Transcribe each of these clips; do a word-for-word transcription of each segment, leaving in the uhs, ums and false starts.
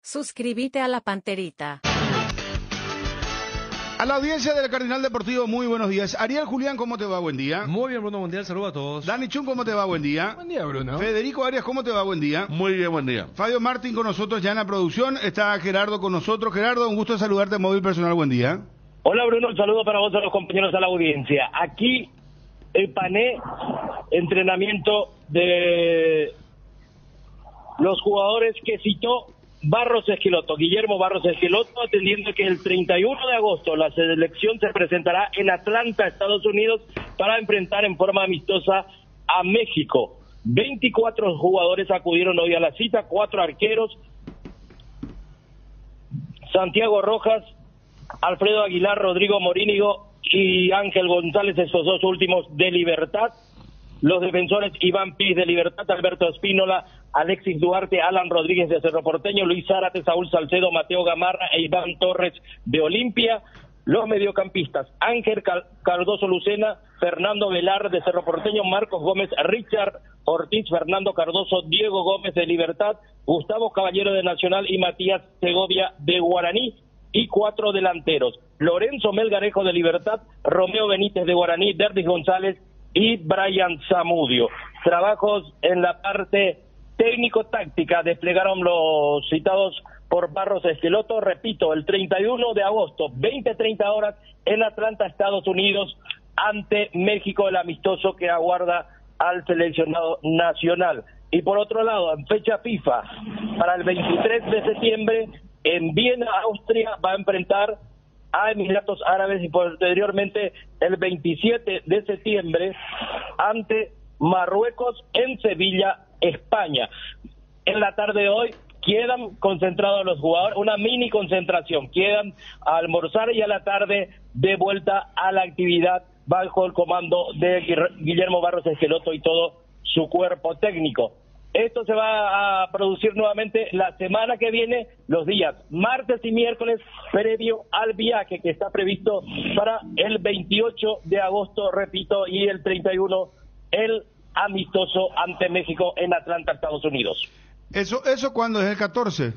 Suscríbete a La Panterita. A la audiencia del Cardinal Deportivo, muy buenos días. Ariel Julián, ¿cómo te va? Buen día. Muy bien, Bruno, buen día, saludos a todos. Dani Chun, ¿cómo te va? Buen día. Buen día, Bruno. Federico Arias, ¿cómo te va? Buen día. Muy bien, buen día. Fabio Martín con nosotros ya en la producción. Está Gerardo con nosotros. Gerardo, un gusto saludarte en Móvil Personal. Buen día. Hola, Bruno, un saludo para vos a los compañeros a la audiencia. Aquí el pané, entrenamiento de los jugadores que citó Barros Esqueloto, Guillermo Barros Esqueloto, atendiendo que el treinta y uno de agosto la selección se presentará en Atlanta, Estados Unidos, para enfrentar en forma amistosa a México. veinticuatro jugadores acudieron hoy a la cita, cuatro arqueros, Santiago Rojas, Alfredo Aguilar, Rodrigo Morínigo y Ángel González, estos dos últimos de Libertad. Los defensores Iván Piz de Libertad, Alberto Espínola, Alexis Duarte, Alan Rodríguez de Cerro Porteño, Luis Zárate, Saúl Salcedo, Mateo Gamarra e Iván Torres de Olimpia. Los mediocampistas Ángel Cardoso Lucena, Fernando Velar de Cerro Porteño, Marcos Gómez, Richard Ortiz, Fernando Cardoso, Diego Gómez de Libertad, Gustavo Caballero de Nacional y Matías Segovia de Guaraní. Y cuatro delanteros, Lorenzo Melgarejo de Libertad, Romeo Benítez de Guaraní, Derdis González y Brian Zamudio. Trabajos en la parte técnico-táctica desplegaron los citados por Barros Esqueloto, repito, el treinta y uno de agosto, veinte treinta horas, en Atlanta, Estados Unidos, ante México, el amistoso que aguarda al seleccionado nacional. Y por otro lado, en fecha FIFA, para el veintitrés de septiembre, en Viena, Austria, va a enfrentar a Emiratos Árabes y posteriormente el veintisiete de septiembre ante Marruecos en Sevilla, España. En la tarde de hoy quedan concentrados los jugadores, una mini concentración, quedan a almorzar y a la tarde de vuelta a la actividad bajo el comando de Guillermo Barros Esqueloto y todo su cuerpo técnico. Esto se va a producir nuevamente la semana que viene, los días martes y miércoles, previo al viaje que está previsto para el veintiocho de agosto, repito, y el treinta y uno, el amistoso ante México en Atlanta, Estados Unidos. ¿Eso eso cuándo es? ¿El catorce?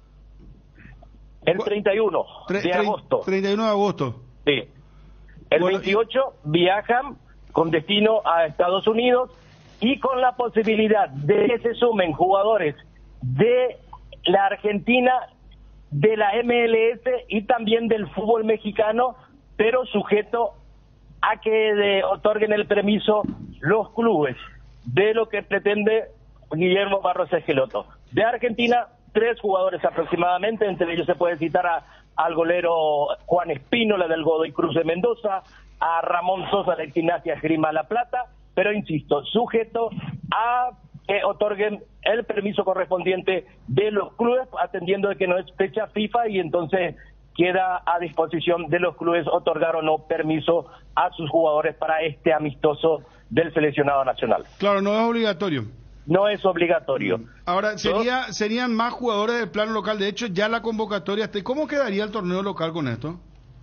El treinta y uno de agosto. treinta y uno de agosto. Sí. El bueno, veintiocho viajan con destino a Estados Unidos, y con la posibilidad de que se sumen jugadores de la Argentina, de la M L S y también del fútbol mexicano, pero sujeto a que de, otorguen el permiso los clubes, de lo que pretende Guillermo Barros Esqueloto. De Argentina, tres jugadores aproximadamente, entre ellos se puede citar a, al golero Juan Espínola del Godoy Cruz de Mendoza, a Ramón Sosa de Gimnasia Esgrima La Plata, pero insisto, sujeto a que otorguen el permiso correspondiente de los clubes, atendiendo de que no es fecha FIFA y entonces queda a disposición de los clubes otorgar o no permiso a sus jugadores para este amistoso del seleccionado nacional. Claro, no es obligatorio. No es obligatorio. Ahora, sería serían más jugadores del plano local. De hecho, ya la convocatoria, ¿cómo quedaría el torneo local con esto?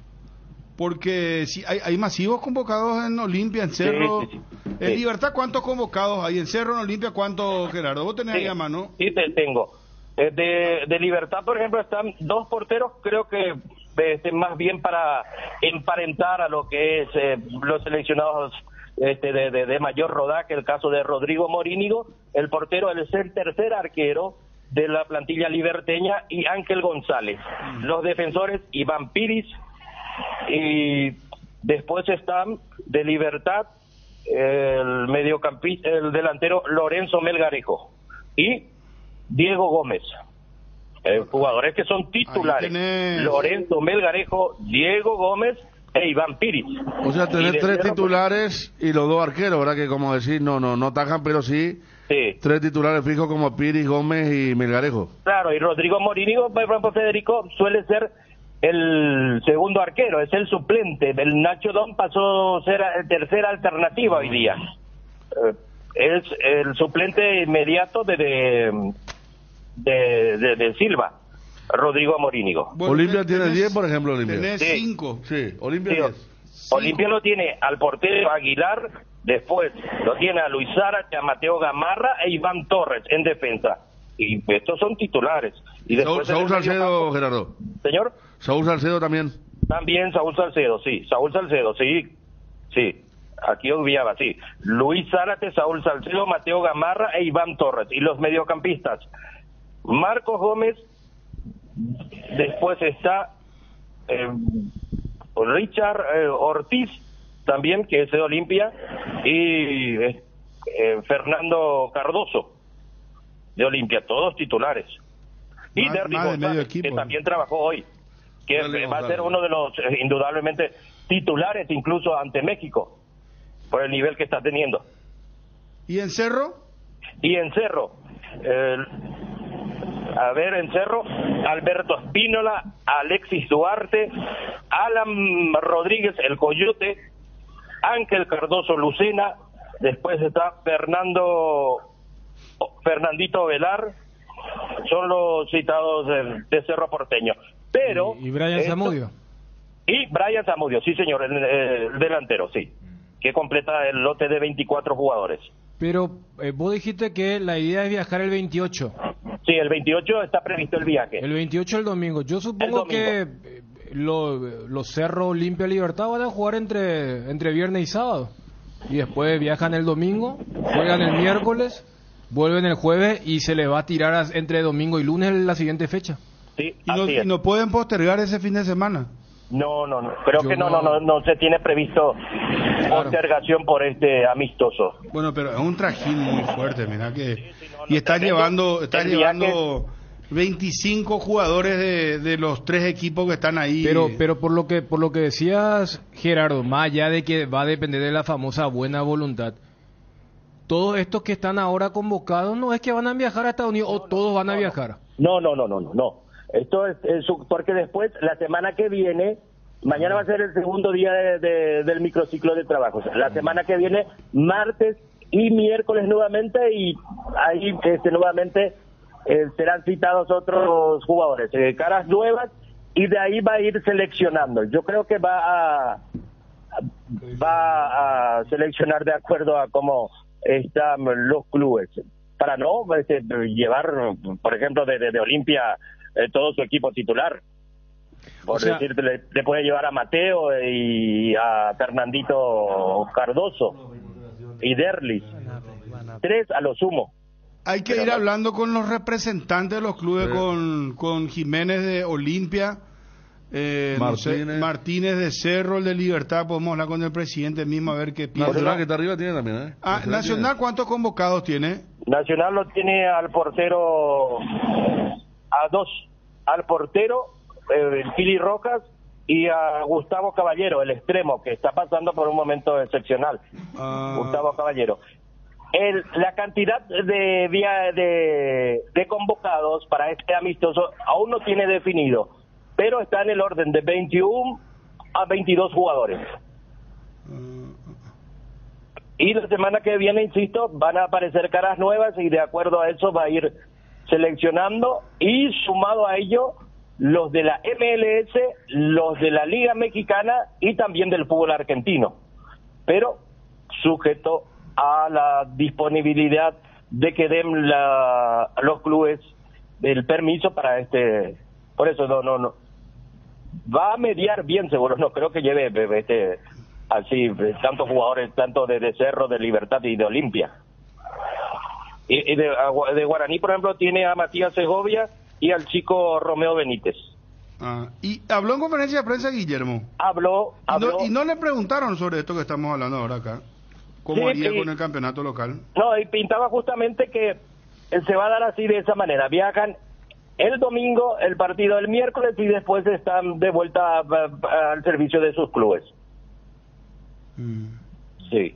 Porque si hay, hay masivos convocados en Olimpia, en Cerro, sí, sí, sí. en sí. Libertad, ¿cuántos convocados hay? En Cerro, en Olimpia, ¿cuántos, Gerardo? ¿Vos tenés sí. ahí a mano? Sí, te tengo. Eh, de, de Libertad, por ejemplo, están dos porteros, creo que este, más bien para emparentar a lo que es eh, los seleccionados este, de, de, de mayor rodaje, el caso de Rodrigo Morínigo, el portero, él es el tercer arquero de la plantilla liberteña, y Ángel González. Mm. Los defensores, Iván Piris, y después están de Libertad el mediocampista, el delantero Lorenzo Melgarejo y Diego Gómez, eh, jugadores que son titulares. Lorenzo Melgarejo, Diego Gómez e Iván Piris. O sea, tener tres titulares y los dos arqueros, ¿verdad? Que como decir, no no no tajan, pero sí, sí. Tres titulares fijos como Piris, Gómez y Melgarejo. Claro, y Rodrigo Morínigo, por ejemplo, Federico, suele ser el segundo arquero, es el suplente. El Nacho Don pasó a ser tercera alternativa hoy día. Eh, es el suplente inmediato de de, de, de, de Silva, Rodrigo Morínigo. Bueno, Olimpia tiene diez, por ejemplo. Olimpia Tenés sí. cinco. Sí, Olimpia diez. Sí. Olimpia lo tiene al portero Aguilar, después lo tiene a Luis Zárate, a Mateo Gamarra e Iván Torres en defensa. y estos son titulares. Y después Saúl, Saúl Salcedo, campo, Gerardo. ¿Señor? Saúl Salcedo también. También Saúl Salcedo, sí. Saúl Salcedo, sí. Sí. Aquí obviaba, sí. Luis Zárate, Saúl Salcedo, Mateo Gamarra e Iván Torres. Y los mediocampistas, Marcos Gómez, después está eh, Richard eh, Ortiz, también, que es de Olimpia, y eh, eh, Fernando Cardoso, de Olimpia, todos titulares. Y más, Derry más González, que también trabajó hoy, que Dale, va a ser uno de los, eh, indudablemente, titulares incluso ante México, por el nivel que está teniendo. ¿Y en Cerro? Y en Cerro, eh, a ver, en Cerro, Alberto Espínola, Alexis Duarte, Alan Rodríguez, el Coyote, Ángel Cardoso Lucena, después está Fernando, Fernandito Velar, son los citados de, de Cerro Porteño. Pero... ¿Y, y Brian esto, Zamudio? Y Brian Zamudio, sí señor, el, el delantero, sí, que completa el lote de veinticuatro jugadores. Pero eh, vos dijiste que la idea es viajar el veintiocho. Sí, el veintiocho está previsto el viaje. El veintiocho el domingo. Yo supongo que eh, lo, los Cerro Olimpia Libertad van a jugar entre, entre viernes y sábado. Y después viajan el domingo, juegan el miércoles, vuelven el jueves y se les va a tirar a, entre domingo y lunes la siguiente fecha. Sí, ¿Y no, ¿Y no pueden postergar ese fin de semana? No, no, no. Creo Yo que no, no, no, no se tiene previsto Claro. postergación por este amistoso. Bueno, pero es un trajín muy fuerte, mira que... Sí, sí, no, no, y está tremendo. llevando, está El llevando viaje... veinticinco jugadores de, de los tres equipos que están ahí. Pero, pero por lo que, por lo que decías, Gerardo, más allá de que va a depender de la famosa buena voluntad, todos estos que están ahora convocados no es que van a viajar a Estados Unidos o todos van a viajar. No, no, no, no, no, no. Esto es, es su- porque después, la semana que viene, mañana va a ser el segundo día de, de- del microciclo de trabajos. La semana que viene, martes y miércoles nuevamente, y ahí este, nuevamente eh, serán citados otros jugadores, eh, caras nuevas, y de ahí va a ir seleccionando. Yo creo que va a va a seleccionar de acuerdo a cómo están los clubes, para no este, llevar, por ejemplo, de, de, de Olimpia eh, todo su equipo titular. Por O sea, decirte, le, le puede llevar a Mateo y a Fernandito Cardoso y Derlis, tres a lo sumo. Hay que Pero ir no- hablando con los representantes de los clubes, Sí. con, con Jiménez de Olimpia, eh, no sé, Martínez. Martínez de Cerro, el de Libertad. Podemos hablar con el presidente mismo a ver qué piensa. Nacional, que está arriba, tiene también, ¿eh? Ah, Nacional, ¿cuántos convocados tiene? Nacional lo tiene al portero, a dos, al portero, eh, el Pili Rojas, y a Gustavo Caballero, el extremo, que está pasando por un momento excepcional. Ah, Gustavo Caballero. El, la cantidad de, vía de, de convocados para este amistoso aún no tiene definido, pero está en el orden de veintiuno a veintidós jugadores. Y la semana que viene, insisto, van a aparecer caras nuevas y de acuerdo a eso va a ir seleccionando, y sumado a ello los de la M L S, los de la Liga Mexicana y también del fútbol argentino, pero sujeto a la disponibilidad de que den la, los clubes el permiso para este. Por eso no no no va a mediar bien, seguro. No creo que lleve este así tantos jugadores, tanto de, de Cerro, de Libertad y de Olimpia. Y, y de, de Guaraní, por ejemplo, tiene a Matías Segovia y al chico Romeo Benítez. ah, y habló en conferencia de prensa Guillermo. Habló, Y habló. no, y no le preguntaron sobre esto que estamos hablando ahora acá. ¿Cómo Sí, haría sí. con el campeonato local? No, y pintaba justamente que eh, se va a dar así, de esa manera. Viajan el domingo, el partido el miércoles, y después están de vuelta a- a- al servicio de sus clubes. Mm. Sí.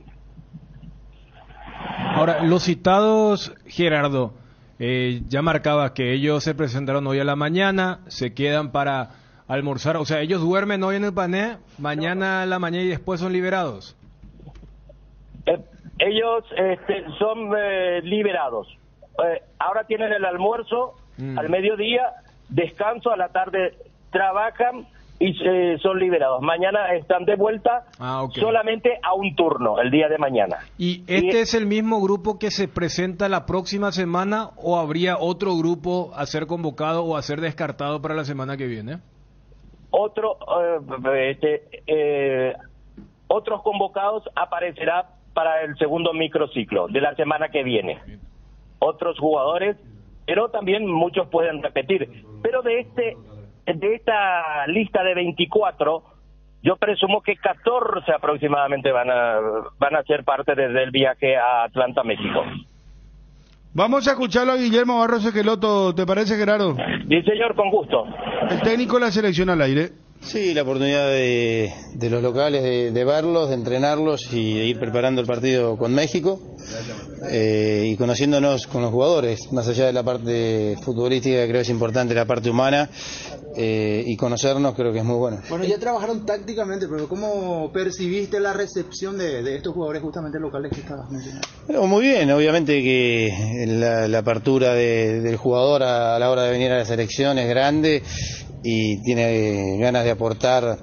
Ahora, los citados, Gerardo, eh, ya marcaba que ellos se presentaron hoy a la mañana, se quedan para almorzar, o sea, ellos duermen hoy en el Pané, mañana a la mañana y después son liberados. Eh, ellos este, son eh, liberados. Eh, ahora tienen el almuerzo Mm. al mediodía, descanso a la tarde, trabajan y eh, son liberados. Mañana están de vuelta ah, okay. solamente a un turno, el día de mañana. ¿Y este y, es el mismo grupo que se presenta la próxima semana o habría otro grupo a ser convocado o a ser descartado para la semana que viene? Otro, eh, este, eh, otros convocados aparecerá para el segundo microciclo de la semana que viene. Otros jugadores, pero también muchos pueden repetir. Pero de este de esta lista de veinticuatro, yo presumo que catorce aproximadamente van a van a ser parte desde el viaje a Atlanta, México. Vamos a escucharlo a Guillermo Barros Esqueloto, ¿te parece, Gerardo? Sí, señor, con gusto. El técnico de la selección al aire. Sí, la oportunidad de, de los locales de, de verlos, de entrenarlos y de ir preparando el partido con México eh, y conociéndonos con los jugadores, más allá de la parte futbolística, creo que es importante la parte humana eh, y conocernos creo que es muy bueno. Bueno, ya trabajaron tácticamente, pero ¿cómo percibiste la recepción de, de estos jugadores justamente locales que estabas mencionando? Bueno, muy bien, obviamente que la, la apertura de, del jugador a, a la hora de venir a la selección es grande y tiene ganas de aportar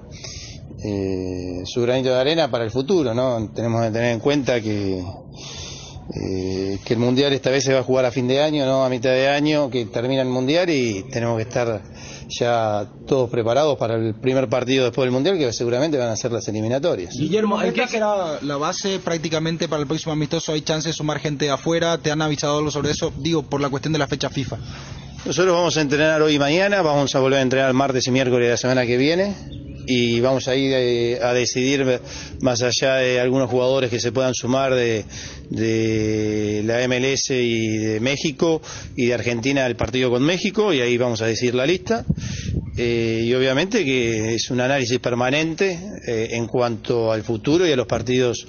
eh, su granito de arena para el futuro, ¿no? Tenemos que tener en cuenta que eh, que el Mundial esta vez se va a jugar a fin de año, no a mitad de año, que termina el Mundial y tenemos que estar ya todos preparados para el primer partido después del Mundial, que seguramente van a ser las eliminatorias. Guillermo, ¿en qué será la base prácticamente para el próximo amistoso? ¿Hay chance de sumar gente de afuera? ¿Te han avisado algo sobre eso? Digo, por la cuestión de la fecha FIFA. Nosotros vamos a entrenar hoy y mañana, vamos a volver a entrenar martes y miércoles de la semana que viene y vamos a ir eh, a decidir, más allá de algunos jugadores que se puedan sumar de, de la M L S y de México y de Argentina el partido con México, y ahí vamos a decidir la lista. Eh, y obviamente que es un análisis permanente eh, en cuanto al futuro y a los partidos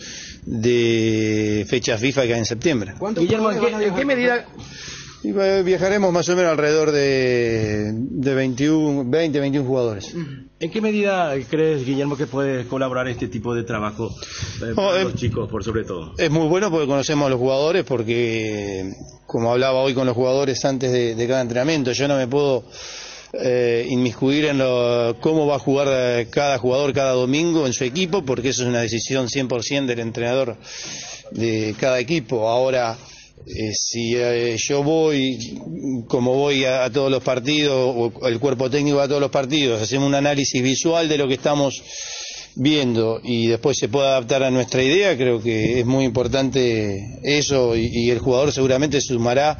de fecha FIFA que hay en septiembre. Guillermo, ¿en qué, ¿en qué medida...? Y viajaremos más o menos alrededor de, de veintiuno, veinte, veintiuno jugadores. ¿En qué medida crees, Guillermo, que puede colaborar este tipo de trabajo eh, no, para es, los chicos, por sobre todo? Es muy bueno porque conocemos a los jugadores, porque como hablaba hoy con los jugadores antes de, de cada entrenamiento, yo no me puedo eh, inmiscuir en lo, cómo va a jugar cada jugador cada domingo en su equipo, porque eso es una decisión cien por ciento del entrenador de cada equipo. Ahora, Eh, si eh, yo voy, como voy a, a todos los partidos, o el cuerpo técnico va a todos los partidos, hacemos un análisis visual de lo que estamos viendo y después se puede adaptar a nuestra idea, creo que es muy importante eso y, y el jugador seguramente sumará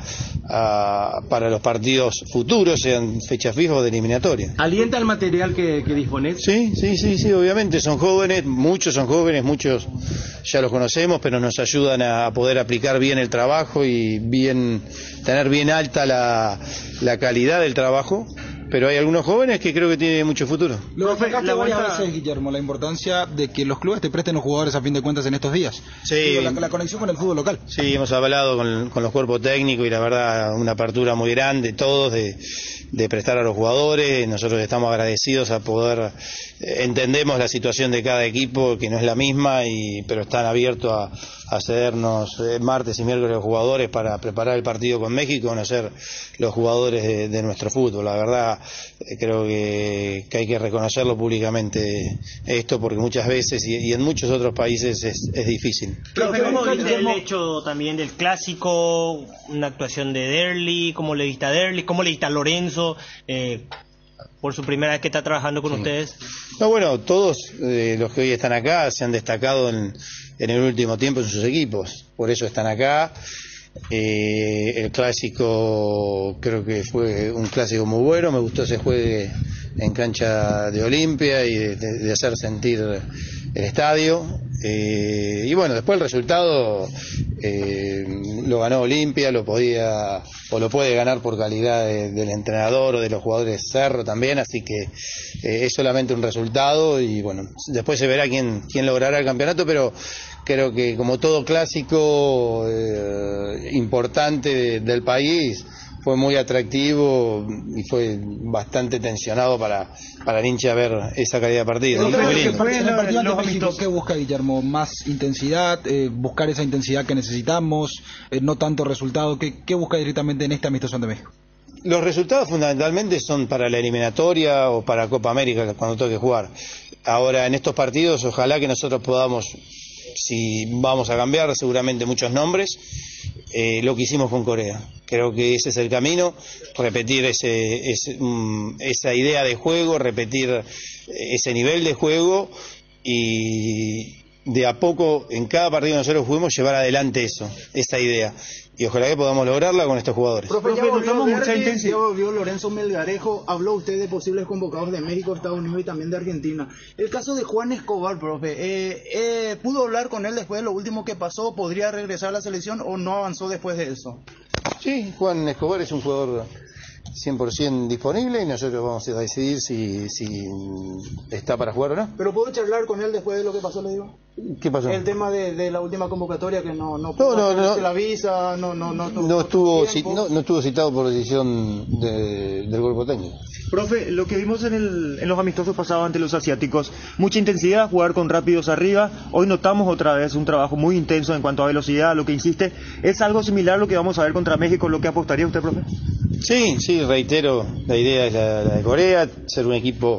a, para los partidos futuros, sean fechas fijas o de eliminatoria. ¿Alienta el material que, que dispones? Sí, sí, sí, sí, obviamente, son jóvenes, muchos son jóvenes, muchos ya los conocemos, pero nos ayudan a poder aplicar bien el trabajo y bien tener bien alta la, la calidad del trabajo. Pero hay algunos jóvenes que creo que tienen mucho futuro. Lo destacaste varias veces, Guillermo, la importancia de que los clubes te presten los jugadores a fin de cuentas en estos días. Sí. Digo, la, la conexión con el fútbol local. Sí, hemos hablado con, con los cuerpos técnicos y la verdad una apertura muy grande, todos, de, de prestar a los jugadores. Nosotros estamos agradecidos a poder, eh, entendemos la situación de cada equipo, que no es la misma, y pero están abiertos a, a cedernos eh, martes y miércoles los jugadores para preparar el partido con México, conocer los jugadores de, de nuestro fútbol. La verdad, eh, creo que, que hay que reconocerlo públicamente esto, porque muchas veces y, y en muchos otros países es, es difícil. Pero ¿cómo viste el hecho también del clásico, una actuación de Derli? ¿Cómo le viste a Derli? ¿Cómo le viste a Lorenzo? Eh, por su primera vez que está trabajando con sí. ustedes. No, bueno, todos eh, los que hoy están acá se han destacado en, en el último tiempo en sus equipos, por eso están acá. Eh, el clásico creo que fue un clásico muy bueno, me gustó ese juegue en cancha de Olimpia y de, de, de hacer sentir el estadio. Eh, y bueno, después el resultado eh, lo ganó Olimpia, lo podía o lo puede ganar por calidad de, del entrenador o de los jugadores de Cerro también, así que eh, es solamente un resultado y bueno, después se verá quién, quién logrará el campeonato, pero creo que como todo clásico eh, importante de, del país, fue muy atractivo y fue bastante tensionado para, para el hincha ver esa calidad de partido. Muy lindo. En el partido ante México, ¿qué busca Guillermo? ¿Más intensidad? Eh, ¿Buscar esa intensidad que necesitamos? Eh, ¿No tanto resultado? ¿Qué, qué busca directamente en este amistoso ante México? Los resultados fundamentalmente son para la eliminatoria o para Copa América cuando toque jugar. Ahora, en estos partidos, ojalá que nosotros podamos, si vamos a cambiar seguramente muchos nombres, eh, lo que hicimos con Corea. Creo que ese es el camino, repetir ese, ese, um, esa idea de juego, repetir ese nivel de juego y de a poco en cada partido nosotros pudimos llevar adelante eso, esa idea. Y ojalá que podamos lograrla con estos jugadores. Profe, ya notamos mucha intensidad. Ya volvió Lorenzo Melgarejo, habló usted de posibles convocados de México, Estados Unidos y también de Argentina. El caso de Juan Escobar, profe, eh, eh, ¿pudo hablar con él después de lo último que pasó? ¿Podría regresar a la selección o no avanzó después de eso? Sí, Juan Escobar es un jugador cien por ciento disponible y nosotros vamos a decidir si, si está para jugar o no. ¿Pero pudo charlar con él después de lo que pasó, le digo? ¿Qué pasó? El tema de, de la última convocatoria que no no no, no, no, la visa, no no no no, no estuvo cit, no, no estuvo citado por decisión de, del cuerpo técnico. Profe, lo que vimos en, el, en los amistosos pasados ante los asiáticos, mucha intensidad, jugar con rápidos arriba. Hoy notamos otra vez un trabajo muy intenso en cuanto a velocidad, lo que insiste. ¿Es algo similar a lo que vamos a ver contra México, lo que apostaría usted, profe? Sí, sí, reitero, la idea es la, la de Corea, ser un equipo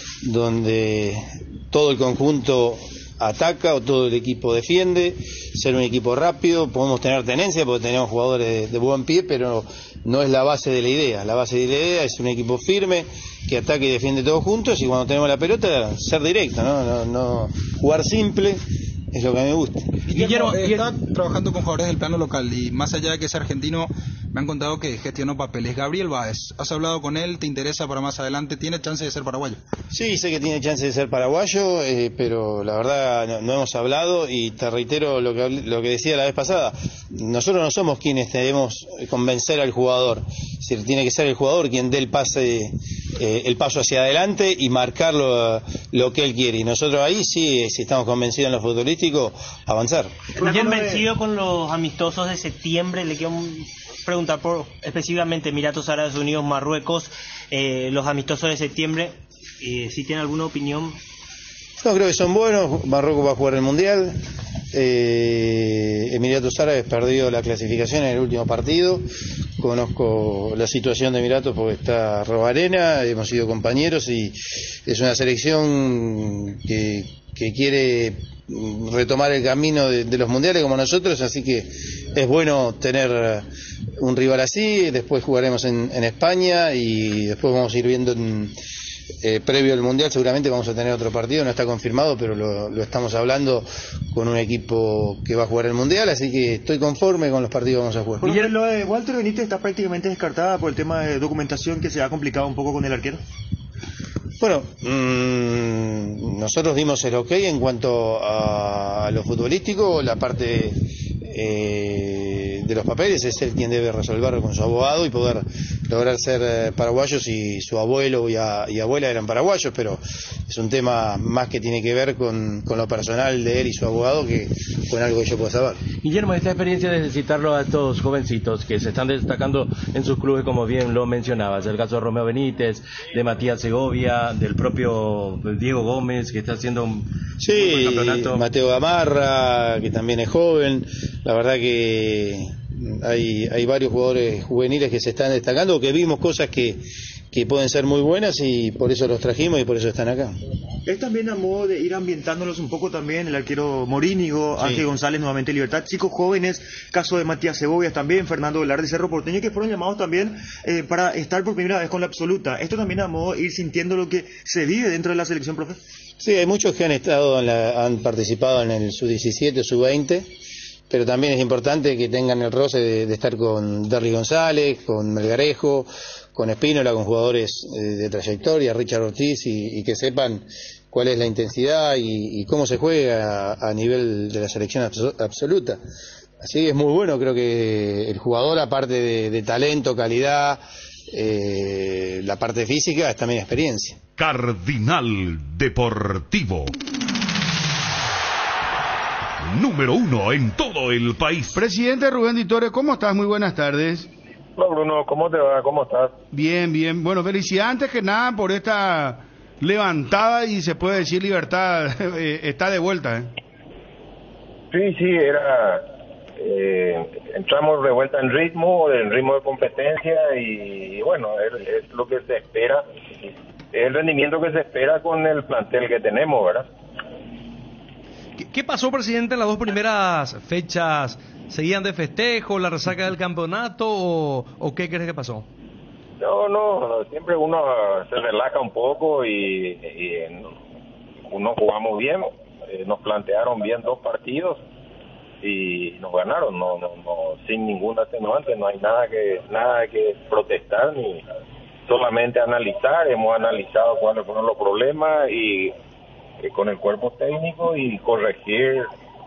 donde todo el conjunto ataca o todo el equipo defiende, ser un equipo rápido, podemos tener tenencia porque tenemos jugadores de, de buen pie, pero no es la base de la idea. La base de la idea es un equipo firme que ataque y defiende todos juntos y cuando tenemos la pelota ser directo, no, no, no jugar simple. Es lo que a mí me gusta. Guillermo, eh, está trabajando con jugadores del plano local y más allá de que es argentino, me han contado que gestionó papeles. Gabriel Báez, ¿has hablado con él? ¿Te interesa para más adelante? ¿Tiene chance de ser paraguayo? Sí, sé que tiene chance de ser paraguayo, eh, pero la verdad no, no hemos hablado y te reitero lo que, lo que decía la vez pasada. Nosotros no somos quienes debemos convencer al jugador. Es decir, tiene que ser el jugador quien dé el pase, eh, el paso hacia adelante y marcar lo, lo que él quiere. Y nosotros ahí sí, si estamos convencidos en lo futbolístico, avanzar. ¿Ya convencido con los amistosos de septiembre? Le quiero preguntar por específicamente Emiratos Árabes Unidos, Marruecos, eh, los amistosos de septiembre, eh, si tiene alguna opinión. No, creo que son buenos. Marruecos va a jugar el Mundial. Eh, Emiratos Árabes perdió la clasificación en el último partido. Conozco la situación de Emiratos porque está Robarena, hemos sido compañeros y es una selección que, que quiere retomar el camino de, de los mundiales como nosotros, así que es bueno tener un rival así. Después jugaremos en, en España y después vamos a ir viendo en, eh, previo al mundial seguramente vamos a tener otro partido, no está confirmado pero lo, lo estamos hablando con un equipo que va a jugar el mundial, así que estoy conforme con los partidos que vamos a jugar. Guillermo, lo de Walter Benítez está prácticamente descartada por el tema de documentación que se ha complicado un poco con el arquero. Bueno, mmm, nosotros dimos el ok en cuanto a, a lo futbolístico, la parte eh, de los papeles es él quien debe resolverlo con su abogado y poder lograr ser eh, paraguayos, y su abuelo y, a, y abuela eran paraguayos, pero es un tema más que tiene que ver con, con lo personal de él y su abogado que con algo que yo puedo saber. Guillermo, esta experiencia de citarlo a estos jovencitos que se están destacando en sus clubes, como bien lo mencionabas, el caso de Romeo Benítez, de Matías Segovia, del propio Diego Gómez, que está haciendo un, sí, un buen campeonato. Mateo Gamarra, que también es joven. La verdad que hay, hay varios jugadores juveniles que se están destacando, que vimos cosas que, que pueden ser muy buenas y por eso los trajimos y por eso están acá. Es también a modo de ir ambientándolos un poco también, el arquero Morínigo, sí. Ángel González nuevamente Libertad, chicos jóvenes, caso de Matías Segovia también, Fernando Velarde, Cerro Porteño, que fueron llamados también eh, para estar por primera vez con la absoluta. Esto también a modo de ir sintiendo lo que se vive dentro de la selección, profe. Sí, hay muchos que han estado en la, han participado en el sub diecisiete, sub veinte, pero también es importante que tengan el roce de, de estar con Derly González, con Melgarejo, con Espínola, con jugadores eh, de trayectoria, Richard Ortiz, y, y que sepan cuál es la intensidad y, y cómo se juega a, a nivel de la selección abso- absoluta. Así que es muy bueno, creo que el jugador, aparte de, de talento, calidad, eh, la parte física, es también experiencia. Cardinal Deportivo. Número uno en todo el país. Presidente Rubén Di Torre, ¿cómo estás? Muy buenas tardes. Hola Bruno, ¿cómo te va? ¿Cómo estás? Bien, bien. Bueno, felicidades antes que nada por esta levantada y se puede decir libertad, eh, está de vuelta. ¿eh? Sí, sí, era eh, entramos de vuelta en ritmo, en ritmo de competencia y, y bueno, es, es lo que se espera, es el rendimiento que se espera con el plantel que tenemos, ¿verdad? ¿Qué, qué pasó, presidente, en las dos primeras fechas? ¿Seguían de festejo, la resaca del campeonato o, o qué crees que pasó? No, no, siempre uno se relaja un poco y, y uno jugamos bien, eh, nos plantearon bien dos partidos y nos ganaron, no, no, no, sin ningún atenuante, no hay nada que, nada que protestar ni solamente analizar. Hemos analizado cuáles fueron los problemas y eh, con el cuerpo técnico y corregir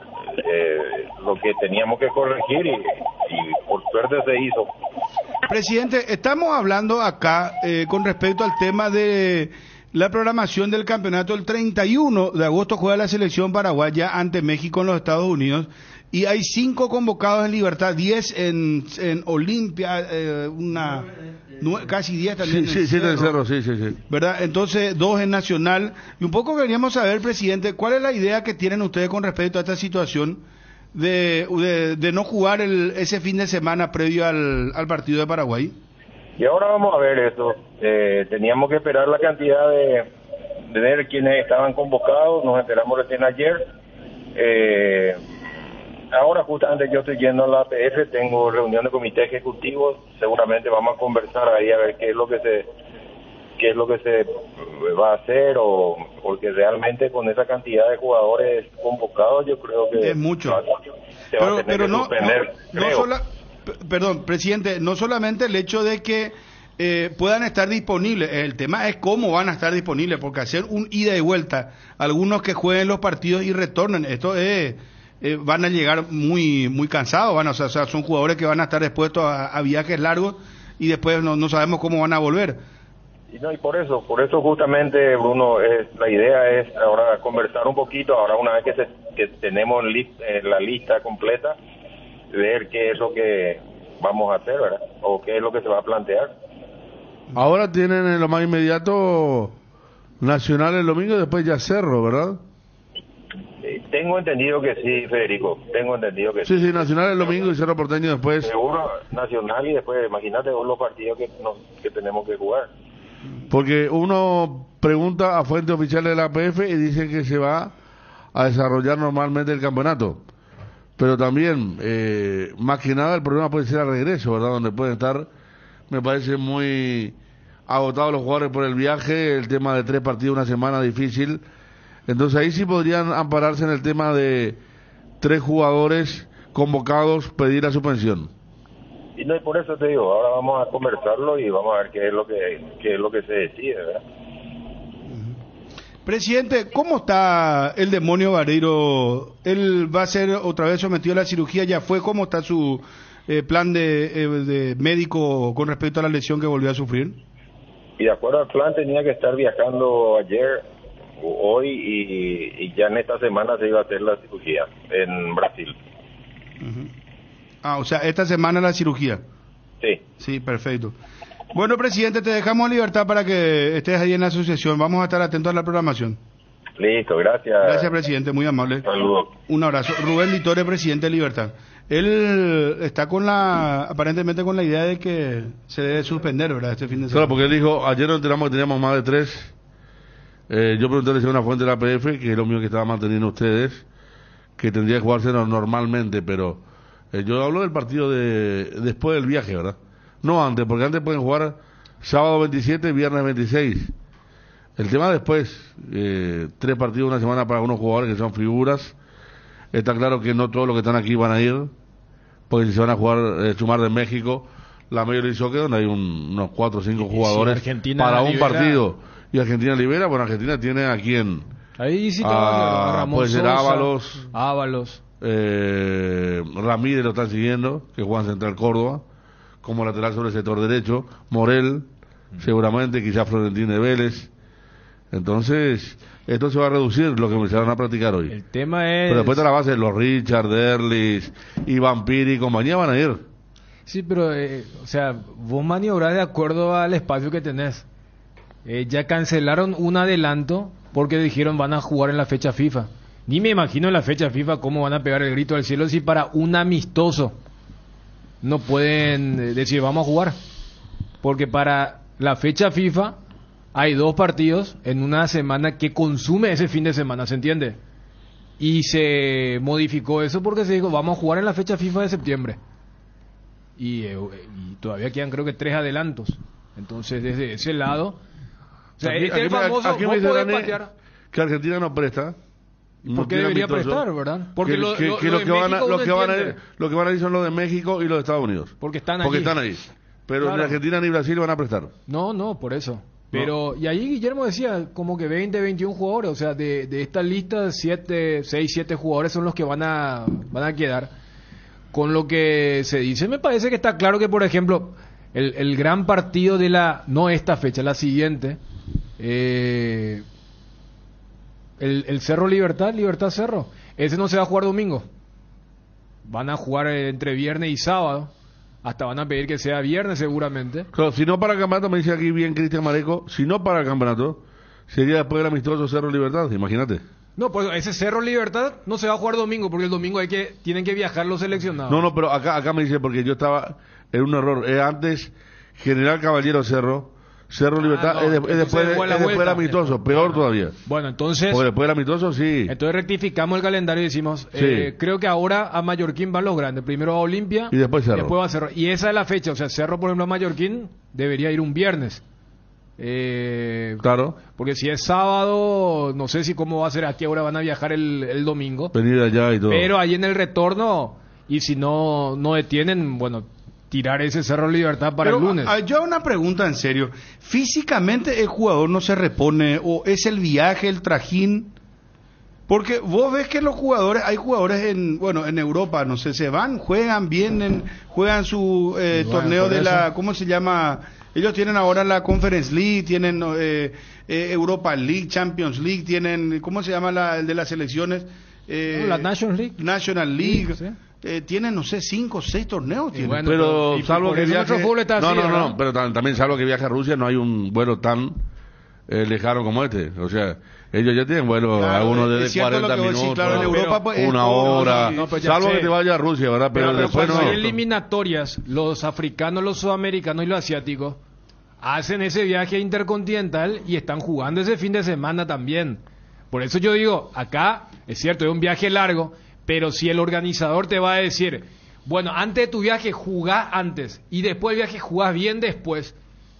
eh, lo que teníamos que corregir y, y por suerte se hizo. Presidente, estamos hablando acá eh, con respecto al tema de la programación del campeonato. El treinta y uno de agosto juega la selección paraguaya ante México en los Estados Unidos y hay cinco convocados en Libertad, diez en, en Olimpia, eh, una nueve, casi diez también. Sí, en sí, siete en Cerro, Cerro, sí, sí, sí. ¿Verdad? Entonces, dos en Nacional. Y un poco queríamos saber, presidente, ¿cuál es la idea que tienen ustedes con respecto a esta situación de, de, de no jugar el, ese fin de semana previo al, al partido de Paraguay? Y ahora vamos a ver eso. Eh, teníamos que esperar la cantidad de, de ver quiénes estaban convocados. Nos enteramos recién ayer. Eh, ahora justamente yo estoy yendo a la A P F, tengo reunión de comité ejecutivo. Seguramente vamos a conversar ahí a ver qué es lo que se qué es lo que se va a hacer, o porque realmente con esa cantidad de jugadores convocados yo creo que es mucho. Va, se va pero, a tener pero que no, suspender, no, no sola, perdón, presidente, no solamente el hecho de que eh, puedan estar disponibles, el tema es cómo van a estar disponibles, porque hacer un ida y vuelta, algunos que jueguen los partidos y retornen, esto es, eh, van a llegar muy muy cansados, van a, o sea, son jugadores que van a estar expuestos a, a viajes largos y después no, no sabemos cómo van a volver. Y no, y por eso, por eso justamente, Bruno, es, la idea es ahora conversar un poquito, ahora una vez que, se, que tenemos li, eh, la lista completa, ver qué es lo que vamos a hacer, ¿verdad? O qué es lo que se va a plantear. Ahora tienen en lo más inmediato Nacional el domingo y después ya Cerro, ¿verdad? Eh, tengo entendido que sí, Federico, tengo entendido que sí. Sí, sí, Nacional el domingo y Cerro Porteño después. Seguro, Nacional y después, imagínate vos los partidos que, nos, que tenemos que jugar. Porque uno pregunta a fuentes oficiales de la A P F y dicen que se va a desarrollar normalmente el campeonato. Pero también, eh, más que nada, el problema puede ser al regreso, ¿verdad? Donde pueden estar, me parece muy agotados los jugadores por el viaje, el tema de tres partidos una semana difícil. Entonces ahí sí podrían ampararse en el tema de tres jugadores convocados, pedir la suspensión. Y no, y por eso te digo, ahora vamos a conversarlo y vamos a ver qué es lo que qué es lo que se decide, ¿verdad? Presidente, ¿cómo está el demonio Vareiro? ¿Él va a ser otra vez sometido a la cirugía? ¿Ya fue? ¿Cómo está su eh, plan de, eh, de médico con respecto a la lesión que volvió a sufrir? Y de acuerdo al plan tenía que estar viajando ayer, hoy y, y ya en esta semana se iba a hacer la cirugía en Brasil. Uh-huh. Ah, o sea, esta semana la cirugía. Sí. Sí, perfecto. Bueno, presidente, te dejamos en libertad para que estés ahí en la asociación. Vamos a estar atentos a la programación. Listo, gracias. Gracias, presidente, muy amable. Saludos. Un abrazo. Rubén Litore, presidente de Libertad. Él está con la, aparentemente con la idea de que se debe suspender, ¿verdad? Este fin de semana. Claro, porque él dijo, ayer nos enteramos que teníamos más de tres. Eh, yo pregunté a una fuente de la A P F, que es lo mío que estaba manteniendo ustedes, que tendría que jugarse normalmente, pero eh, yo hablo del partido de después del viaje, ¿verdad? No antes, porque antes pueden jugar sábado veintisiete, viernes veintiséis. El tema después, eh, tres partidos una semana para unos jugadores que son figuras. Está claro que no todos los que están aquí van a ir, porque si se van a jugar, eh, sumar de México, la Major League Soccer, donde hay un, unos cuatro o cinco jugadores si para un libera... partido. Y Argentina libera, bueno, Argentina tiene a quién. Ahí sí te a, va a Ramón puede ser Sosa, Ábalos. Ábalos. Eh, Ramírez lo están siguiendo, que juega en Central Córdoba, como lateral sobre el sector derecho. Morel, mm. seguramente, quizás Florentino de Vélez. Entonces, esto se va a reducir lo que empezaron a practicar hoy. El tema es... Pero después de la base, los Richard, Derlis, Iván Piri y compañía van a ir. Sí, pero, eh, o sea, vos maniobrás de acuerdo al espacio que tenés. Eh, ya cancelaron un adelanto porque dijeron van a jugar en la fecha FIFA. Ni me imagino en la fecha FIFA cómo van a pegar el grito al cielo si para un amistoso no pueden decir vamos a jugar. Porque para la fecha FIFA hay dos partidos en una semana que consume ese fin de semana, ¿se entiende? Y se modificó eso porque se dijo vamos a jugar en la fecha FIFA de septiembre. Y, eh, y todavía quedan creo que tres adelantos. Entonces desde ese lado, o sea, aquí, este es el me, famoso aquí no me dice poder Dani patear. que Argentina no presta. ¿Y por qué debería amistoso, prestar, verdad? Porque que, lo, que, lo, que lo lo de que van a, México lo uno que van a ir, entiende. lo que van a ir son los de México y los de Estados Unidos. Porque están Porque allí. están ahí. Pero Claro. ni Argentina ni Brasil van a prestar. No, no, por eso. Pero, y ahí Guillermo decía, como que veinte, veintiún jugadores, o sea, de, de esta lista, siete, seis, siete jugadores son los que van a, van a quedar. Con lo que se dice, me parece que está claro que, por ejemplo, el, el gran partido de la, no esta fecha, la siguiente, eh, el, el Cerro Libertad, Libertad Cerro, ese no se va a jugar domingo. Van a jugar entre viernes y sábado. Hasta van a pedir que sea viernes seguramente. Claro, si no para el campeonato, me dice aquí bien Cristian Mareco, si no para el campeonato, sería después del amistoso Cerro Libertad, imagínate. No, pues ese Cerro Libertad no se va a jugar domingo, porque el domingo hay que tienen que viajar los seleccionados. No, no, pero acá acá me dice, porque yo estaba en un error. Eh, antes, General Caballero Cerro, Cerro Libertad, Ah, no, es, de- es entonces después, de- fue la es después del vuelta. amistoso, peor todavía. Bueno, entonces, Porque después del amistoso, sí. entonces rectificamos el calendario y decimos, Sí. eh, creo que ahora a Mallorquín van los grandes. Primero a Olimpia Y después Cerro. después va a Cerro. Y esa es la fecha, o sea, Cerro, por ejemplo, a Mallorquín debería ir un viernes. Eh, Claro. Porque si es sábado, no sé si cómo va a ser, a qué hora van a viajar el, el domingo. Venir allá y todo. Pero ahí en el retorno, y si no no detienen, bueno, tirar ese Cerro Libertad para Pero, el lunes. ah, yo hago una pregunta en serio. ¿Físicamente el jugador no se repone o es el viaje, el trajín? Porque vos ves que los jugadores, hay jugadores en, bueno, en Europa, no sé, se van, juegan, vienen, juegan su eh, Bueno, torneo por de eso. la, ¿cómo se llama? Ellos tienen ahora la Conference League, tienen eh, eh, Europa League, Champions League, tienen, ¿cómo se llama la, el de las selecciones? Eh, No, la National League. National League. Sí, sí. Eh, tienen, no sé, cinco o seis torneos. Tienen. bueno, pero y salvo por que eso viaje... nuestro fútbol está no, así, no, ¿verdad? no, pero tam- también salvo que viaje a Rusia, no hay un vuelo tan eh, lejano como este. O sea, ellos ya tienen vuelos, Claro, algunos es de cierto cuarenta lo que vos decís, minutos, claro, en Europa, pues, es una todo- hora, no, no, pero ya salvo sé. que te vaya a Rusia, ¿verdad? Pero, Pero, pero después cuando no. hay eliminatorias, los africanos, los sudamericanos y los asiáticos hacen ese viaje intercontinental y están jugando ese fin de semana también. Por eso yo digo, acá es cierto, es un viaje largo, pero si el organizador te va a decir, bueno, antes de tu viaje jugás antes y después del viaje jugás bien después.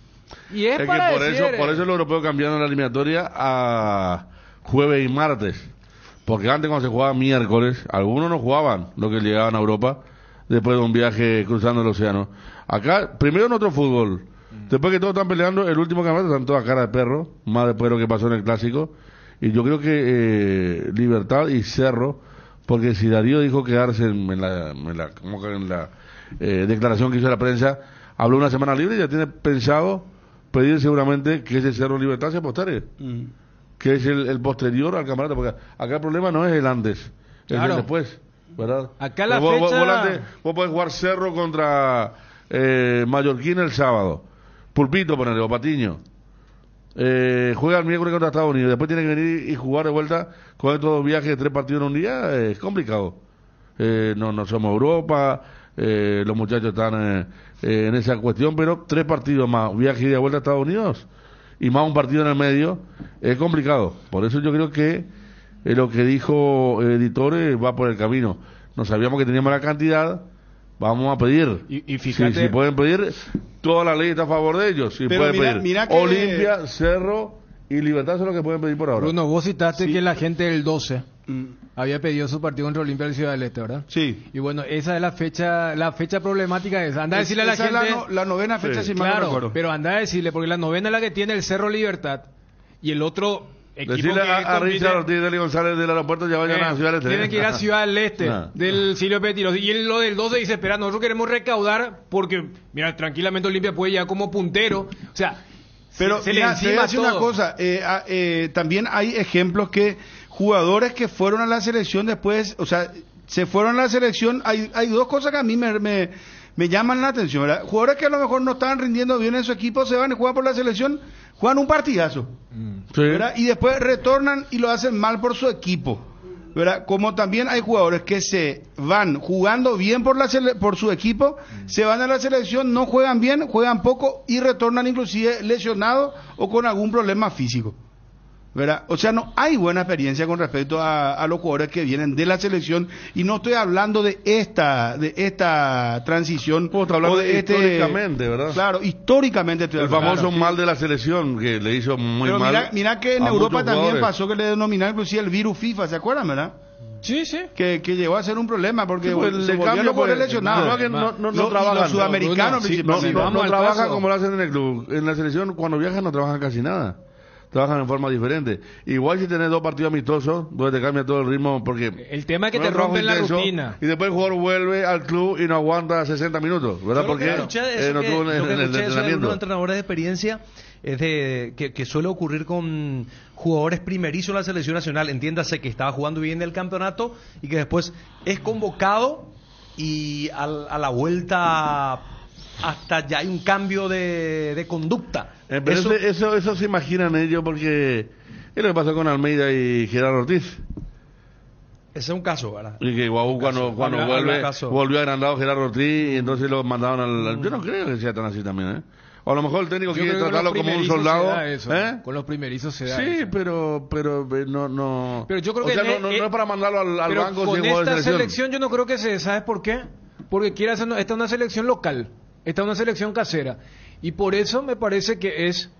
Y es, Es que para por decir, eso, por eso los europeos cambiaron la eliminatoria a jueves y martes. Porque antes cuando se jugaba miércoles, algunos no jugaban lo que llegaban a Europa después de un viaje cruzando el océano. Acá, primero en otro fútbol, después que todos están peleando, el último campeonato están todas cara de perro, más después de lo que pasó en el clásico. Y yo creo que eh, Libertad y Cerro, porque si Darío dijo quedarse en, en la, en la, como que en la eh, declaración que hizo la prensa, habló una semana libre y ya tiene pensado pedir seguramente que ese Cerro Libertad se postere, Mm. que es el, el posterior al campeonato, porque acá el problema no es el antes, es Claro. el después, ¿verdad? Acá la vos, vos- fecha- vos antes- vos podés jugar Cerro contra eh, Mallorquín el sábado, Pulpito, ponele, o Patiño. Eh, juega el miércoles contra Estados Unidos, después tiene que venir y jugar de vuelta con estos dos viajes de tres partidos en un día, eh, es complicado. Eh, no, no somos Europa, eh, los muchachos están eh, eh, en esa cuestión, pero tres partidos más, viaje y de vuelta a Estados Unidos, y más un partido en el medio, es complicado. Por eso yo creo que eh, lo que dijo el editor eh, va por el camino. No sabíamos que teníamos la cantidad, vamos a pedir. Y, y fíjate, Si, si pueden pedir, toda la ley está a favor de ellos. Si Pero pueden mira- pedir mira que- Olimpia, Cerro y Libertad son los que pueden pedir por ahora. Bruno, vos citaste Sí. que la gente del doce Mm. había pedido su partido contra Olimpia del Ciudad del Este, ¿verdad? Sí. Y bueno, esa es la fecha, la fecha problemática esa. Anda a decirle a la Esa es gente. la, no- la novena fecha, Sí. si mal no Claro, recuerdo. pero anda a decirle, porque la novena es la que tiene el Cerro Libertad y el otro equipo Decirle que a, a compite- Richard Ortiz de González del aeropuerto ya vayan Eh, a Ciudad del Este. tienen que ir a Ciudad del Este, Ah. del Silvio Petiros. Y él, lo del doce dice, espera, nosotros queremos recaudar porque, mira, tranquilamente Olimpia puede llegar como puntero. O sea, Pero se, se le mira, te voy a encima decir una todo. cosa, eh, ah, eh, también hay ejemplos que jugadores que fueron a la selección después, o sea, se fueron a la selección, hay, hay dos cosas que a mí me, me, me llaman la atención, ¿verdad? Jugadores que a lo mejor no estaban rindiendo bien en su equipo, se van y juegan por la selección, juegan un partidazo, Sí. ¿verdad? Y después retornan y lo hacen mal por su equipo. ¿verdad? Como también hay jugadores que se van jugando bien por, la sele- por su equipo, mm. se van a la selección, no juegan bien, juegan poco y retornan inclusive lesionados o con algún problema físico, ¿verdad? O sea, no hay buena experiencia con respecto a, a los jugadores que vienen de la selección, y no estoy hablando de esta de esta transición o hablando de este, históricamente, ¿verdad? Claro, históricamente estoy el hablando. famoso Claro, mal sí. de la selección que le hizo muy Pero mal. Mira, mira que en a Europa muchos también jugadores. pasó que le denominaron inclusive el virus FIFA, ¿se acuerdan, verdad? Sí, sí. Que, que llegó a ser un problema porque Sí, pues, se el volvían cambio, los jugadores pues, lesionados. no, que no, no, no Los- trabajan. los sudamericanos Sí, no, principalmente. no, no Vamos al trabajan caso. como lo hacen en el club. En la selección, cuando viajan, no trabajan casi nada. Trabajan en forma diferente. Igual si tenés dos partidos amistosos, donde te cambia todo el ritmo, porque... El tema es que no te es trabajo rompen la intenso, rutina. Y después el jugador vuelve al club y no aguanta sesenta minutos, ¿verdad? Yo lo Porque que escuché de eso eh, no que- tuvo en, lo que en el escuché eso de algunos entrenamiento. entrenadores de experiencia es de que, que suele ocurrir con jugadores primerizos en la selección nacional. Entiéndase que estaba jugando bien el campeonato y que después es convocado y al- a la vuelta hasta ya hay un cambio de, de conducta. Eh, pero Eso- eso, eso, eso se imaginan ellos porque es lo que pasó con Almeida y Gerardo Ortiz. Ese es un caso, ¿verdad? Y que Guau cuando, cuando Habla- vuelve, habla caso. volvió agrandado Gerardo Ortiz y entonces lo mandaron al, al- Yo no creo que sea tan así también, ¿eh? O a lo mejor el técnico Yo quiere creo que tratarlo con los como un primerizos soldado. se da eso. ¿Eh? Con los primerizos se da Sí, eso. pero, pero eh, no, no. Pero yo creo o que sea, en- no, no, eh, no es para mandarlo al, al Pero banco con sin jugador esta de selección. selección. yo no creo que se... ¿Sabes por qué? Porque quiere hacer... Esta es una selección local. Esta es una selección casera. Y por eso me parece que es...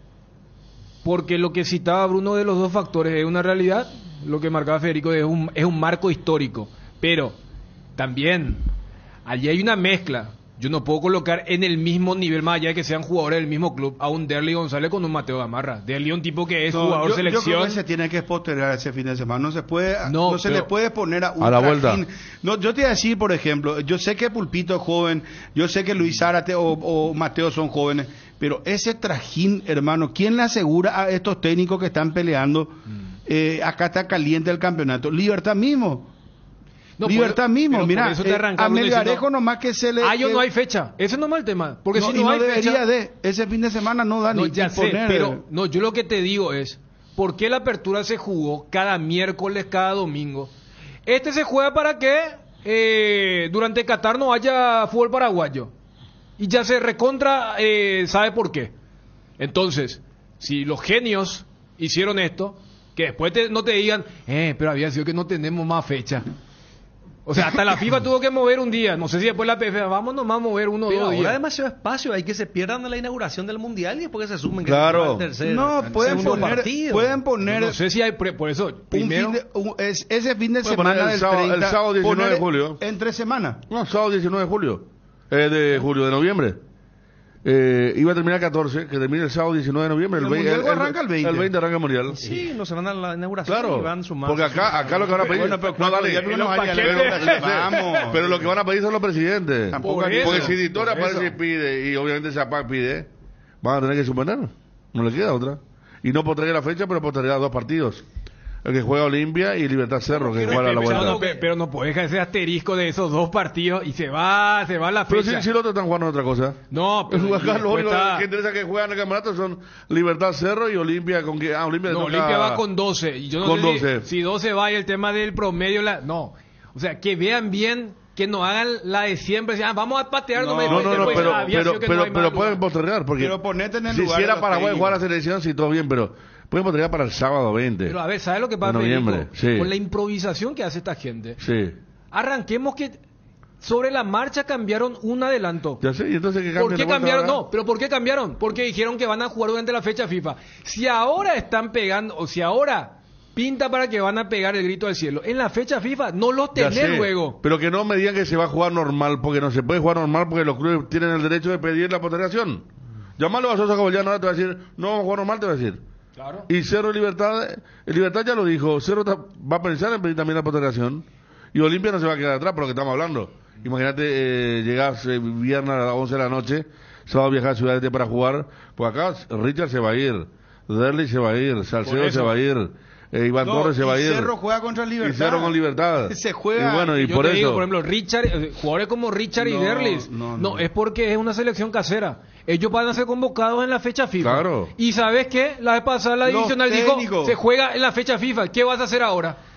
Porque lo que citaba Bruno de los dos factores es una realidad. Lo que marcaba Federico es un, es un marco histórico. Pero también allí hay una mezcla. Yo no puedo colocar en el mismo nivel, más allá de que sean jugadores del mismo club, a un Derly González con un Mateo Gamarra. Derly es un tipo que es No, jugador yo, selección. Yo creo que se tiene que postergar ese fin de semana. No se puede, No, no, se pero- le puede poner a un A la vuelta. trajín. No, yo te voy a decir, por ejemplo, yo sé que Pulpito es joven, yo sé que Luis Zárate o, o Mateo son jóvenes, pero ese trajín, hermano, ¿quién le asegura a estos técnicos que están peleando? Mm. Eh, acá está caliente el campeonato. Libertad mismo. No, Libertad por- mismo, pero por mira, eso te eh, arranca, a Bruno, Melgarejo diciendo, nomás que se le... Ah, yo que- no hay fecha. Ese no es mal tema. Porque no, si y no, no hay debería fecha... de, ese fin de semana no da No, ni ya ni sé, poner. pero no, yo lo que te digo es, ¿por qué la apertura se jugó cada miércoles, cada domingo? Este se juega para que eh, durante Qatar no haya fútbol paraguayo. Y ya se recontra, eh, ¿sabe por qué? Entonces, si los genios hicieron esto, que después te- no te digan, eh, pero había sido que no tenemos más fecha. O sea, hasta la FIFA tuvo que mover un día. No sé si después la P F A, vamos nomás a mover uno o Pero dos ahora días. hay demasiado espacio, hay que se pierdan a la inauguración del mundial y después que se sumen que Claro. se va al tercer, No, al pueden segundo poner, partido. pueden poner No sé si hay, pre- por eso, un primero... fin de- un- es- ese fin de Pueden poner semana el del sábado- el treinta, sábado diecinueve de poner julio. Entre semana. No, sábado diecinueve de julio. Eh, de julio, de noviembre. Eh, iba a terminar catorce, que termine el sábado diecinueve de noviembre. El veinte, mundial arranca el veinte. El veinte arranca el mundial. Sí, no se van a la inauguración Claro, y van sumando. porque acá, acá lo que van a pedir... Bueno, pero no, cuando dale, ya no los nos vaya a la paquetes- inauguración, vamos. Pero lo que van a pedir son los presidentes. Tampoco Por aquí- eso. Porque si Editora por aparece y eso. pide, y obviamente Zapac pide, van a tener que suspender. No le queda otra. Y no postergar la fecha, pero postergar dos partidos. El que juega Olimpia y Libertad Cerro, que juega a la Pero vuelta. no, pe- pero no puedes dejar ese asterisco de esos dos partidos y se va, se va la Pero fecha. si, si los otros están jugando otra cosa. No, pero Acá y lo único después está- que interesa que juegan en el campeonato son Libertad Cerro y Olimpia con que... Ah, Olimpia le No, toca- Olimpia va con doce. Y yo no con sé si- doce. Si, doce va y el tema del promedio. La, no. O sea, que vean bien, que no hagan la de siempre. decir, ah, vamos a patear. No, me- No, no, no, después, pero, ah, había pero, sido que pero, no hay pero más pueden lugar. postergar, porque Pero ponete en el si lugar hiciera de los Paraguay técnicos. jugar a la selección, sí, todo bien, pero pueden postergar para el sábado veinte. Pero a ver, ¿sabes lo que pasa, De noviembre, Federico? sí. Con la improvisación que hace esta gente. Sí. Arranquemos que sobre la marcha cambiaron un adelanto. Ya sé, y entonces que ¿Por cambien qué de vuelta cambiaron? ahora. No, pero ¿por qué cambiaron? Porque dijeron que van a jugar durante la fecha FIFA. Si ahora están pegando, o si ahora pinta para que van a pegar el grito al cielo, en la fecha FIFA no los Ya tenés sé, luego. Pero que no me digan que se va a jugar normal, porque no se puede jugar normal porque los clubes tienen el derecho de pedir la postergación. Llamarlo a Sosa Cabollano ahora te va a decir, no vamos a jugar normal, te va a decir. Claro. Y Cerro Libertad, el Libertad ya lo dijo, Cerro ta- va a pensar en pedir también la postergación. Y Olimpia no se va a quedar atrás por lo que estamos hablando. Imagínate, eh, llegas eh, viernes a las once de la noche, sábado viajar a Ciudad Este para jugar, pues acá Richard se va a ir, Derly se va a ir, Salcedo eso. se va a ir, eh, Iván No, Torres se va a y ir. Cerro juega contra el Libertad. Y Cerro con Libertad. Se juega- Y bueno, y Yo por te eso. digo, por ejemplo, Richard, eh, jugadores como Richard y No, Derlis, no, no, no. es porque es una selección casera. Ellos van a ser convocados en la fecha FIFA. Claro. Y ¿sabes qué? La vez pasada la Los divisional dijo, técnicos. se juega en la fecha FIFA. ¿Qué vas a hacer ahora?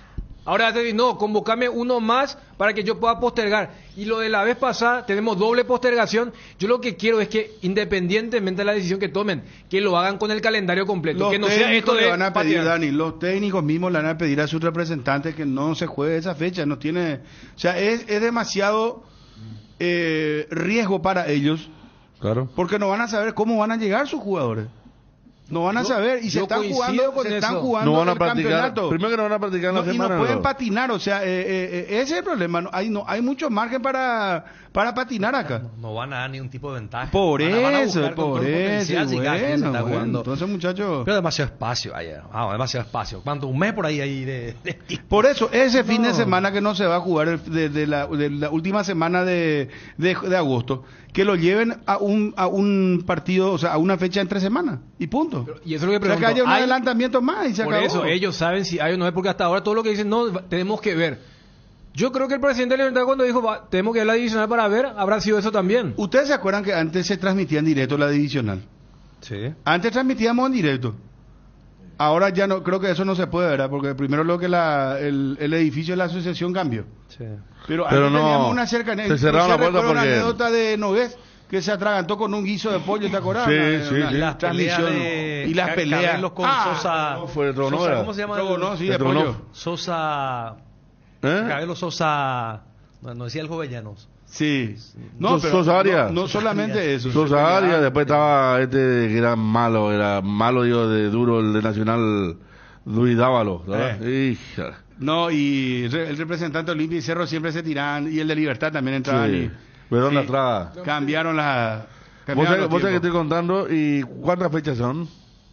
Ahora vas a decir, no, convocame uno más para que yo pueda postergar. Y lo de la vez pasada, tenemos doble postergación. Yo lo que quiero es que, independientemente de la decisión que tomen, que lo hagan con el calendario completo. Los que no sea esto le de van a pedir, patear. Dani, los técnicos mismos le van a pedir a sus representantes que no se juegue esa fecha. No tiene, o sea, es, es demasiado eh, riesgo para ellos. Claro. Porque no van a saber cómo van a llegar sus jugadores. No van a Yo- saber y se yo están coincido jugando, con se están eso. jugando No van a el practicar. campeonato. Primero que no van a practicar en la No, y semana. no pueden no. patinar, o sea, eh, eh, eh, ese es el problema. No, hay, no, hay mucho margen para, para patinar acá. No van a dar ningún tipo de ventaja. Por Van a- van a eso, buscar con por todo el eso. potencial, si cada quien se Bueno, está bueno, jugando. entonces, muchachos. Pero demasiado espacio allá. Vamos, demasiado espacio. ¿Cuánto? Un mes por ahí ahí de, de tiempo. Por eso, ese fin de No. semana que no se va a jugar el- de, de la, de la última semana de, de, de agosto, que lo lleven a un, a un partido, o sea, a una fecha entre semanas y punto. Y eso es lo que O sea, que pregunto. haya un ¿Hay- adelantamiento más y se Por acabó. eso, ellos saben si hay o no es, porque hasta ahora todo lo que dicen, no, va- tenemos que ver. Yo creo que el presidente de Libertad cuando dijo, va, tenemos que ver la divisional para ver, habrá sido eso también. ¿Ustedes se acuerdan que antes se transmitía en directo la divisional? Sí. Antes transmitíamos en directo. Ahora ya no, creo que eso no se puede, ¿verdad? Porque primero lo que la, el, el edificio de la asociación cambió. Sí. Pero, Pero antes no, teníamos una cercanía. se cerraron la puerta recuerdo una porque- anécdota de Nogués que se atragantó con un guiso de pollo, ¿te acordás? Sí, Una- sí, una sí. Las transmisión. peleas de Y las Ca- peleas. Cabello con Ah, Sosa. no, fue de Tronó, Sosa, era. ¿cómo se llama? Tronó, sí, De de Tronó. pollo. Sosa. ¿Eh? Cabello Sosa. No, no decía el Jovellanos. Sí. No, Sos- pero Sosa Arias. no, no solamente eso. Sosa Arias, después estaba este que era malo, era malo, digo, de duro, el de Nacional, Luis Dávalo, ¿verdad? Hija. No, y re- el representante Olimpia y Cerro siempre se tiran, y el de Libertad también entraban. Sí. Y, Perdón, sí, la entrada. cambiaron la. ¿Vos cambiaron sabés, los vos sabés que tiempos. estoy contando? ¿Y cuántas fechas son?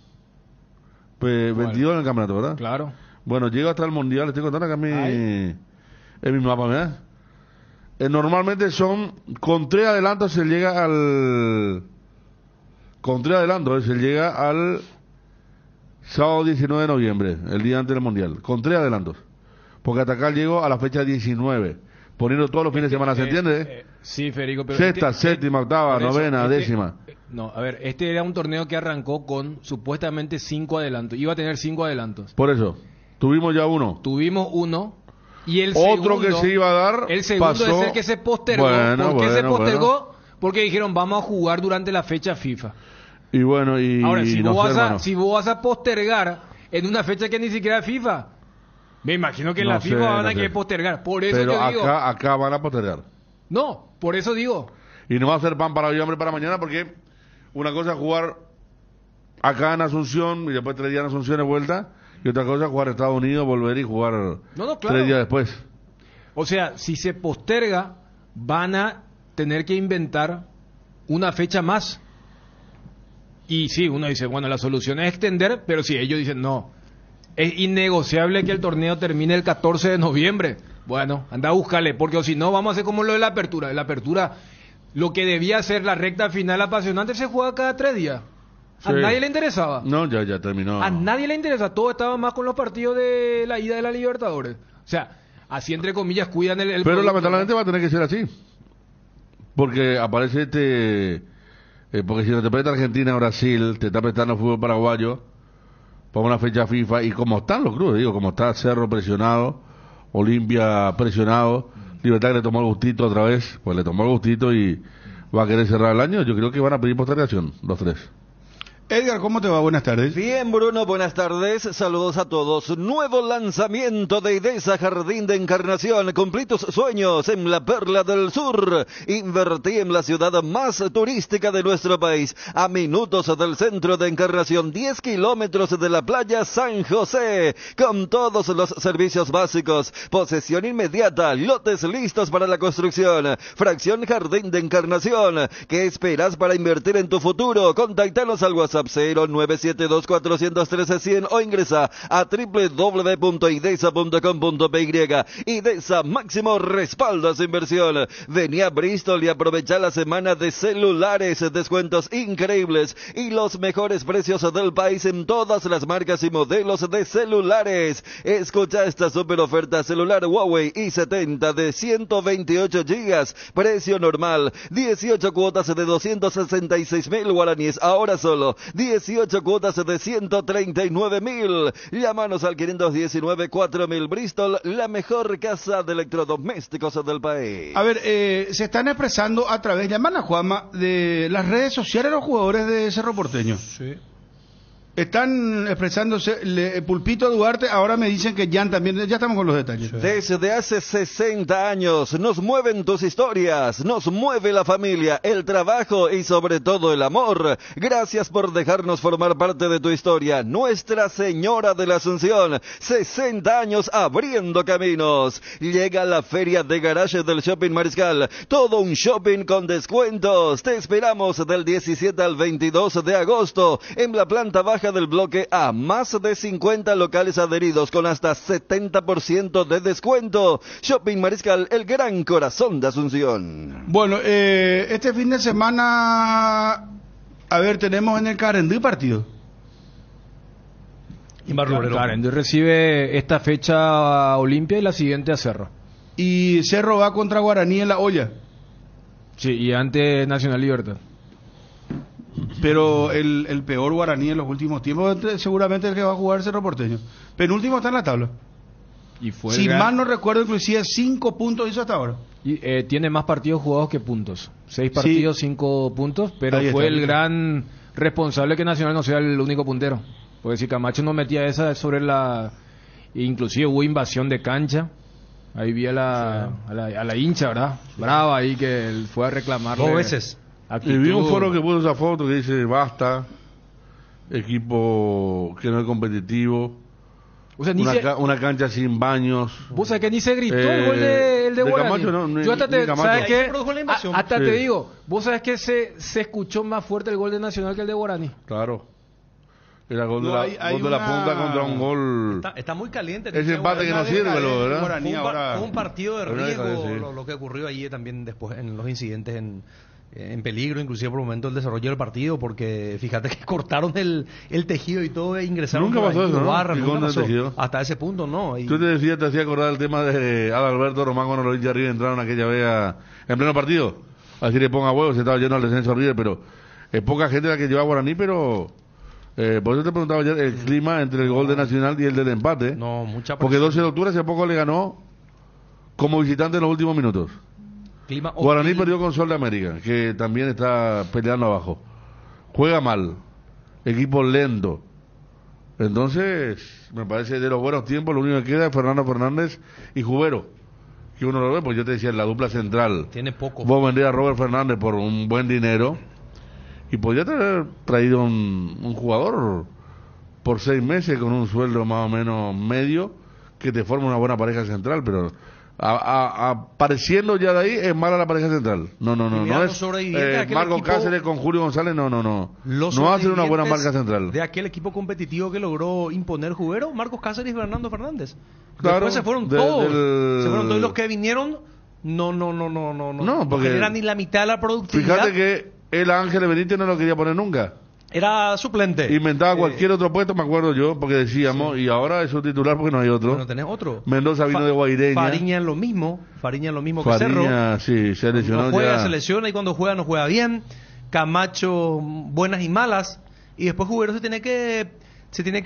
Pues veintidós en el campeonato, ¿verdad? Claro. Bueno, llego hasta el Mundial, estoy contando acá en mi, en mi mapa, ¿verdad? Eh, normalmente son, con tres adelantos se llega al... Con tres adelantos eh, se llega al sábado diecinueve de noviembre, el día antes del Mundial. Con tres adelantos. Porque hasta acá llego a la fecha diecinueve, poniendo todos los fines de semana, ¿se Eh, entiende? eh, sí, Federico, pero... Sexta, este- séptima, octava, por eso, novena, este- décima. No, a ver, este era un torneo que arrancó con supuestamente cinco adelantos. Iba a tener cinco adelantos. Por eso, tuvimos ya uno. Tuvimos uno. Y el Otro segundo, que se iba a dar, el segundo pasó. es el que se postergó. Bueno, ¿Por qué se bueno, postergó? Porque dijeron, vamos a jugar durante la fecha FIFA. Y bueno, y... Ahora, si, no vos sé, vas a, hermano. si vos vas a postergar en una fecha que ni siquiera es FIFA, me imagino que en No la sé, FIFA van no a sé. querer postergar. Por eso Pero yo digo, acá, acá van a postergar. no, por eso digo, Y no va a ser pan para hoy, hambre para mañana, porque una cosa es jugar acá en Asunción y después tres días en Asunción de vuelta, y otra cosa es jugar a Estados Unidos, volver y jugar No, no, claro. tres días después. o sea, si se posterga, van a tener que inventar una fecha más. Y sí, uno dice, bueno, la solución es extender, pero si ellos dicen, no, es innegociable que el torneo termine el catorce de noviembre. Bueno, anda a buscarle, porque o si no, vamos a hacer como lo de la apertura. La apertura, lo que debía ser la recta final apasionante, se juega cada tres días. A Sí. nadie le interesaba. No, ya, ya terminó. A nadie le interesa. Todo estaba más con los partidos de la ida de la Libertadores. O sea, así entre comillas cuidan el... el Pero producto, lamentablemente ¿no? va a tener que ser así. Porque aparece este... eh, porque si no te presta Argentina, Brasil, te está prestando el fútbol paraguayo para una fecha FIFA, y como están los clubes, digo, como está Cerro presionado, Olimpia presionado, Libertad que le tomó el gustito otra vez, pues le tomó el gustito y va a querer cerrar el año, yo creo que van a pedir postergación, los tres. Edgar, ¿cómo te va? Buenas tardes. Bien, Bruno, buenas tardes. Saludos a todos. Nuevo lanzamiento de Idesa Jardín de Encarnación. Cumplí tus sueños en la Perla del Sur. Invertí en la ciudad más turística de nuestro país. A minutos del centro de Encarnación, diez kilómetros de la playa San José. Con todos los servicios básicos. Posesión inmediata. Lotes listos para la construcción. Fracción Jardín de Encarnación. ¿Qué esperas para invertir en tu futuro? Contáctanos al WhatsApp cero nueve siete dos cuatro uno tres cero cero o ingresa a doble u doble u doble u punto idesa punto com punto p y. Idesa, máximo respaldo a su inversión. Vení a Bristol y aprovecha la semana de celulares, descuentos increíbles y los mejores precios del país en todas las marcas y modelos de celulares. Escucha esta super oferta: celular Huawei i setenta de ciento veintiocho gigas, precio normal, dieciocho cuotas de doscientos sesenta y seis mil guaraníes, ahora solo dieciocho cuotas de ciento treinta y nueve mil. Llámanos al quinientos diecinueve cuatro mil Bristol, la mejor casa de electrodomésticos del país. A ver, eh, se están expresando a través, llaman a Juanma, de las redes sociales los jugadores de Cerro Porteño. Sí. Están expresándose, le, Pulpito Duarte, ahora me dicen que Jan también, ya estamos con los detalles. Sí. Desde hace sesenta años nos mueven tus historias, nos mueve la familia, el trabajo y sobre todo el amor. Gracias por dejarnos formar parte de tu historia. Nuestra Señora de la Asunción, sesenta años abriendo caminos. Llega la feria de garaje del Shopping Mariscal, todo un shopping con descuentos. Te esperamos del diecisiete al veintidós de agosto en la planta baja del bloque A, más de cincuenta locales adheridos con hasta setenta por ciento de descuento. Shopping Mariscal, el gran corazón de Asunción. Bueno, eh, este fin de semana, a ver, tenemos en el Carendí partido. Y Carendí recibe esta fecha a Olimpia y la siguiente a Cerro. Y Cerro va contra Guaraní en la olla. Sí, y ante Nacional Libertad. Pero el, el peor Guaraní en los últimos tiempos seguramente el que va a jugar Cerro Porteño. Penúltimo está en la tabla. Y fue si gran... mal no recuerdo, inclusive cinco puntos hizo hasta ahora. Y, eh, tiene más partidos jugados que puntos. Seis partidos, sí. cinco puntos, pero ahí fue está, el está. gran responsable que Nacional no sea el único puntero. Porque si Camacho no metía esa sobre la... Inclusive hubo invasión de cancha. Ahí vi a la, sí. a la, a la hincha, ¿verdad? Sí. Brava ahí que él fue a reclamarle. Dos veces. Actitud. Y vi un foro que puso esa foto que dice basta, equipo que no es competitivo, o sea, una, se... ca una cancha sin baños. Vos sabés que ni se gritó eh, el gol de, el de, de Guaraní. Camacho, no, Yo hasta te, ¿sabes qué? A, hasta sí. te digo, vos sabés que se, se escuchó más fuerte el gol de Nacional que el de Guaraní. Claro. Era gol no, de la, hay, hay gol de una... la punta contra un gol. Está, está muy caliente. Ese empate que no sirve, ¿verdad? Guaraní, fue, un ahora... fue un partido de riesgo sí. lo, lo que ocurrió allí también después en los incidentes en... en peligro, inclusive por el momento del desarrollo del partido, porque fíjate que cortaron el, el tejido y todo, e ingresaron nunca pasó eso, ¿no? barra, nunca pasó. Hasta ese punto no. Y... Tú te decías, te hacía acordar el tema de Adalberto Román cuando los hinchas arriba entraron aquella vez a, en pleno partido, así le ponga huevos, se estaba lleno al descenso arriba, pero es poca gente la que lleva a Guaraní, pero eh, por eso te preguntaba ayer el clima entre el gol de Nacional y el del empate. No, mucha presión. Porque doce de octubre hace poco le ganó como visitante en los últimos minutos. Clima Guaraní perdió con Sol de América, que también está peleando abajo. Juega mal, equipo lento. Entonces, me parece de los buenos tiempos, lo único que queda es Fernando Fernández y Jubero. Que uno lo ve, pues yo te decía, la dupla central. Tiene poco. Vos vendés a Robert Fernández por un buen dinero y podría haber traído un, un jugador por seis meses con un sueldo más o menos medio que te forme una buena pareja central, pero... A, a, apareciendo ya de ahí es mala la pareja central. No, no, no, no es eh, Marco Cáceres con Julio González, no, no, no. No va a ser una buena marca central. De aquel equipo competitivo que logró imponer Jubero, Marcos Cáceres y Fernando Fernández. Claro, después se fueron de, todos. Del... Se fueron todos los que vinieron. No, no, no, no, no, no. No, porque no generan ni la mitad de la productividad. Fíjate que el Ángel Benítez no lo quería poner nunca. Era suplente. Inventaba eh, cualquier otro puesto, me acuerdo yo, porque decíamos, sí. y ahora es su titular porque no hay otro. Bueno, tenés otro. Mendoza vino Fa de Guaireña. Fariña en lo mismo, Fariña en lo mismo Fariña, que Cerro. sí, se lesionó cuando juega, ya. se lesiona y cuando juega no juega bien. Camacho, buenas y malas. Y después Jubero se tiene que, se tiene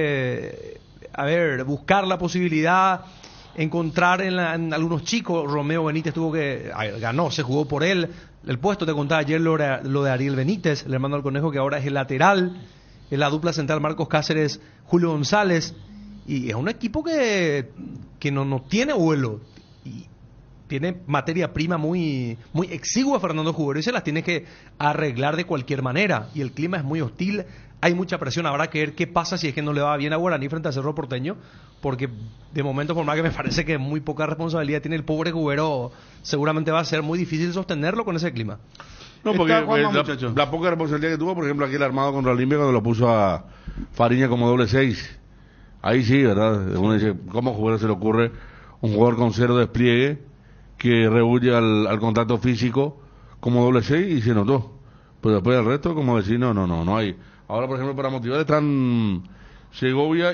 que, a ver, buscar la posibilidad, encontrar en, la, en algunos chicos. Romeo Benítez tuvo que, ganó, se jugó por él. El puesto, te contaba ayer lo, lo de Ariel Benítez, el hermano del Conejo, que ahora es el lateral, es la dupla central Marcos Cáceres, Julio González, y es un equipo que, que no, no tiene vuelo, y tiene materia prima muy, muy exigua Fernando Jubero, y se las tiene que arreglar de cualquier manera, y el clima es muy hostil, hay mucha presión, habrá que ver qué pasa si es que no le va bien a Guaraní frente a Cerro Porteño, porque de momento, por más que me parece que muy poca responsabilidad tiene el pobre Jubero, seguramente va a ser muy difícil sostenerlo con ese clima. No, porque eh, la, la poca responsabilidad que tuvo, por ejemplo, aquí el armado contra Olimpia cuando lo puso a Fariña como doble seis. Ahí sí, ¿verdad? Uno dice, ¿cómo Jubero se le ocurre un jugador con cero despliegue que rehuye al, al contacto físico como doble seis? Y se notó. Pero después el resto, como decir, no, no, no, no hay. Ahora, por ejemplo, para motivar están Segovia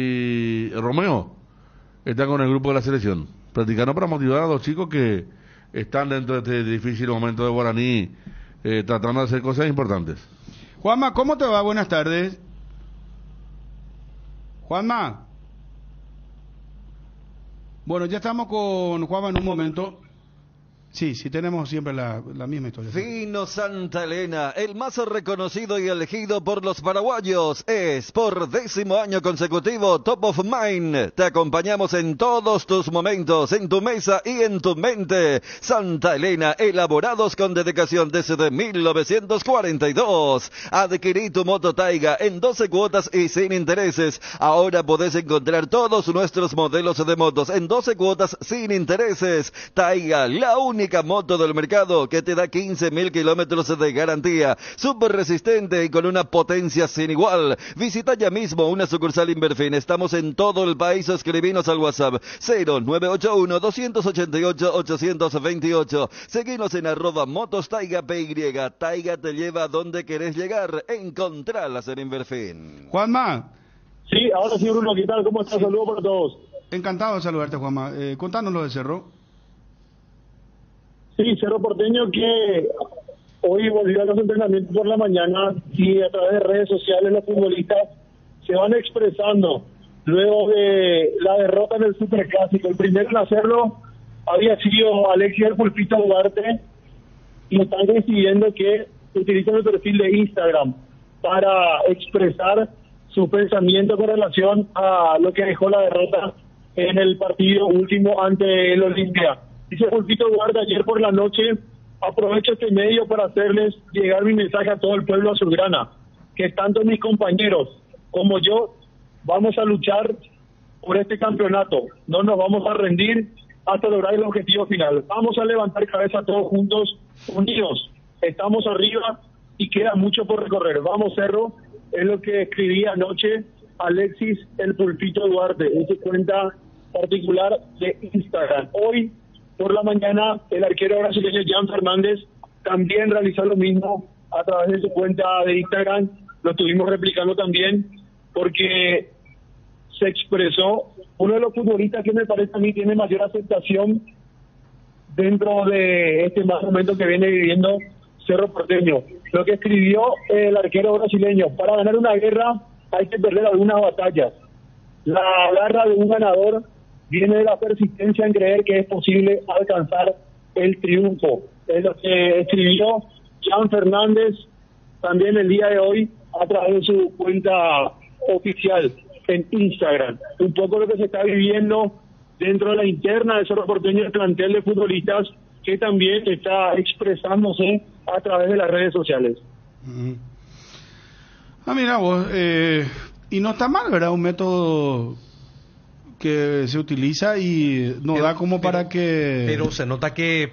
y Romeo. Están con el grupo de la selección. Practicando para motivar a los chicos que están dentro de este difícil momento de Guaraní, eh, tratando de hacer cosas importantes. Juanma, ¿cómo te va? Buenas tardes. Juanma. Bueno, ya estamos con Juanma en un momento. Sí, sí, tenemos siempre la, la misma historia. Vino Santa Elena, el más reconocido y elegido por los paraguayos, es por décimo año consecutivo Top of Mind. Te acompañamos en todos tus momentos, en tu mesa y en tu mente. Santa Elena, elaborados con dedicación desde mil novecientos cuarenta y dos. Adquirí tu moto Taiga en doce cuotas y sin intereses. Ahora podés encontrar todos nuestros modelos de motos en doce cuotas sin intereses. Taiga, la única única moto del mercado que te da quince mil kilómetros de garantía, súper resistente y con una potencia sin igual. Visita ya mismo una sucursal Inverfin. Estamos en todo el país. Escribinos al WhatsApp cero nueve ocho uno, dos ocho ocho, ocho dos ocho. Seguinos en arroba motos Taiga P Y. Taiga te lleva a donde querés llegar. Encontralas en Inverfin. Juanma. Sí, ahora sí, Bruno, ¿qué tal? ¿Cómo estás? Saludos para todos. Encantado de saludarte, Juanma. Eh, contanos lo de Cerro. Sí, Cerro Porteño que hoy volvió a los entrenamientos por la mañana y a través de redes sociales los futbolistas se van expresando luego de la derrota en el Superclásico. El primero en hacerlo había sido Alexis El Pulpito Duarte y están decidiendo que utilicen el perfil de Instagram para expresar su pensamiento con relación a lo que dejó la derrota en el partido último ante el Olimpia. Dice Pulpito Duarte: ayer por la noche aprovecho este medio para hacerles llegar mi mensaje a todo el pueblo azulgrana, que tanto mis compañeros como yo vamos a luchar por este campeonato, no nos vamos a rendir hasta lograr el objetivo final, vamos a levantar cabeza todos juntos, unidos, estamos arriba y queda mucho por recorrer, vamos Cerro, es lo que escribía anoche Alexis El Pulpito Duarte en su cuenta particular de Instagram. Hoy por la mañana, el arquero brasileño Jan Fernández también realizó lo mismo a través de su cuenta de Instagram. Lo estuvimos replicando también porque se expresó uno de los futbolistas que me parece a mí tiene mayor aceptación dentro de este mal momento que viene viviendo Cerro Porteño. Lo que escribió el arquero brasileño: para ganar una guerra hay que perder algunas batallas. La garra de un ganador viene de la persistencia en creer que es posible alcanzar el triunfo. Es lo que escribió Jan Fernández también el día de hoy a través de su cuenta oficial en Instagram. Un poco lo que se está viviendo dentro de la interna de Cerro Porteño, el plantel de futbolistas que también está expresándose a través de las redes sociales. Mm. Ah, mira vos, eh, y no está mal, ¿verdad? Un método que se utiliza y no pero, da como pero, para que... Pero se nota que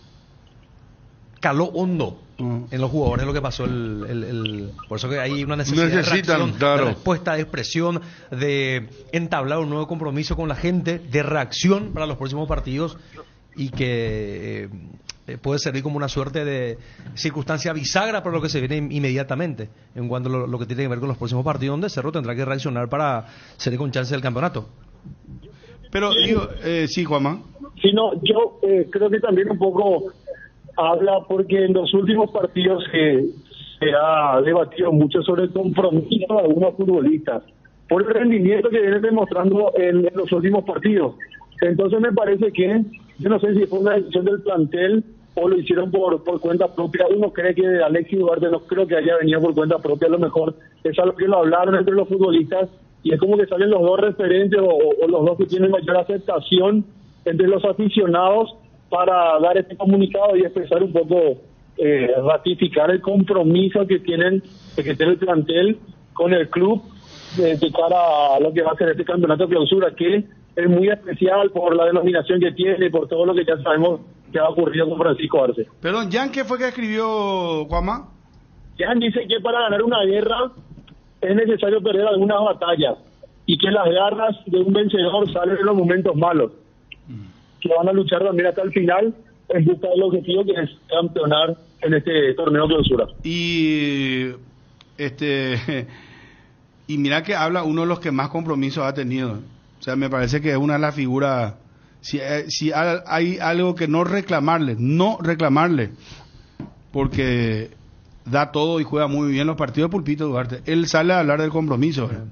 caló hondo uh. en los jugadores lo que pasó el, el, el... Por eso que hay una necesidad Necesitan, de reacción, claro. de respuesta, de expresión, de entablar un nuevo compromiso con la gente, de reacción para los próximos partidos y que eh, puede servir como una suerte de circunstancia bisagra para lo que se viene inmediatamente en cuanto a lo, lo que tiene que ver con los próximos partidos, donde Cerro tendrá que reaccionar para salir con chance del campeonato. Pero digo, eh, sí, Juanma. Sí, no, yo eh, creo que también un poco habla porque en los últimos partidos eh, se ha debatido mucho sobre el compromiso de algunos futbolistas por el rendimiento que vienen demostrando en, en los últimos partidos. Entonces me parece que, yo no sé si fue una decisión del plantel o lo hicieron por, por cuenta propia. Uno cree que Alexis Duarte no creo que haya venido por cuenta propia, a lo mejor es algo que lo hablaron entre los futbolistas y es como que salen los dos referentes o, o los dos que tienen mayor aceptación entre los aficionados para dar este comunicado y expresar un poco, eh, ratificar el compromiso que tienen que tiene el plantel con el club de, de cara a lo que va a ser este campeonato de clausura, que es muy especial por la denominación que tiene, por todo lo que ya sabemos que ha ocurrido con Francisco Arce. Perdón, Jan, ¿qué fue que escribió Juanma? Jan dice que para ganar una guerra es necesario perder algunas batallas y que las garras de un vencedor salen en los momentos malos, que van a luchar también hasta el final en busca del objetivo que es campeonar en este torneo clausura. Y este y mira que habla uno de los que más compromisos ha tenido. O sea, me parece que es una de las figuras. Si, si hay algo que no reclamarle, no reclamarle, porque da todo y juega muy bien los partidos de Pulpito Duarte. Él sale a hablar del compromiso. ¿verdad?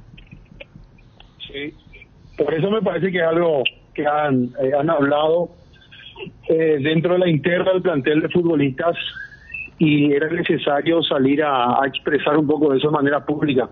Sí, por eso me parece que es algo que han, eh, han hablado eh, dentro de la interna del plantel de futbolistas y era necesario salir a, a expresar un poco de eso de manera pública,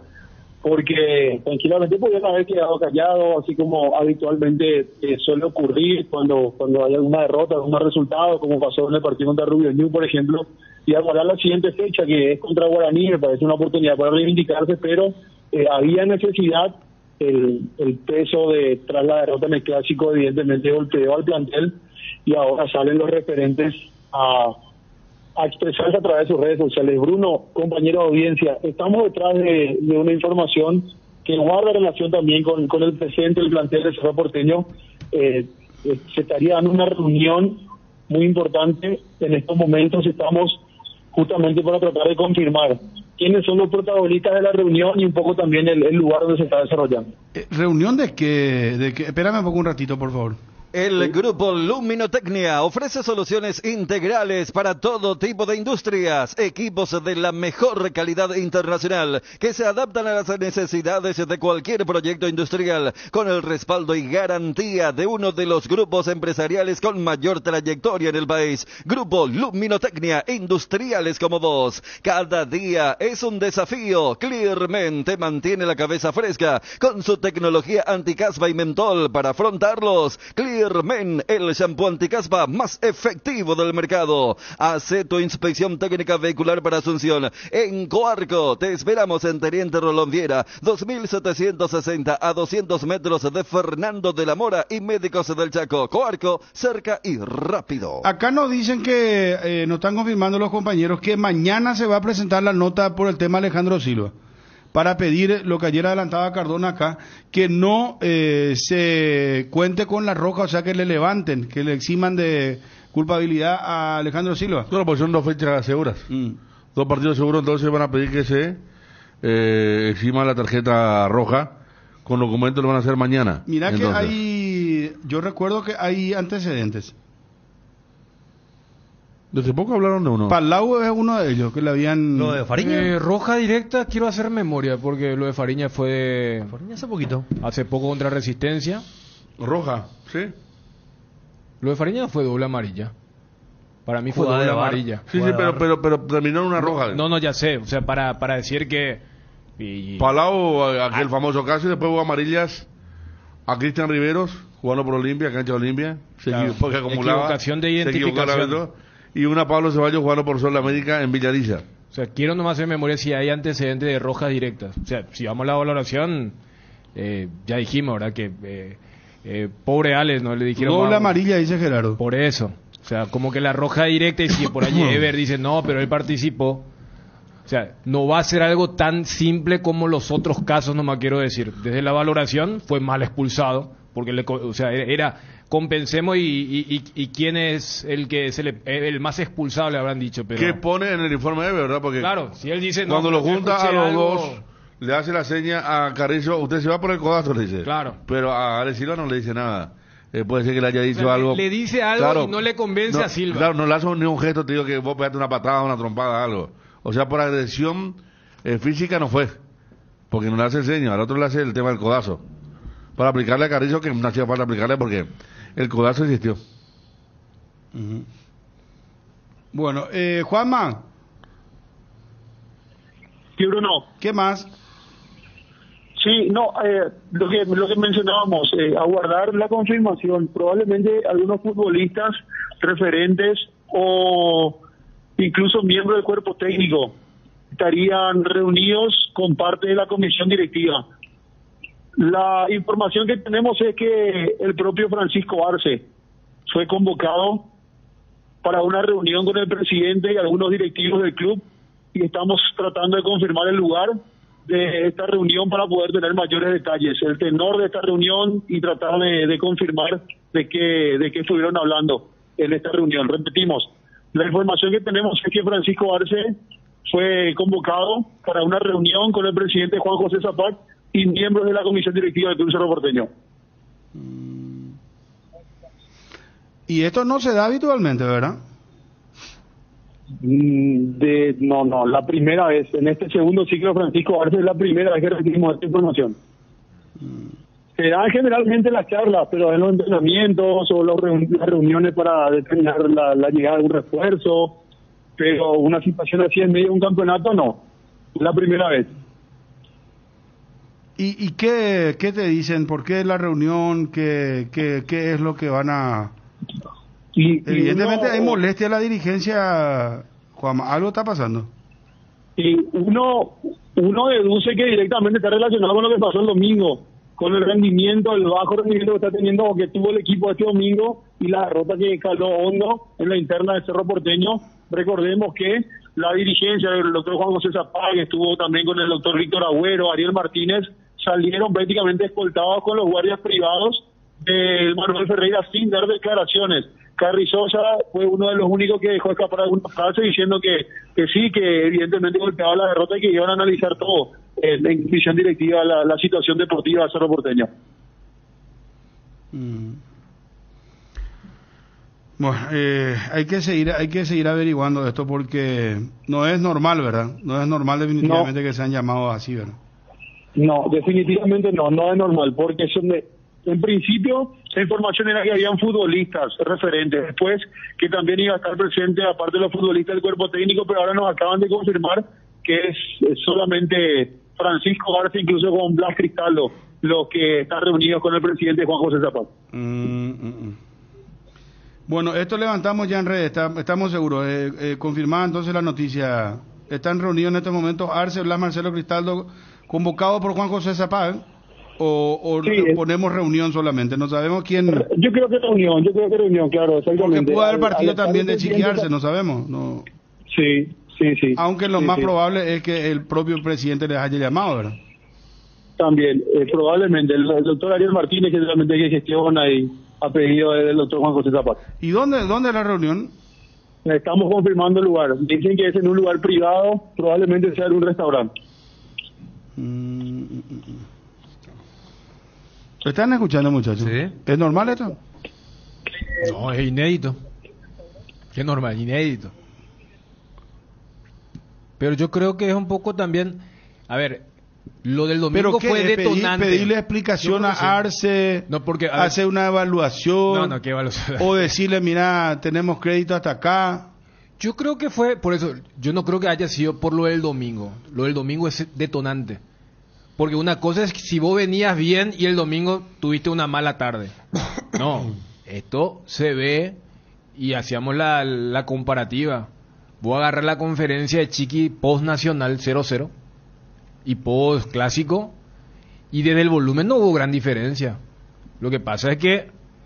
porque tranquilamente podían haber quedado callados, así como habitualmente eh, suele ocurrir cuando cuando hay alguna derrota, algún resultado, como pasó en el partido contra Rubio Ñu, por ejemplo, y ahora la siguiente fecha, que es contra Guaraní, me parece una oportunidad para reivindicarse, pero eh, había necesidad. El, el peso de tras la derrota en el clásico evidentemente golpeó al plantel y ahora salen los referentes a, a expresarse a través de sus redes sociales. Bruno, compañero de audiencia, estamos detrás de, de una información que guarda relación también con, con el presente del plantel de Cerro Porteño. Eh, eh, se estaría dando una reunión muy importante en estos momentos. Estamos justamente para tratar de confirmar quiénes son los protagonistas de la reunión y un poco también el, el lugar donde se está desarrollando. Eh, ¿Reunión de qué? De qué? Espérame un poco un ratito, por favor. El grupo Luminotecnia ofrece soluciones integrales para todo tipo de industrias, equipos de la mejor calidad internacional que se adaptan a las necesidades de cualquier proyecto industrial con el respaldo y garantía de uno de los grupos empresariales con mayor trayectoria en el país. Grupo Luminotecnia, industriales como vos. Cada día es un desafío. Clearment te mantiene la cabeza fresca con su tecnología anticaspa y mentol para afrontarlos. Clear Men, el shampoo anticaspa más efectivo del mercado. Hace tu inspección técnica vehicular para Asunción en Coarco. Te esperamos en Teniente Rolón Viera, dos mil setecientos sesenta a doscientos metros de Fernando de la Mora y Médicos del Chaco. Coarco, cerca y rápido. Acá nos dicen que, eh, nos están confirmando los compañeros, que mañana se va a presentar la nota por el tema Alejandro Silva, para pedir lo que ayer adelantaba Cardona acá, que no eh, se cuente con la roja, o sea, que le levanten, que le eximan de culpabilidad a Alejandro Silva. Claro, pues son dos fechas seguras. Mm. Dos partidos seguros, entonces van a pedir que se eh, exima la tarjeta roja. Con documentos lo van a hacer mañana. Mira entonces. que hay, yo recuerdo que hay antecedentes. Desde poco hablaron de uno. Palau es uno de ellos, que le habían... ¿Lo de Fariña? Eh, roja directa, quiero hacer memoria, porque lo de Fariña fue... Fariña hace poquito. Hace poco contra Resistencia. Roja, sí. Lo de Fariña fue doble amarilla. Para mí fue Jugada doble amarilla. Sí, sí, pero, pero, pero terminó en una roja. No, no, ya sé. O sea, para, para decir que... Y... Palau, aquel ah. famoso caso, y después hubo amarillas a Cristian Riveros, jugando por Olimpia, cancha de Olimpia. Se claro. Porque acumulaba. Equivocación de identificación. Y una Pablo Ceballos jugando por Sol América en Villarilla. O sea, quiero nomás hacer memoria si hay antecedentes de rojas directas. O sea, si vamos a la valoración, eh, ya dijimos, ¿verdad? Que eh, eh, pobre Alex, ¿no? Le dijeron... Doble amarilla, dice Gerardo. Por eso. O sea, como que la roja directa, y si por allí Ever dice, no, pero él participó. O sea, no va a ser algo tan simple como los otros casos, nomás quiero decir. Desde la valoración fue mal expulsado, porque le, o sea, era... compensemos y, y, y, y quién es el que se le, el más expulsado, le habrán dicho. Pero ¿qué pone en el informe de verdad? Porque claro, si él dice no, cuando lo junta a los algo... dos, le hace la seña a Carrizo, usted se va por el codazo, le dice. Claro. Pero a Ale Silva no le dice nada. Eh, puede ser que le haya dicho, o sea, algo. Le dice algo, claro, y no le convence no, a Silva. Claro, no le hace ni un gesto, te digo que vos pegaste una patada, una trompada, algo. O sea, por agresión eh, física no fue. Porque no le hace seña, al otro le hace el tema del codazo. Para aplicarle a Carrizo, que no hacía falta aplicarle porque el codazo existió. Uh-huh. Bueno, eh, Juanma. Sí, Bruno. ¿Qué más? Sí, no, eh, lo que lo que mencionábamos, eh, aguardar la confirmación. Probablemente algunos futbolistas referentes o incluso miembros del cuerpo técnico estarían reunidos con parte de la comisión directiva. La información que tenemos es que el propio Francisco Arce fue convocado para una reunión con el presidente y algunos directivos del club y estamos tratando de confirmar el lugar de esta reunión para poder tener mayores detalles, el tenor de esta reunión y tratar de, de confirmar de qué, de qué estuvieron hablando en esta reunión. Repetimos, la información que tenemos es que Francisco Arce fue convocado para una reunión con el presidente Juan José Zapat y miembros de la comisión directiva del Club Cerro Porteño. Y esto no se da habitualmente, ¿verdad? De, no, no, la primera vez. En este segundo ciclo, Francisco Arce es la primera vez que recibimos esta información. Se dan generalmente las charlas, pero en los entrenamientos o los reun- las reuniones para determinar la, la llegada de un refuerzo, pero una situación así en medio de un campeonato, no. La primera vez. ¿Y, y qué, qué te dicen? ¿Por qué la reunión? ¿Qué, qué, qué es lo que van a...? Y, Evidentemente y uno, hay molestia a la dirigencia, Juanma. ¿Algo está pasando? Y uno, uno deduce que directamente está relacionado con lo que pasó el domingo, con el rendimiento, el bajo rendimiento que está teniendo o que tuvo el equipo este domingo y la derrota que caló hondo en la interna de Cerro Porteño. Recordemos que la dirigencia del doctor Juan José Zapag, que estuvo también con el doctor Víctor Agüero, Ariel Martínez, salieron prácticamente escoltados con los guardias privados de Manuel Ferreira sin dar declaraciones. Carrizosa fue uno de los únicos que dejó escapar alguna frase diciendo que, que sí, que evidentemente golpeaba la derrota y que iban a analizar todo eh, en comisión directiva la, la situación deportiva de Cerro Porteño. Mm. Bueno, eh, hay que seguir, hay que seguir averiguando esto porque no es normal, ¿verdad? No es normal definitivamente no. que sean llamados así, ¿verdad? No, definitivamente no, no es normal, porque son de, en principio la información era que habían futbolistas referentes, después que también iba a estar presente aparte de los futbolistas del cuerpo técnico, pero ahora nos acaban de confirmar que es, es solamente Francisco Arce, incluso con Blas Cristaldo, los que están reunidos con el presidente Juan José Zapag. Mm, mm, mm. Bueno, esto levantamos ya en redes, está, estamos seguros, eh, eh, confirmada entonces la noticia. Están reunidos en estos momentos Arce, Blas, Marcelo Cristaldo, convocados por Juan José Zapag, o, o sí, ponemos reunión solamente, no sabemos quién. Yo creo que reunión, yo creo que reunión, claro, exactamente. Porque pudo haber partido al, también al de chiquearse, no sabemos. No. Sí, sí, sí. Aunque lo sí, más sí. probable es que el propio presidente les haya llamado, ¿verdad? También, eh, probablemente, el, el doctor Ariel Martínez, que es realmente que gestiona y a pedido del doctor Juan José Zapag. ¿Y dónde, dónde es la reunión? Estamos confirmando el lugar. Dicen que es en un lugar privado, probablemente sea en un restaurante. Mm, mm, mm. ¿Están escuchando, muchachos? Sí. ¿Es normal esto? No, es inédito. Qué normal, inédito. Pero yo creo que es un poco también... A ver, lo del domingo ¿Pero fue qué? detonante. Pedir, pedirle explicación a sí. Arce, no, porque, a hacer una evaluación, no, no, ¿qué evaluación? O decirle, mira, tenemos crédito hasta acá. Yo creo que fue, por eso, yo no creo que haya sido por lo del domingo. Lo del domingo es detonante. Porque una cosa es que si vos venías bien y el domingo tuviste una mala tarde. No, esto se ve y hacíamos la, la comparativa. Voy a agarrar la conferencia de Chiqui post nacional cero cero y post clásico y desde el volumen no hubo gran diferencia. Lo que pasa es que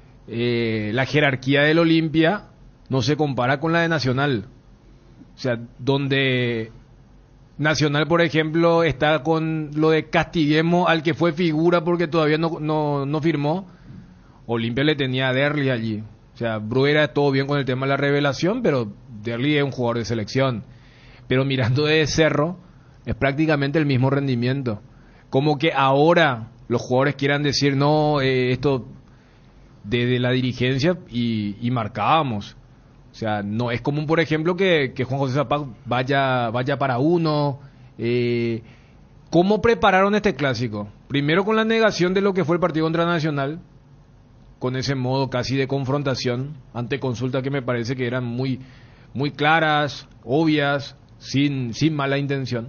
eh, la jerarquía del Olimpia no se compara con la de Nacional. O sea, donde Nacional, por ejemplo, está con lo de castiguemos al que fue figura porque todavía no, no, no firmó. Olimpia le tenía a Derli allí. O sea, Bruera todo bien con el tema de la revelación, pero Derli es un jugador de selección. Pero mirando de Cerro, es prácticamente el mismo rendimiento. Como que ahora los jugadores quieran decir, no, eh, esto de, de la dirigencia y, y marcábamos. O sea, no es común, por ejemplo, que, que Juan José Zapag vaya, vaya para uno. Eh, ¿Cómo prepararon este clásico? Primero con la negación de lo que fue el partido contra Nacional, con ese modo casi de confrontación ante consultas que me parece que eran muy, muy claras, obvias, sin, sin mala intención.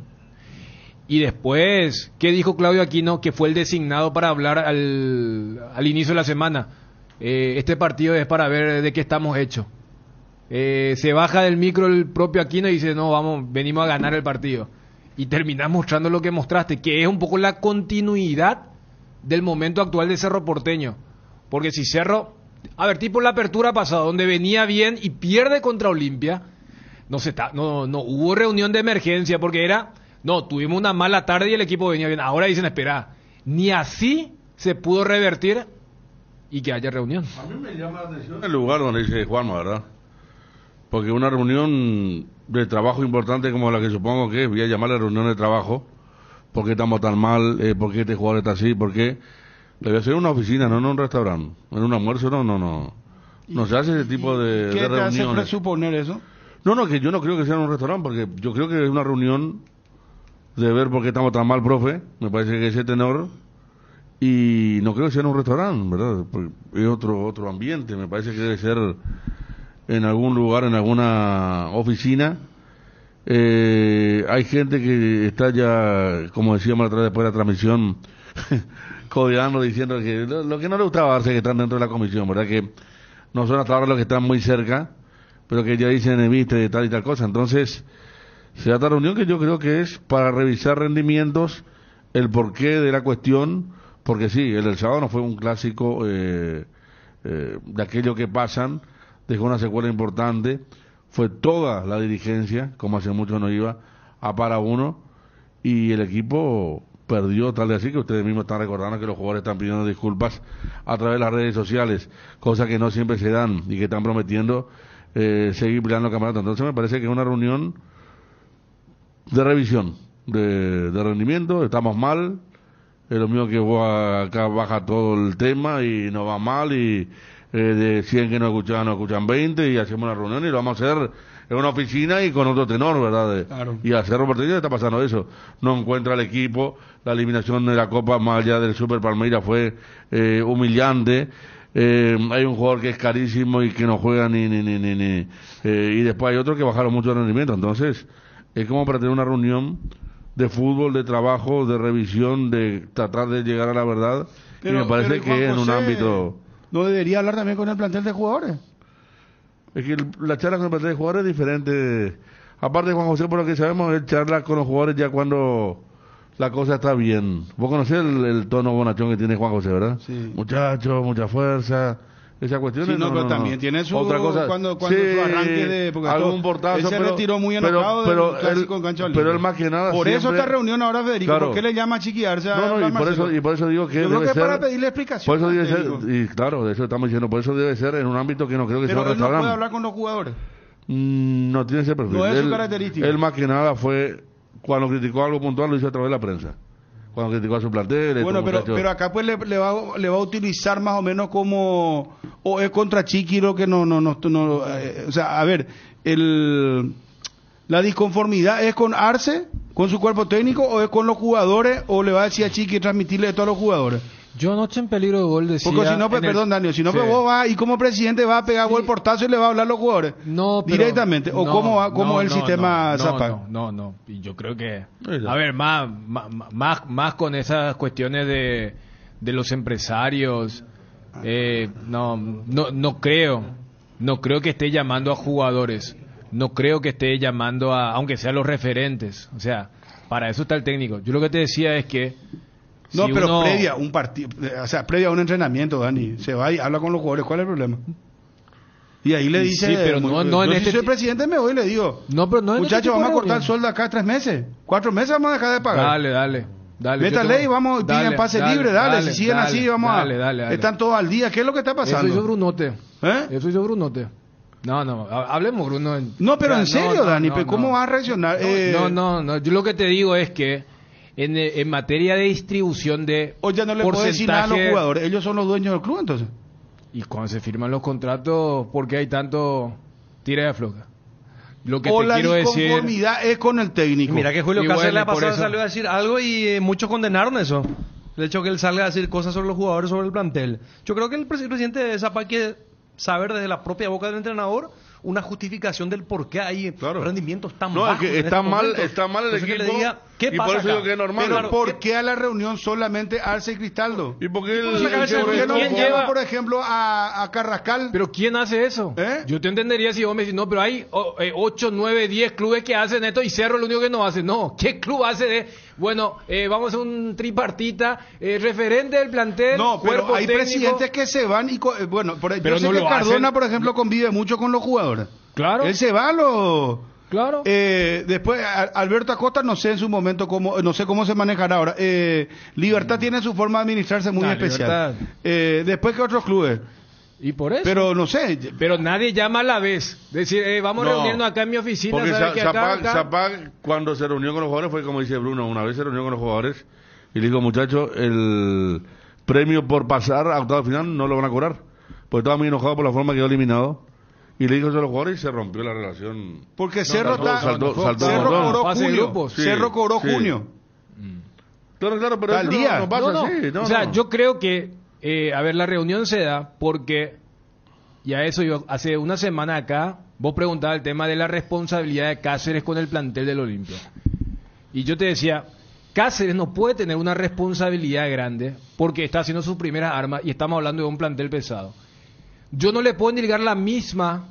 Y después, ¿qué dijo Claudio Aquino? Que fue el designado para hablar al, al inicio de la semana. Eh, este partido es para ver de qué estamos hechos. Eh, se baja del micro el propio Aquino y dice, no, vamos, venimos a ganar el partido. Y terminás mostrando lo que mostraste, que es un poco la continuidad del momento actual de Cerro Porteño. Porque si Cerro, a ver, tipo la apertura pasada, donde venía bien y pierde contra Olimpia, no, se está, no, no hubo reunión de emergencia, porque era, no, tuvimos una mala tarde y el equipo venía bien. Ahora dicen, espera, ni así se pudo revertir y que haya reunión. A mí me llama la atención el lugar donde dice Juanma, ¿verdad? Porque una reunión de trabajo importante como la que supongo que es, voy a llamarle reunión de trabajo, ¿por qué estamos tan mal? Eh, ¿Por qué este jugador está así? ¿Por qué? Debe ser en una oficina, no en un restaurante. En un almuerzo, no, no, no. No se hace ese tipo de, ¿Qué de te hace reuniones. presuponer eso? No, no, que yo no creo que sea en un restaurante, porque yo creo que es una reunión de ver por qué estamos tan mal, profe. Me parece que ese tenor. Y no creo que sea en un restaurante, ¿verdad? Porque es otro, otro ambiente. Me parece que debe ser en algún lugar, en alguna oficina. Eh, hay gente que está ya, como decíamos la otra vez después de la transmisión, codeando, diciendo que lo, lo que no le gustaba darse que están dentro de la comisión, ¿verdad? Que no son hasta ahora los que están muy cerca, pero que ya dicen, viste, de tal y tal cosa. Entonces, se da esta reunión que yo creo que es para revisar rendimientos, el porqué de la cuestión, porque sí, el del sábado no fue un clásico eh, eh, de aquello que pasan, dejó una secuela importante, fue toda la dirigencia, como hace mucho no iba, a para uno, y el equipo perdió, tal de así que ustedes mismos están recordando que los jugadores están pidiendo disculpas a través de las redes sociales, cosas que no siempre se dan y que están prometiendo eh, seguir peleando el campeonato. Entonces me parece que es una reunión de revisión de, de rendimiento, estamos mal, es lo mío que acá baja todo el tema y no va mal, y eh, de cien que no escuchan, no escuchan veinte, y hacemos una reunión y lo vamos a hacer en una oficina y con otro tenor, ¿verdad? De, claro. Y a Cerro Porteño está pasando eso, no encuentra el equipo, la eliminación de la Copa más allá del Super Palmeiras fue eh, humillante. Eh, hay un jugador que es carísimo y que no juega ni ni ni ni, ni eh, y después hay otros que bajaron mucho de rendimiento. Entonces es como para tener una reunión de fútbol, de trabajo, de revisión, de tratar de llegar a la verdad. Pero, y me parece que en un ámbito... ¿No debería hablar también con el plantel de jugadores? Es que el, la charla con el plantel de jugadores es diferente. Aparte, Juan José, por lo que sabemos, él charla con los jugadores ya cuando la cosa está bien. Vos conocés el, el tono bonachón que tiene Juan José, ¿verdad? Sí. Muchachos, mucha fuerza... Esa cuestión sí, no, no, no, pero no, también no. tiene su otra cosa cuando, cuando sí, su arranque de porque algún esto, portazo, él se pero, retiró muy pero, enojado pero, del clásico en cancha pero él más que nada por siempre, eso esta reunión ahora, Federico, claro, ¿por qué le llama a chiquearse a no, no, y por Marcelo? eso y por eso digo que yo debe creo que ser, para pedirle explicación por eso debe ser, y claro, de eso estamos diciendo, por eso debe ser en un ámbito que no creo que pero sea un él no restaurante. puede hablar con los jugadores. Mm, no tiene ese perfil, no es él, su característica. Él más que nada fue cuando criticó algo puntual lo hizo a través de la prensa. Cuando criticó a su plantel. Bueno, pero, pero acá pues le, le, va, le va a utilizar más o menos como o es contra Chiqui lo que no no no, no eh, o sea, a ver, el la disconformidad es con Arce, con su cuerpo técnico, o es con los jugadores, o le va a decir a Chiqui transmitirle a todos los jugadores. Yo anoche en peligro de gol decía... Porque si no, pues, perdón, el... Daniel, si no, sí. pues vos vas y como presidente vas a pegar sí. el portazo y le va a hablar a los jugadores. No, pero... Directamente. ¿O no, cómo va cómo no, el no, sistema no, Zapag? No, no, no. Y yo creo que... A ver, más, más, más con esas cuestiones de, de los empresarios. Eh, no, no, no creo. No creo que esté llamando a jugadores. No creo que esté llamando a... Aunque sean los referentes. O sea, para eso está el técnico. Yo lo que te decía es que... No, si pero uno... previa un partido, o sea, previa a un entrenamiento, Dani, se va y habla con los jugadores, ¿cuál es el problema? Y ahí le dice, sí, pero no, no yo en si este soy presidente me voy y le digo, no, pero no muchachos, este vamos a cortar el sueldo acá tres meses, cuatro meses vamos a dejar de pagar. Dale, dale, dale. Métale y vamos, piden pase dale, libre, dale, dale, si siguen dale, así vamos dale, a, dale, dale. están todos al día, ¿qué es lo que está pasando? Eso hizo Brunote, ¿eh? Eso hizo Brunote. No, no, hablemos Bruno. En... No, pero o sea, en serio, no, Dani, no, no, ¿cómo no. vas a reaccionar? No, eh... no, no, no, yo lo que te digo es que En, en materia de distribución de o ya no le puedo decir nada a los jugadores, ellos son los dueños del club entonces. Y cuando se firman los contratos, ¿por qué hay tanto tira de afloja? Lo que o te la quiero decir disconformidad es con el técnico. Y mira que Julio Cáceres bueno, la pasada eso... salió a decir algo y eh, muchos condenaron eso. El hecho que él salga a decir cosas sobre los jugadores, sobre el plantel. Yo creo que el presidente de Zapag quiere saber desde la propia boca del entrenador una justificación del por qué hay claro. rendimientos tan no, bajos. No, es que está mal, está mal el equipo. Que le diga, ¿qué y pasa por eso acá? digo que es normal. Pero ¿por qué a la reunión solamente Arce y Cristaldo? ¿Y por qué el, el, el, el, el, no ¿quién lleva, por ejemplo, a, a Carrascal? ¿Pero quién hace eso? ¿Eh? Yo te entendería si vos me decís, no, pero hay ocho, nueve, diez clubes que hacen esto y Cerro es lo único que no hace. No, ¿qué club hace de...? Bueno, eh, vamos a un tripartita, eh, referente del plantel, no, pero cuerpo hay técnico. presidentes que se van y... Eh, bueno, por, pero yo no sé que Cardona, hacen. por ejemplo, convive mucho con los jugadores. Claro. Él se va a los... Claro. Eh, después, a, Alberto Acosta, no sé en su momento cómo, no sé cómo se manejará ahora. Eh, Libertad mm. tiene su forma de administrarse muy nah, especial. Eh, después que otros clubes. Y por eso. Pero no sé. Pero nadie llama a la vez. Decir, eh, vamos no, reuniendo acá en mi oficina. Porque ¿sabe que acá, Zapag, acá? Zapag, cuando se reunió con los jugadores, fue como dice Bruno, una vez se reunió con los jugadores y le dijo, muchachos, el premio por pasar a octavo final no lo van a cobrar. Porque estaba muy enojado por la forma que quedó eliminado. y le dijo eso a los jugadores y se rompió la relación. Porque no, Cerro saltó, está, saltó, no, saltó Cerro un cobró Fase de junio. grupos. Sí, Cerro cobró sí. junio. Claro, claro, pero Tal eso día. no, no pasa No, no. así. No, o sea, no. yo creo que, eh, a ver, la reunión se da porque, y a eso yo, hace una semana acá, vos preguntabas el tema de la responsabilidad de Cáceres con el plantel del Olimpia. Y yo te decía, Cáceres no puede tener una responsabilidad grande porque está haciendo sus primeras armas y estamos hablando de un plantel pesado. Yo no le puedo endilgar la misma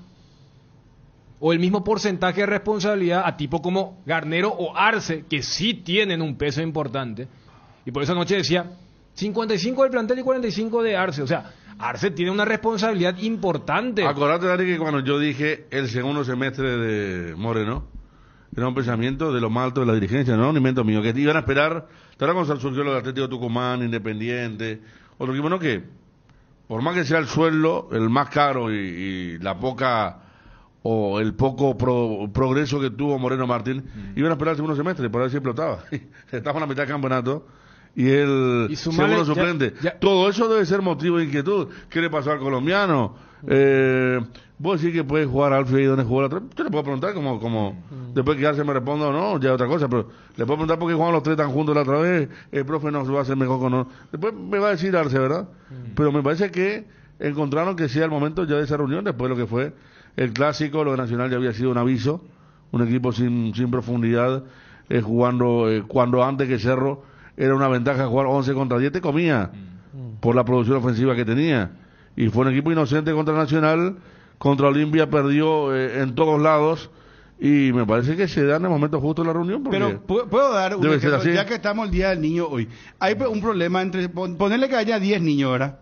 o el mismo porcentaje de responsabilidad a tipo como Garnero o Arce, que sí tienen un peso importante. Y por esa noche decía, cincuenta y cinco del plantel y cuarenta y cinco de Arce. O sea, Arce tiene una responsabilidad importante. Acordate, Dani, que cuando yo dije el segundo semestre de Moreno, era un pensamiento de lo más alto de la dirigencia, no un invento mío, que iban a esperar, tal vez cuando surgió el Atlético Tucumán, Independiente, otro equipo, no, que por más que sea el sueldo, el más caro y, y la poca o el poco pro, progreso que tuvo Moreno Martín, mm. iban a esperar el segundo semestre para ver si explotaba. Estaba en la mitad del campeonato y el y sumarle, segundo suplente. Ya, ya. Todo eso debe ser motivo de inquietud. ¿Qué le pasó al colombiano? Mm. Eh, vos decís que puede jugar Alfio ahí donde jugó la otra. Yo le puedo preguntar como, como mm. después que Arce me responda o no, ya otra cosa, pero le puedo preguntar por qué jugaban los tres tan juntos la otra vez, el profe no se va a hacer mejor con no. Después me va a decir Arce, ¿verdad? Mm. Pero me parece que encontraron que sea el momento ya de esa reunión, después de lo que fue el clásico, lo de Nacional ya había sido un aviso, un equipo sin, sin profundidad, eh, jugando eh, cuando antes que Cerro era una ventaja jugar once contra diez, te comía mm. por la producción ofensiva que tenía, y fue un equipo inocente contra Nacional, contra Olimpia perdió eh, en todos lados, y me parece que se da en el momento justo de la reunión. Pero puedo dar un debe ejemplo, ser así. Ya que estamos el día del niño hoy, hay un problema entre, ponerle que haya diez niños, ¿verdad?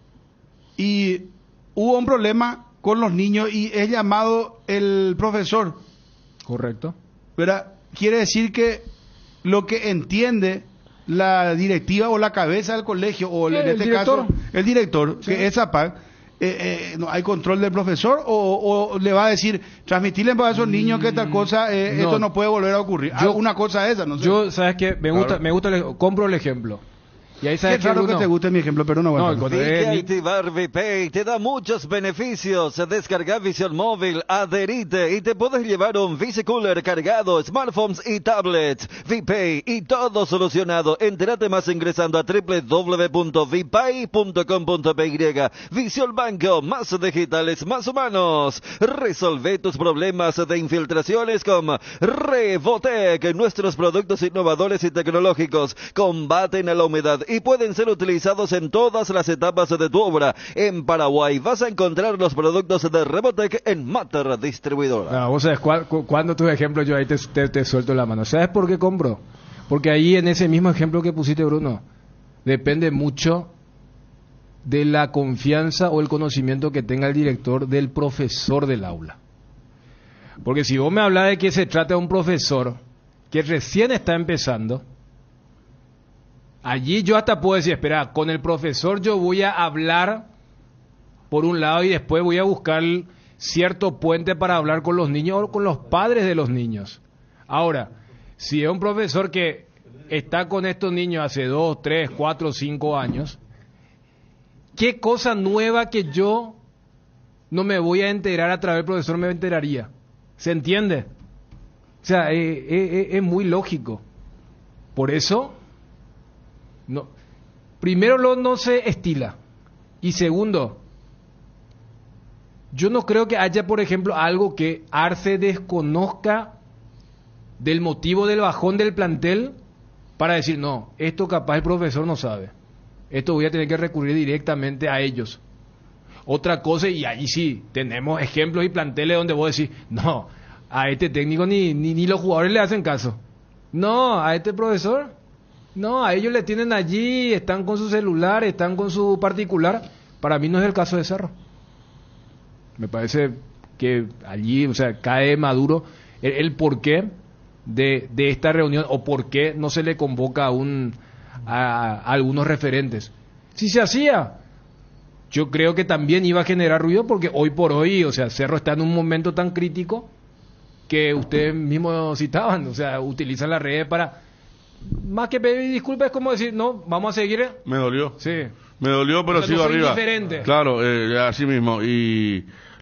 Y hubo un problema con los niños y es llamado el profesor. Correcto. ¿Verdad? Quiere decir que lo que entiende la directiva o la cabeza del colegio, o sí, en este director. caso el director, sí. que es APAC, eh, eh, ¿no hay control del profesor o, o le va a decir, transmitirle para esos niños que tal cosa, eh, no. esto no puede volver a ocurrir? Yo, una cosa esa, no sé. Yo, ¿sabes qué? Me gusta, claro. me gusta, el, compro el ejemplo. Y ahí sabes Qué raro que, que te guste mi ejemplo, pero no no, bueno. Activar VPay te da muchos beneficios. Descarga Visión Móvil, adherite y te puedes llevar un Vicicooler cargado, smartphones y tablets. VPay y todo solucionado. Entérate más ingresando a doble u doble u doble u punto vipay punto com punto p y. Visión Banco, más digitales, más humanos. Resolve tus problemas de infiltraciones con Revotec. Nuestros productos innovadores y tecnológicos combaten a la humedad y pueden ser utilizados en todas las etapas de tu obra. En Paraguay vas a encontrar los productos de Revotec en Mater Distribuidora. No, vos sabés, cu cu cuando tus ejemplos yo ahí te, te, te suelto la mano. ¿Sabes por qué compro? Porque ahí en ese mismo ejemplo que pusiste, Bruno, depende mucho de la confianza o el conocimiento que tenga el director del profesor del aula. Porque si vos me hablas de que se trata de un profesor que recién está empezando, allí yo hasta puedo decir, espera, con el profesor yo voy a hablar por un lado y después voy a buscar cierto puente para hablar con los niños o con los padres de los niños. Ahora, si es un profesor que está con estos niños hace dos, tres, cuatro, cinco años, ¿qué cosa nueva que yo no me voy a enterar a través del profesor me enteraría? ¿Se entiende? O sea, es, es, es muy lógico. Por eso... No. Primero, lo no se estila. Y segundo, yo no creo que haya, por ejemplo, algo que Arce desconozca del motivo del bajón del plantel para decir, no, esto capaz el profesor no sabe. Esto voy a tener que recurrir directamente a ellos. Otra cosa, y ahí sí, tenemos ejemplos y planteles donde vos decís, no, a este técnico ni, ni, ni los jugadores le hacen caso. No, a este profesor... No, a ellos le tienen allí, están con su celular, están con su particular. Para mí no es el caso de Cerro. Me parece que allí, o sea, cae maduro el, el porqué de, de esta reunión o por qué no se le convoca a, un, a, a algunos referentes. Si se hacía, yo creo que también iba a generar ruido porque hoy por hoy, o sea, Cerro está en un momento tan crítico que ustedes mismos citaban, o sea, utilizan las redes para... Más que pedir disculpas es como decir, no, vamos a seguir. Me dolió. Sí. Me dolió, pero o sea, sigo no soy arriba. Indiferente. Claro, eh, así mismo. Y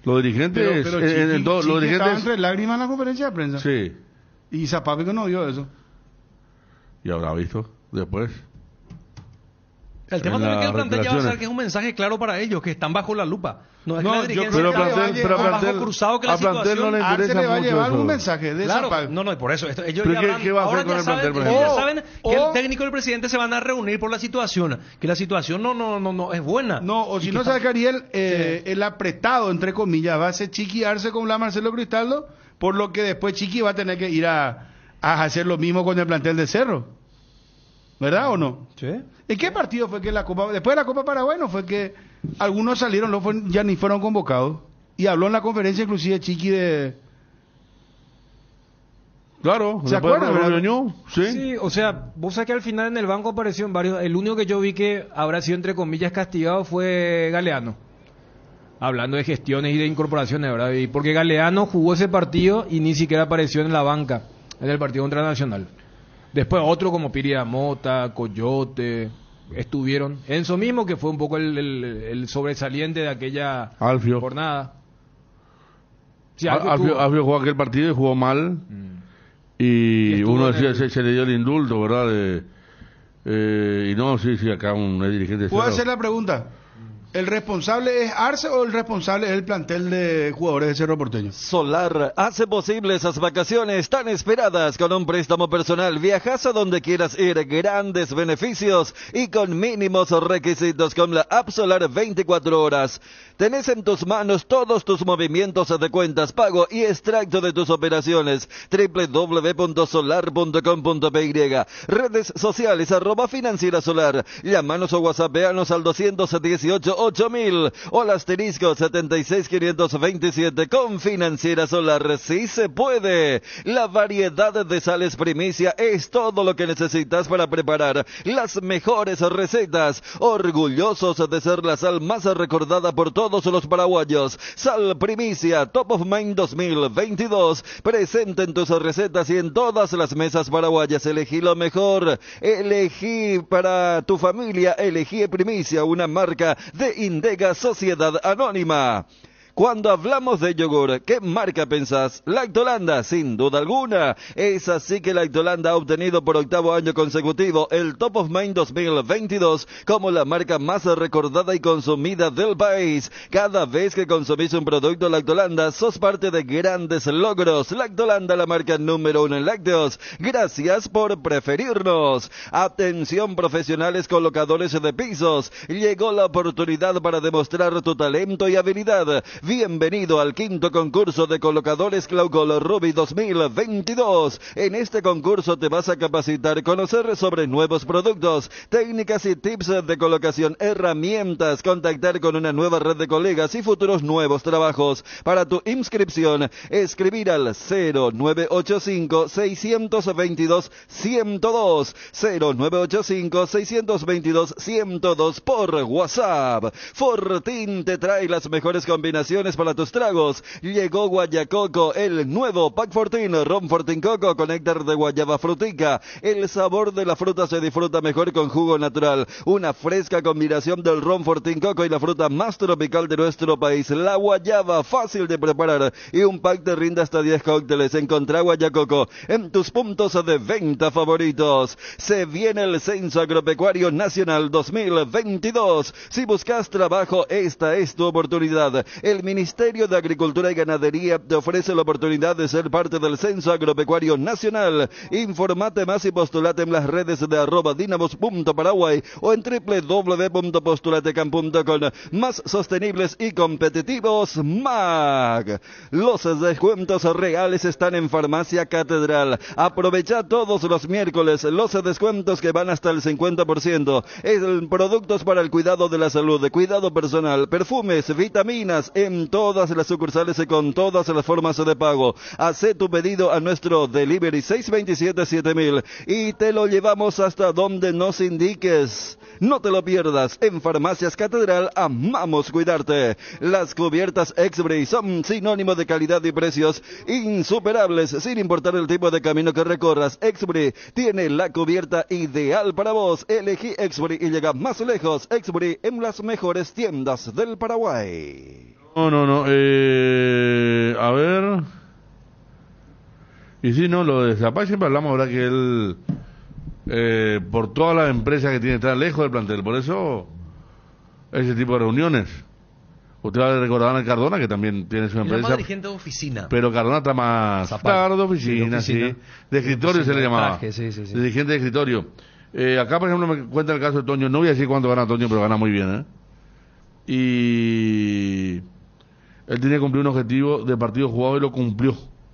Los dirigentes, Pero, pero en- en Chiqui- todo- Chiqui los estaba dirigentes, entre lágrimas en la conferencia de prensa. sí, Y Zapápico no vio eso. y habrá visto después. El tema En también las que el plantel ya va a declaraciones. ser que es un mensaje claro para ellos, que están bajo la lupa. No es No, que la yo dirigencia creo está que Plantel- pero bajo Plantel- cruzado que la a Plantel situación... no le Arce interesa le va a mucho llevar eso. algún mensaje de Claro, Zapápico. no, no, por eso. Esto, ellos ¿Pero ya qué- hablan- qué va a hacer ahora con ya el saben, plantel, por ellos ya ejemplo? saben O- que o- el técnico y el presidente se van a reunir por la situación, que la situación no no no no es buena. No, o Y si que no, está- sabe que Ariel, eh, el apretado, entre comillas, va a ser Chiqui Arce con la Marcelo Cristaldo, por lo que después Chiqui va a tener que ir a, a hacer lo mismo con el plantel de Cerro. ¿Verdad o no? Sí. ¿En qué partido fue que la Copa, después de la Copa Paraguay, no fue que algunos salieron, no fue- ya ni fueron convocados? Y habló en la conferencia inclusive Chiqui de... Claro, ¿Se después acuerdan, de verdad? Ño, sí. Sí, o sea, vos sabés que al final en el banco aparecieron varios. El único que yo vi que habrá sido entre comillas castigado fue Galeano. Hablando de gestiones y de incorporaciones, ¿verdad? Y porque Galeano jugó ese partido y ni siquiera apareció en la banca en el partido contra Nacional. Después otro como Piria Mota, Coyote, estuvieron. Enzo mismo, que fue un poco el, el- el sobresaliente de aquella Alfio. jornada. Sí, Al- Alfio Alfio, tuvo. Alfio jugó aquel partido y jugó mal. Y, Y estuvo uno en decía, el- se, se le dio el indulto, ¿verdad? De, eh, y no, sí, sí, acá un es dirigente de ¿Puedo Cerro. hacer la pregunta? ¿El responsable es Arce o el responsable es el plantel de jugadores de Cerro Porteño? Solar hace posible esas vacaciones tan esperadas con un préstamo personal. Viajas a donde quieras ir, grandes beneficios y con mínimos requisitos con la App Solar veinticuatro horas. Tenés en tus manos todos tus movimientos de cuentas, pago y extracto de tus operaciones. doble u doble u doble u punto solar punto com punto p y. Redes sociales arroba financiera solar. Llámanos o whatsappeanos al doscientos dieciocho ocho mil o al asterisco setenta y seis quinientos veintisiete con Financiera Solar. Sí se puede. La variedad de sales primicia es todo lo que necesitas para preparar las mejores recetas. Orgullosos de ser la sal más recordada por todos los paraguayos. Sal primicia Top of Mind dos mil veintidós. Presente en tus recetas y en todas las mesas paraguayas. Elegí lo mejor. Elegí para tu familia. Elegí primicia, una marca de Indega Sociedad Anónima. Cuando hablamos de yogur, ¿qué marca pensás? Lactolanda, sin duda alguna. Es así que Lactolanda ha obtenido por octavo año consecutivo el Top of Mind dos mil veintidós como la marca más recordada y consumida del país. Cada vez que consumís un producto Lactolanda, sos parte de grandes logros. Lactolanda, la marca número uno en lácteos. Gracias por preferirnos. Atención, profesionales colocadores de pisos. Llegó la oportunidad para demostrar tu talento y habilidad. Bienvenido al quinto concurso de colocadores Claucol Ruby dos mil veintidós. En este concurso te vas a capacitar, conocer sobre nuevos productos, técnicas y tips de colocación, herramientas, contactar con una nueva red de colegas y futuros nuevos trabajos. Para tu inscripción, escribir al cero nueve ocho cinco, seis dos dos, uno cero dos, cero nueve ocho cinco, seis dos dos, uno cero dos por WhatsApp. Fortín te trae las mejores combinaciones para tus tragos. Llegó Guayacoco, el nuevo Pack Fortín, Ron Fortín Coco con néctar de guayaba frutica. El sabor de la fruta se disfruta mejor con jugo natural. Una fresca combinación del Ron Fortín Coco y la fruta más tropical de nuestro país, la guayaba, fácil de preparar. Y un pack te rinde hasta diez cócteles. Encontrá Guayacoco en tus puntos de venta favoritos. Se viene el Censo Agropecuario Nacional dos mil veintidós. Si buscas trabajo, esta es tu oportunidad. El Ministerio de Agricultura y Ganadería te ofrece la oportunidad de ser parte del Censo Agropecuario Nacional. Informate más y postulate en las redes de arroba dinamos punto paraguay o en doble u doble u doble u punto postulatecam punto com. Más sostenibles y competitivos, M A G. Los descuentos reales están en Farmacia Catedral. Aprovecha todos los miércoles los descuentos que van hasta el cincuenta por ciento. En productos para el cuidado de la salud, cuidado personal, perfumes, vitaminas, en todas las sucursales y con todas las formas de pago. Hacé tu pedido a nuestro delivery seis dos siete siete mil y te lo llevamos hasta donde nos indiques. No te lo pierdas. En Farmacias Catedral amamos cuidarte. Las cubiertas Exbray son sinónimo de calidad y precios insuperables sin importar el tipo de camino que recorras. Exbray tiene la cubierta ideal para vos. Elegí Exbray y llega más lejos. Exbray en las mejores tiendas del Paraguay. No, no, no. Eh, a ver. Y sí, no, lo de Zapata siempre hablamos, ¿verdad? Que él, eh, por todas las empresas que tiene, está lejos del plantel. Por eso, ese tipo de reuniones. Usted va a recordar a Cardona, que también tiene su empresa. Es más dirigente de oficina. Pero Cardona está más... Zapata. Claro, de oficina, Sí, de oficina. sí. De escritorio De se le oficina, llamaba. traje, sí, sí, sí. Dirigente de escritorio. Eh, acá, por ejemplo, me cuenta el caso de Toño. No voy a decir cuánto gana Toño, pero gana muy bien, ¿eh? Y... él tenía que cumplir un objetivo de partido jugado y lo cumplió.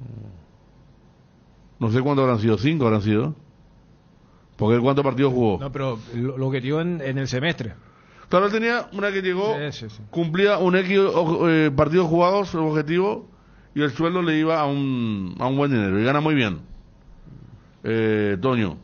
No sé cuántos habrán sido, cinco habrán sido. Porque él cuántos partidos jugó. No, pero lo, lo que dio en, en el semestre. Claro, él tenía, una que llegó, Sí, sí, sí. cumplía un X eh, partidos jugados, objetivo, y el sueldo le iba a un, a un buen dinero. Y gana muy bien. Eh, Toño.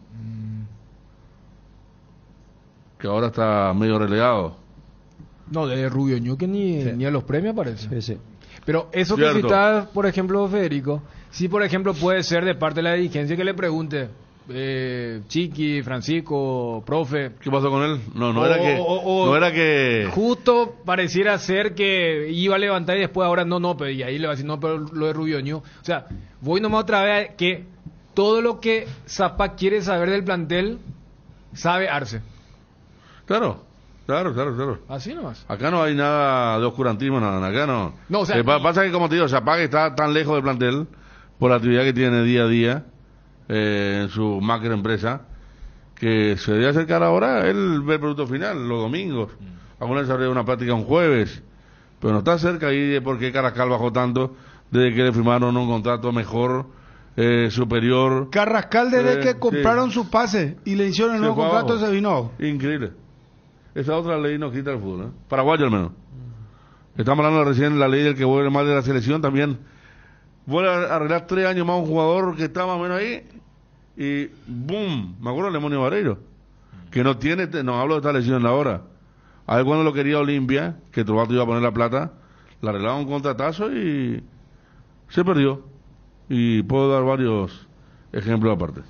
Que ahora está medio relegado. No, de Rubio Ñu que ni, ni a los premios aparece. Sí, sí. Pero eso Cierto. que citás, por ejemplo, Federico, sí, por ejemplo, puede ser de parte de la dirigencia que le pregunte, eh, Chiqui, Francisco, profe. ¿Qué pasó con él? No, no O- era que... o- o- no era que... Justo pareciera ser que iba a levantar y después ahora no, no, pero y ahí le va a decir, no, pero lo de Rubio Ñu. O sea, voy nomás otra vez a que todo lo que Zapata quiere saber del plantel, sabe Arce. Claro, claro, claro, claro. Así nomás. Acá no hay nada de oscurantismo, nada, acá no. No, o sea, Eh, pa- y- pasa que, como te digo, Zapata está tan lejos del plantel por la actividad que tiene día a día eh, en su macro empresa, que se debe acercar ahora, él ve el producto final los domingos. Alguna vez habría una práctica un jueves, pero no está cerca ahí de por qué Carrascal bajó tanto desde que le firmaron un contrato mejor, eh, superior. Carrascal desde Eh, que sí. compraron su pase y le hicieron el Se nuevo fue contrato abajo. se vino abajo. Increíble. Esa otra ley nos quita el fútbol, ¿eh? Paraguayo al menos. Estamos hablando recién de la ley del que vuelve mal de la selección, también vuelve a arreglar tres años más un jugador que está más o menos ahí y ¡boom! Me acuerdo de Lemonio Vareiro, que no tiene, no hablo de esta lesión ahora. A ver cuando lo quería Olimpia, que Trovato iba a poner la plata, le arreglaba un contratazo y se perdió. Y puedo dar varios ejemplos aparte.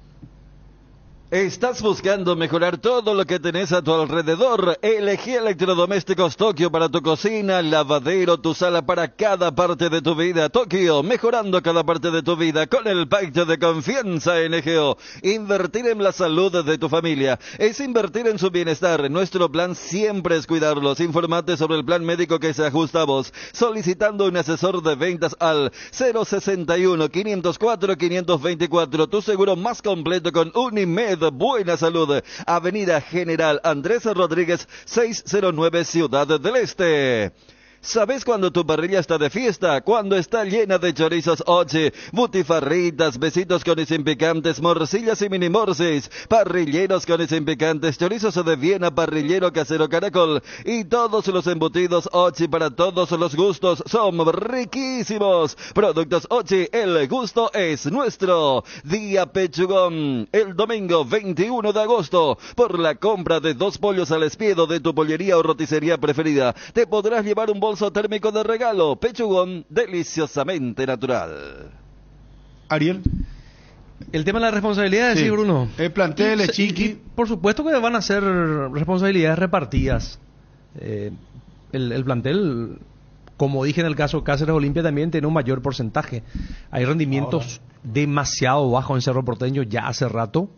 ¿Estás buscando mejorar todo lo que tenés a tu alrededor? Elegí Electrodomésticos Tokio para tu cocina, lavadero, tu sala, para cada parte de tu vida. Tokio, mejorando cada parte de tu vida con el pacto de confianza N G O. Invertir en la salud de tu familia es invertir en su bienestar. Nuestro plan siempre es cuidarlos. Informate sobre el plan médico que se ajusta a vos, solicitando un asesor de ventas al cero sesenta y uno, quinientos cuatro, quinientos veinticuatro. Tu seguro más completo con Unimed. Buena Salud, Avenida General Andrés Rodríguez, seiscientos nueve, Ciudad del Este. ¿Sabes cuando tu parrilla está de fiesta? Cuando está llena de chorizos oche, butifarritas, besitos con y sin picantes, morcillas y mini morcis, parrilleros con y sin picantes, chorizos de Viena, parrillero casero caracol y todos los embutidos ochi para todos los gustos son riquísimos. Productos ochi, el gusto es nuestro. Día Pechugón, el domingo veintiuno de agosto, por la compra de dos pollos al espiedo de tu pollería o roticería preferida, te podrás llevar un bolso térmico de regalo. Pechugón, deliciosamente natural. Ariel. El tema de la responsabilidad, Sí. sí, Bruno. El plantel Y- es chiqui. y por supuesto que van a ser responsabilidades repartidas. Eh, el, el plantel, como dije en el caso Cáceres Olimpia, también tiene un mayor porcentaje. Hay rendimientos demasiado bajos en Cerro Porteño ya hace rato.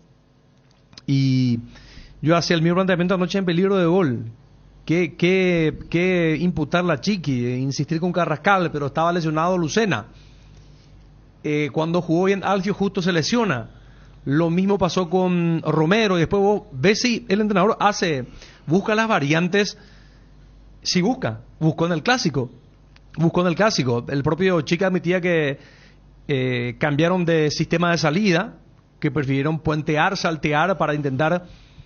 Y yo hacía el mismo planteamiento anoche en peligro de gol. ¿Qué, qué, qué imputar la Chiqui? Eh, insistir con Carrascal, pero estaba lesionado Lucena. Eh, cuando jugó bien Alfio justo se lesiona. Lo mismo pasó con Romero. Y después vos ves si el entrenador hace, busca las variantes. Si busca, buscó en el clásico. Buscó en el clásico. El propio Chiqui admitía que eh, cambiaron de sistema de salida, que prefirieron puentear, saltear para intentar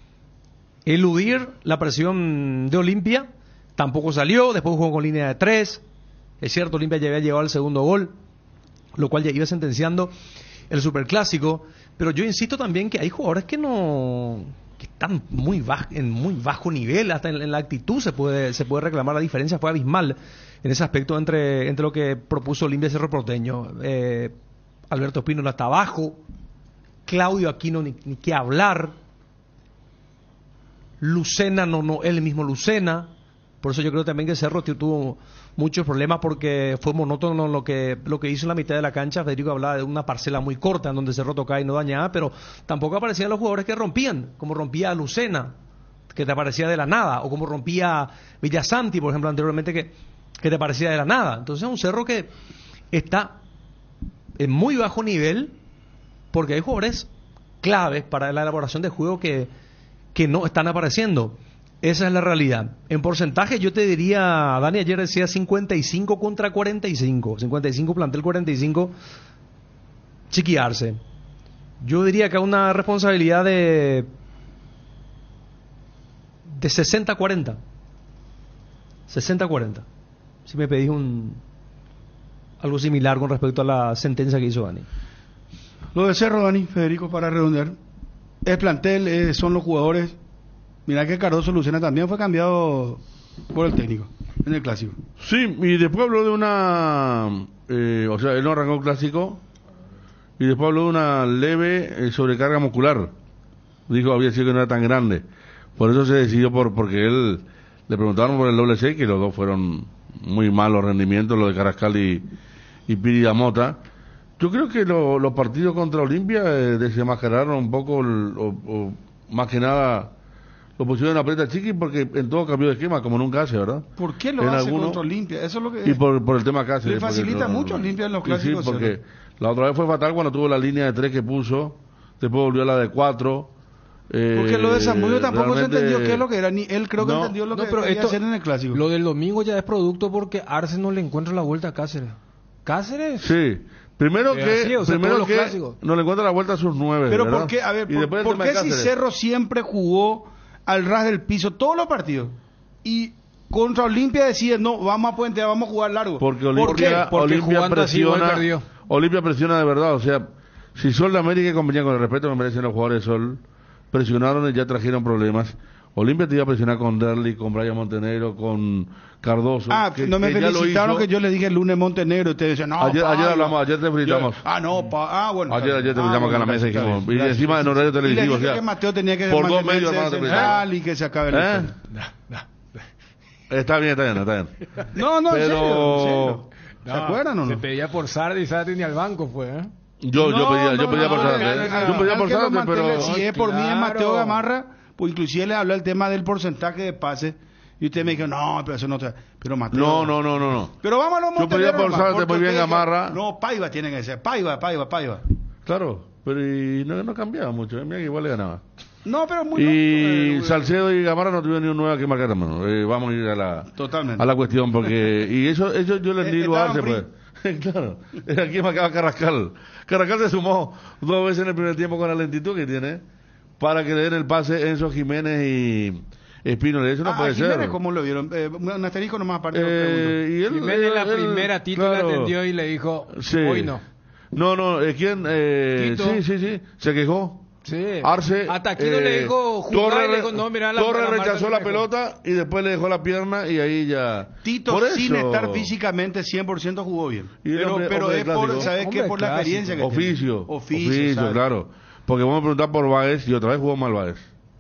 eludir la presión de Olimpia. Tampoco salió, después jugó con línea de tres. Es cierto, Olimpia ya había llegado al segundo gol, lo cual ya iba sentenciando el superclásico. Pero yo insisto también que hay jugadores que no, que están muy baj, en muy bajo nivel, hasta en, en la actitud se puede, se puede reclamar. La diferencia fue abismal en ese aspecto entre, entre lo que propuso Olimpia y Cerro Porteño. Eh, Alberto Espínola está abajo, Claudio Aquino ni, ni qué hablar. Lucena, no, no, él mismo Lucena, Por eso yo creo también que Cerro tuvo muchos problemas porque fue monótono lo que lo que hizo en la mitad de la cancha. Federico hablaba de una parcela muy corta en donde Cerro tocaba y no dañaba, pero tampoco aparecían los jugadores que rompían, como rompía Lucena, que te aparecía de la nada, o como rompía Villasanti, por ejemplo, anteriormente, que, que te aparecía de la nada. Entonces es un Cerro que está en muy bajo nivel porque hay jugadores claves para la elaboración de juego que, que no están apareciendo. Esa es la realidad. En porcentaje yo te diría, Dani ayer decía cincuenta y cinco contra cuarenta y cinco, cincuenta y cinco plantel, cuarenta y cinco Chiquiarse. Yo diría que hay una responsabilidad de de sesenta cuarenta, sesenta cuarenta, si me pedís un algo similar con respecto a la sentencia que hizo Dani. Lo de Cerro, Dani, Federico, para redondear, el plantel, eh, son los jugadores. Mirá que Cardoso Lucena también fue cambiado por el técnico en el clásico. Sí, y después habló de una, eh, o sea, él no arrancó el clásico y después habló de una leve eh, sobrecarga muscular. Dijo había sido que no era tan grande. Por eso se decidió por porque él le preguntaron por el doble seis, que los dos fueron muy malos rendimientos, lo de Carrascal y, y Piri Mota. Yo creo que lo, los partidos contra Olimpia eh, desenmascararon un poco, el, o, o más que nada lo pusieron en la preta chiqui porque en todo cambió de esquema, como nunca hace, ¿verdad? ¿Por qué lo en hace alguno, contra Olimpia? Eso es lo que y por, por el tema Cáceres. Le facilita no, mucho a Olimpia en los clásicos. Sí, porque la otra vez fue fatal cuando tuvo la línea de tres que puso, después volvió a la de cuatro. Eh, porque lo de Zamudio tampoco se entendió qué es lo que era, ni él creo que no, entendió lo no, que pero quería esto, hacer en el clásico. Lo del domingo ya es producto porque Arce no le encuentra la vuelta a Cáceres. ¿Cáceres? Sí. Primero Eh, que, así, o sea, primero todos los que clásicos. no le encuentra la vuelta a sus nueve. Pero ¿verdad? ¿por qué? A ver, Y ¿por, después el ¿por tema qué de si Cáceres. Cerro siempre jugó al ras del piso todos los partidos? Y contra Olimpia decide, no, vamos a puentear, vamos a jugar largo. Porque ¿Por qué? Olimpia, Porque Olimpia jugando así, igual presiona, perdió. Olimpia presiona de verdad, o sea, si Sol de América y compañía, con el respeto que merecen los jugadores de Sol, presionaron y ya trajeron problemas. Olimpia te iba a presionar con Derli, con Brian Montenegro, con Cardoso. Ah, que, no me que ya lo felicitaron hizo. que yo le dije el lunes Montenegro y ustedes decían, no, Ayer, Pablo. ayer hablamos, ayer te felicitamos. Yo- ah, no, pa, ah, bueno. Ayer, ayer te felicitamos acá en la mesa y está dijimos, bien, y gracias. encima en horario Y le televisivo, o dije sea, que Mateo tenía que por dos mantenerse medios, hermano, te central felicitamos. y que se acabe el ¿Eh? Está bien, está bien, está bien. No, no, en Pero... serio, en serio. ¿Se No, acuerdan o Se no? pedía por Sardi y Sardi ni al banco fue, ¿eh? Yo, yo No, pedía, no, yo pedía no, por no, Zárate, no, ¿eh? no, Yo no, pedía no, por que lo Zárate, mantenga, pero... si es por mí es Claro. Mateo Gamarra, pues inclusive le habló el tema del porcentaje de pase y usted me dijo, no, pero eso no te... Pero Mateo... No, no, no, no, no. Pero vámonos Yo pedía por nomás, Zárate porque muy bien ustedes- Gamarra. No, Paiva tiene que ser, Paiva, Paiva, Paiva. Claro, pero y no, no cambiaba mucho, ¿eh? Mira que igual le ganaba. No, pero muy Y loco, eh, Salcedo y Gamarra no tuvieron ni un nueve que marcar, hermano. Eh, vamos a ir a la, Totalmente. a la cuestión, porque... Y eso, eso yo le Eh, di lo estaban hace, pues. Claro, aquí marcaba Carrascal. Carrascal se sumó dos veces en el primer tiempo con la lentitud que tiene para que le den el pase Enzo Jiménez y Espínola. Eso no Ah, puede a Jiménez, ser. ¿cómo lo vieron? Eh, un asterisco nomás aparte. lo Eh, y él, Jiménez la él- primera Tito claro. le atendió y le dijo, Sí. hoy no. No, no, eh, ¿quién? Eh, Quito. sí, sí, sí, se quejó. Sí. Arce. Hasta Quito le dijo jugar Torres, y le dijo, no, mira, la- Torres la marca rechazó se la dejó. pelota y después le dejó la pierna y ahí ya. Tito Por sin eso. estar físicamente cien por ciento jugó bien. Y el Pero, hombre- pero hombre es clásico. por, ¿sabes qué? Hombre Por la clásico. experiencia que Oficio. tiene. Oficio, ¿sabes? claro. Porque vamos a preguntar por Báez y otra vez jugó mal Báez.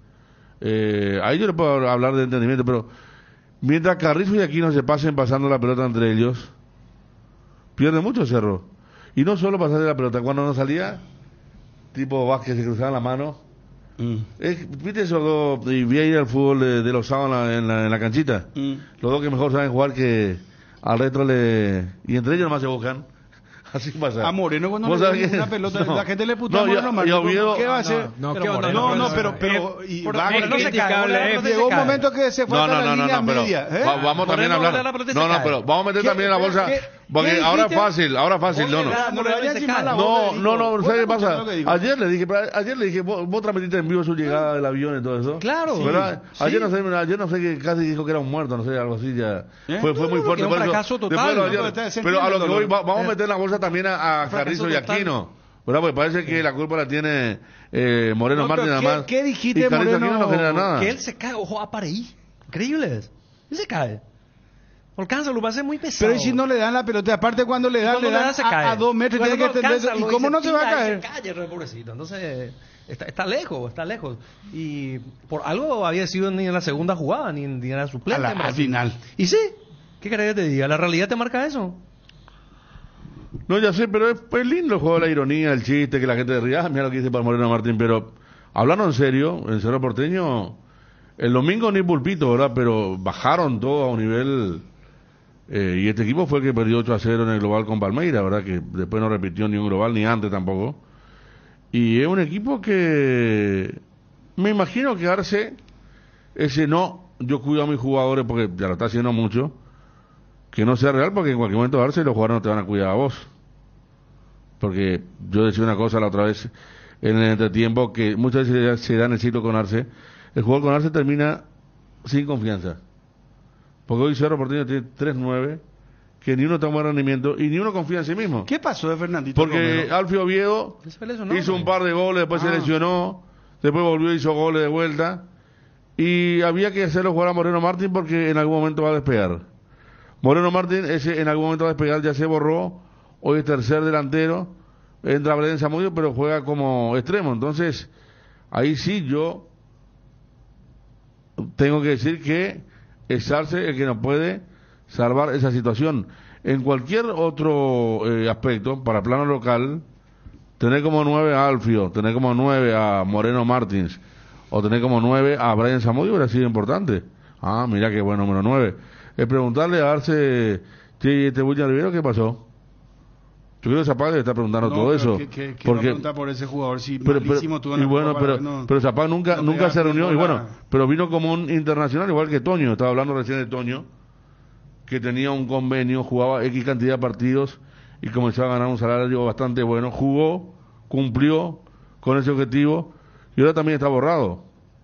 Eh, ahí yo le puedo hablar de entendimiento, pero mientras Carrizo y Aquino se pasen pasando la pelota entre ellos, pierde mucho Cerro. Y no solo pasar de la pelota, cuando no salía, tipo Vázquez se cruzaban la mano. Mm. Es, ¿Viste esos dos? Y vi ir al fútbol de, de los sábados en la, en la, en la canchita. Mm. Los dos que mejor saben jugar que al resto le... Y entre ellos nomás se buscan. Así pasa. A Moreno cuando ¿Vos le sabés dio que- una pelota, no. la gente le putea No, a Moreno y a- Martí, y a Oviedo- ¿qué va a hacer? No, Pero ¿qué onda? Moreno, No, no, no, pero, no, pero, y por- va- Moreno y- se y- cae, llegó- Moreno se llegó un cae. momento que se fue No, hasta no, la no, no, línea no, pero media. ¿eh? va- vamos también a Moreno hablar. la pelota y No, se no, cae. pero vamos a meter ¿Qué- también en la qué- bolsa. qué- Porque qué ahora dijiste? fácil, ahora fácil, no, no. No le vayas encima a la No, bola, no, no, digo. ¿sabes qué ¿Vos pasa? escuchás lo que digo? Ayer le dije, pero ayer le dije, vos, vos transmitiste en vivo su llegada del avión y todo eso. Claro. ¿Verdad? Sí. Ayer no sé, ayer no sé que casi dijo que era un muerto, no sé, algo así ya. ¿Eh? Fue, fue muy No, fuerte. que un por eso- fracaso total, después de lo ¿no? ayer- Pero te- se pero a lo que entiende, voy, va- dolor. vamos a meter en la bolsa también a, a fracaso Carrizo y a total. Aquino. ¿Verdad? Porque parece que la culpa la tiene eh, Moreno No, Martín pero nada ¿qué- más. qué dijiste, y Carrizo Moreno? Aquino no genera nada. Que él se cae, ojo, a Pareí. Increíble. Él se cae. Alcanza, lo va a ser muy pesado. Pero y si no le dan la pelota, aparte cuando le dan, Cuando le le dan dan, se a, cae. a dos metros, Cuando tiene que no entender. alcanza, ¿Y lo cómo dice, no se va a tira, caer? Se cae, re pobrecito. Entonces, está, está lejos, está lejos. Y por algo había sido ni en la segunda jugada, ni en, ni en la suplente. A la, al final. Y sí, ¿qué querés que te diga? ¿La realidad te marca eso? No, ya sé, pero es, es lindo el juego de la ironía, el chiste, que la gente ría. Ah, mira lo que dice para Moreno Martín, pero hablando en serio, en Cerro Porteño, el domingo ni pulpito, ¿verdad? Pero bajaron todo a un nivel... Eh, y este equipo fue el que perdió ocho a cero en el global con Palmeiras, ¿verdad? Que después no repitió ni un global, ni antes tampoco. Y es un equipo que... Me imagino que Arce, ese no, yo cuido a mis jugadores porque ya lo está haciendo mucho, que no sea real, porque en cualquier momento Arce los jugadores no te van a cuidar a vos. Porque yo decía una cosa la otra vez en el entretiempo, que muchas veces se da en el ciclo con Arce, el jugador con Arce termina sin confianza. Porque hoy Cerro Porteño tiene tres nueve, que ni uno toma rendimiento y ni uno confía en sí mismo. ¿Qué pasó de Fernandito Porque Romero? Alfio Oviedo hizo un par de goles, después Ah. se lesionó, después volvió y hizo goles de vuelta, y había que hacerlo jugar a Moreno Martín porque en algún momento va a despegar. Moreno Martín, ese en algún momento va a despegar, ya se borró, hoy es tercer delantero, entra Brian Zamudio, pero juega como extremo. Entonces, ahí sí yo tengo que decir que es Arce el que nos puede salvar esa situación. En cualquier otro eh, aspecto, para plano local, tener como nueve a Alfio, tener como nueve a Moreno Martins, o tener como nueve a Brian Zamudio hubiera sido importante. Ah, mira qué bueno, número nueve. Es preguntarle a Arce, che, este William Rivero, ¿qué pasó? Yo creo que Zapag le está preguntando No, todo pero eso. ¿qué- qué- qué porque, va a preguntar por ese jugador si pero, malísimo tuvo en y la bueno, Copa pero, para que no- pero Zapag nunca, no nunca pega se reunió, y tiempo bueno, nada. pero vino como un internacional, igual que Toño. Estaba hablando recién de Toño, que tenía un convenio, jugaba X cantidad de partidos y comenzó a ganar un salario bastante bueno. Jugó, cumplió con ese objetivo y ahora también está borrado.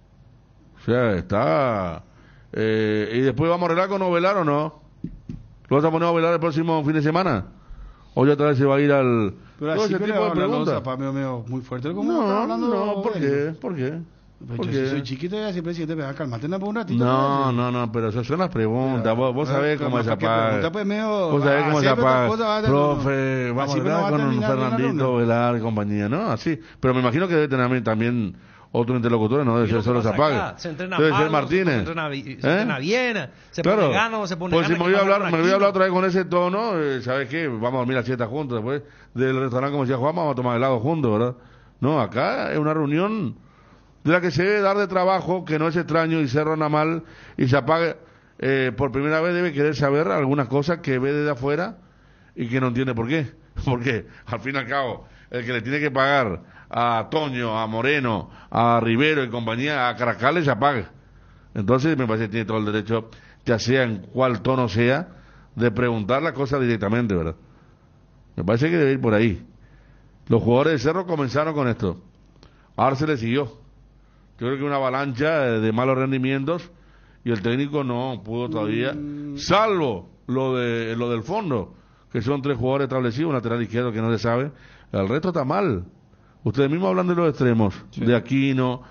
O sea, está... Eh, y después vamos a arreglar con Ovelar, ¿o no? ¿Lo vas a poner a Ovelar el próximo fin de semana? ¿O ya otra vez se va a ir al...? Pero Todo así ese que le tipo va de a hablar preguntas. Zapag medio, medio muy fuerte. ¿Cómo No, está hablando? no, ¿por de qué? él? ¿Por qué? Pues ¿Por yo qué? si soy chiquito y así, presidente, me va a calmarte por un ratito. No, pues. no, no, pero esas son las preguntas. Vos, vos Pero, sabés pero cómo es más que Zapag. pregunta, pues, medio- Vos sabés cómo es siempre otra Zapag. cosa va a- Profe, no, vamos así a no va a hablar con terminar bien la Fernandito reunión. Velar y compañía, ¿no? Así. Pero me imagino que debe tener también otro interlocutor, no debe ¿Qué ser es lo solo que pasa Zapag. acá? Se entrena Debe mal, ser se Martínez. entrena, bi- se ¿Eh? entrena bien, se Claro. pone gano, se pone Pues si gana, me ¿qué voy a pasa hablar, con me voy a hablar Aquino? otra vez con ese tono, eh, ¿sabes qué? Vamos a dormir la siesta juntos, después del restaurante, como decía Juan, vamos a tomar helado juntos, ¿verdad? No, acá es una reunión de la que se debe dar de trabajo, que no es extraño, y Cerro anda mal, y Zapag eh, por primera vez debe querer saber algunas cosas que ve desde afuera y que no entiende por qué. Porque, al fin y al cabo, el que le tiene que pagar a Toño, a Moreno, a Rivero y compañía, a Caracal es Zapag. Entonces me parece que tiene todo el derecho, ya sea en cuál tono sea, de preguntar las cosas directamente, ¿verdad? Me parece que debe ir por ahí. Los jugadores de Cerro comenzaron con esto. Arce le siguió. Yo creo que una avalancha de, de malos rendimientos y el técnico no pudo todavía, salvo lo de lo del fondo, que son tres jugadores establecidos, un lateral izquierdo que no se sabe. El resto está mal. Ustedes mismos hablan de los extremos, Sí. de Aquino,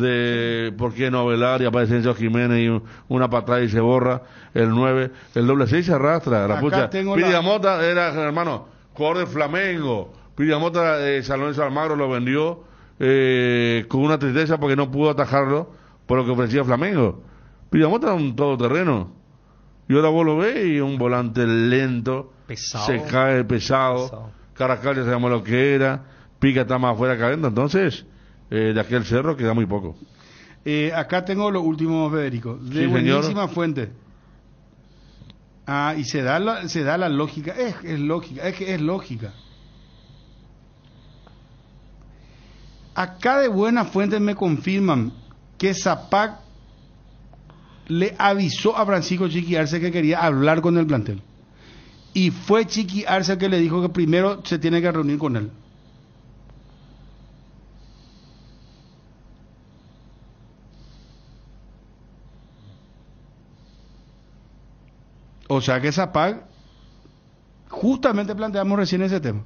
de por qué no Velar y aparece Enzo Jiménez y un- una patada y se borra el nueve, el doble seis se arrastra, la Acá pucha. tengo Pidi la- Amota era, hermano, jugador de Flamengo. Pidi Amota, eh, San Lorenzo Almagro lo vendió eh, con una tristeza porque no pudo atajarlo por lo que ofrecía Flamengo. Pidi Amota era un todoterreno. Y ahora vos lo ves y un volante lento, Pesado. se cae pesado, Pesado. Caracal ya sabemos lo que era, Pica está más afuera que adentro, entonces eh, de aquel cerro queda muy poco. Eh, acá tengo lo último, Federico, de Sí, señor. buenísima fuente. Ah, y se da la, se da la lógica, es, es lógica, es que es lógica. Acá de buenas fuentes me confirman que Zapag le avisó a Francisco Chiqui Arce que quería hablar con el plantel. Y fue Chiqui Arce el que le dijo que primero se tiene que reunir con él. O sea que Zapag, justamente planteamos recién ese tema.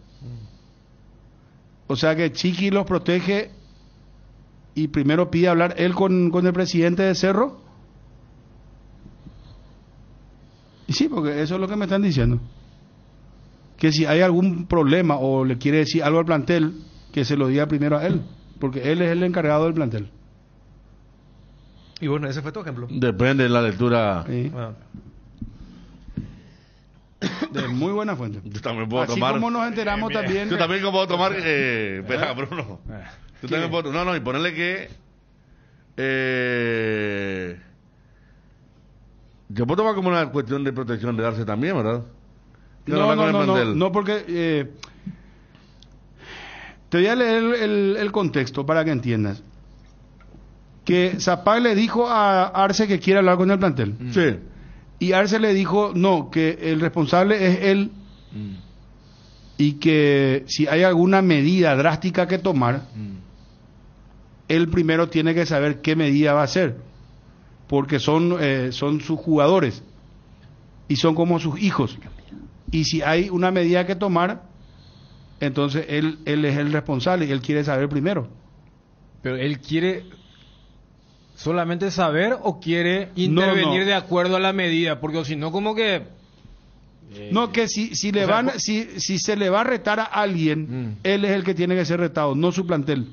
O sea que Chiqui los protege y primero pide hablar él con, con el presidente de Cerro. Y sí, porque eso es lo que me están diciendo. Que si hay algún problema o le quiere decir algo al plantel, que se lo diga primero a él. porque él es el encargado del plantel. Y bueno, ese fue tu ejemplo. Depende de la lectura. Sí. Ah. De muy buena fuente. Yo también puedo Así tomar. como nos enteramos Eh, también. Yo de- también puedo tomar. Eh, espera, Bruno. Eh, Yo ¿qué? también puedo. No, no, y ponerle que. Eh, yo puedo tomar como una cuestión de protección de darse también, ¿verdad? Yo No, hablar no, con el no, no, plantel. no, porque eh, te voy a leer el, el- el contexto para que entiendas. Que Zapag le dijo a Arce que quiere hablar con el plantel. Sí. Y Arce le dijo, no, que el responsable es él y que si hay alguna medida drástica que tomar, él primero tiene que saber qué medida va a hacer, porque son, eh, son sus jugadores y son como sus hijos. Y si hay una medida que tomar, entonces él, él es el responsable y él quiere saber primero. Pero él quiere solamente saber o quiere intervenir No, no. de acuerdo a la medida, porque si no como que eh, No, que si, si, le o sea, van, po- si, si se le va a retar a alguien, Mm. él es el que tiene que ser retado, no su plantel.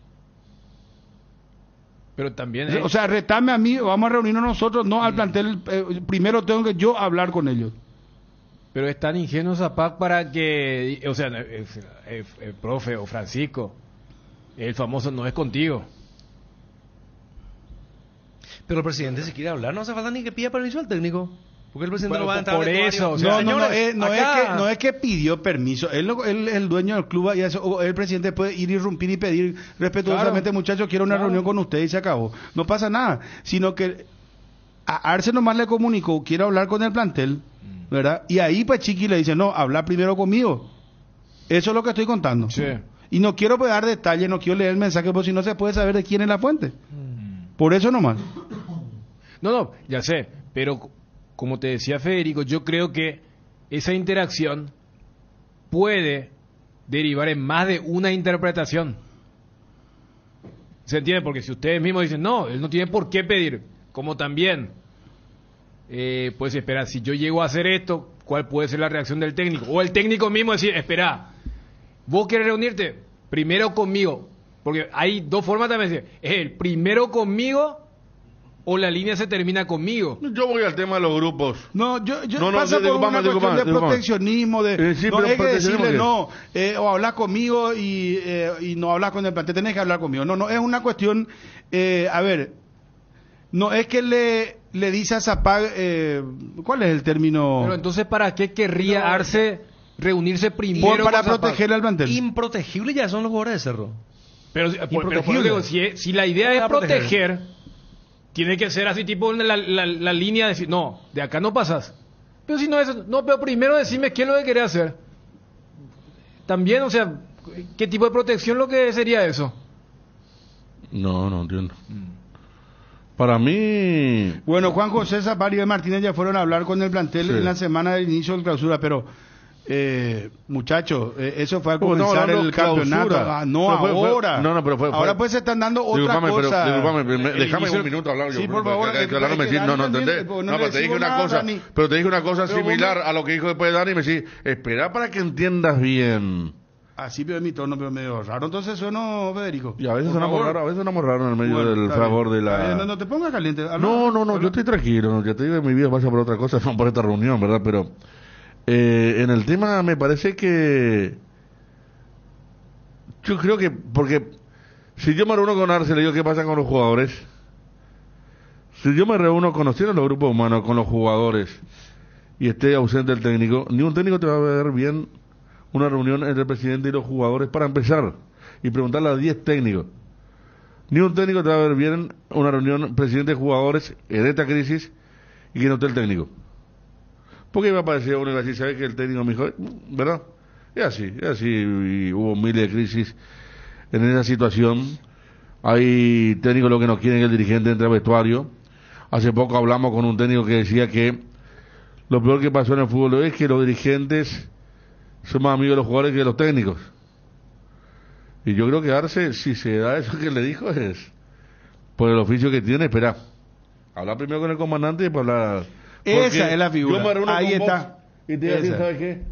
pero también eh, O sea, retame a mí, vamos a reunirnos nosotros, no al plantel. eh, primero tengo que yo hablar con ellos. pero es tan ingenuo Zapac para que, o sea, el, el- el profe o Francisco, el famoso no es contigo. Pero el presidente, si quiere hablar, no hace falta ni que pida permiso al técnico. Porque el presidente Bueno, no va a entrar por al vestuario. eso, o sea, No, no, no, Señores, es, no, acá- es que, no es que pidió permiso. Él, lo- él es el dueño del club y eso, o el presidente puede ir, irrumpir y pedir respetuosamente, Claro. muchachos, quiero una Claro. reunión con usted y se acabó. No pasa nada. Sino que a Arce nomás le comunicó, quiero hablar con el plantel, ¿verdad? Y ahí pues Chiqui le dice, no, habla primero conmigo. Eso es lo que estoy contando. Sí. Y no quiero pues, dar detalles, no quiero leer el mensaje, porque si no se puede saber de quién es la fuente. Por eso nomás. No, no, ya sé, pero c- como te decía Federico, yo creo que esa interacción puede derivar en más de una interpretación. ¿Se entiende? Porque si ustedes mismos dicen, no, él no tiene por qué pedir, como también, eh, pues espera, si yo llego a hacer esto, ¿cuál puede ser la reacción del técnico? O el técnico mismo decir, espera, vos querés reunirte, primero conmigo, porque hay dos formas también de decir, es el primero conmigo o la línea se termina conmigo. Yo voy al tema de los grupos. No, yo, yo No, no, pasa digo, por vamos, una digo, cuestión vamos, de digo, vamos. proteccionismo, de Eh, sí, no pero hay que proteccionismo decirle qué? no, eh, o hablar conmigo y, eh, y no hablar con el plantel, tenés que hablar conmigo. No, no, es una cuestión, eh, a ver, no es que le, le dice a Zapag, eh, ¿cuál es el término? Pero entonces, ¿para qué querría Arce reunirse primero Por- para con Zapag? proteger al plantel. Improtegible ya son los jugadores de Cerro. Pero, pero, pero, Improtegible. digo, si, si la idea es Para proteger. proteger, tiene que ser así, tipo la, la, la línea de decir, no, de acá no pasas. Pero si no es, no, pero primero decime qué es lo que querés hacer. También, o sea, ¿qué tipo de protección lo que sería eso? No, no entiendo. Para mí. Bueno, Juan José Zapag y Iván Martínez ya fueron a hablar con el plantel Sí. en la semana del inicio del clausura, pero eh, muchachos, eh, eso fue al Como estamos comenzar hablando el clausura. campeonato. Ah, no Pero fue- fue- ahora. no, no, pero fue- fue- ahora pues se están dando otra Disculpame, pero, cosa. disculpame, me- El déjame inicio- un minuto hablar yo. Sí, Bruno, por favor. porque eh, estoy hablando, me es que decís, no, no Dani entendés. también, pues, No, le pero te dije sigo una nada, cosa, Dani. pero te dije una cosa Pero vos similar me- a lo que dijo después Dani y me decís, espera para que entiendas bien. Así, pero mi tono, pero medio raro. Entonces sueno, Federico. Y a veces Por sonamos favor. raro, a veces sonamos raro en el medio Bueno, del está favor bien, de está bien. la... No, no te pongas caliente. Habla- No, no, no, habla- yo estoy tranquilo, ya te digo que mi vida pasa por otra cosa, no por esta reunión, ¿verdad? Pero eh, en el tema me parece que yo creo que, porque si yo me reúno con Arce, le digo qué pasa con los jugadores, si yo me reúno conociendo los grupos humanos, con los jugadores, y esté ausente el técnico, ni un técnico te va a ver bien una reunión entre el presidente y los jugadores para empezar, y preguntarle a diez técnicos. Ni un técnico te va a ver bien una reunión presidente-jugadores en esta crisis y que no esté el técnico. Porque va a parecer uno y va a decir, ¿sabes que el técnico me dijo? ¿Verdad? Es así, es así. Y hubo miles de crisis en esa situación. Hay técnicos lo que no quieren que el dirigente entre al vestuario. Hace poco hablamos con un técnico que decía que lo peor que pasó en el fútbol es que los dirigentes son más amigos de los jugadores que de los técnicos. Y yo creo que Arce, si se da eso que le dijo, es por el oficio que tiene, espera. Hablar primero con el comandante y después hablar. Esa Porque es la figura. Yo me reúno Ahí con vos está. y te voy a decir, Esa. ¿sabes qué?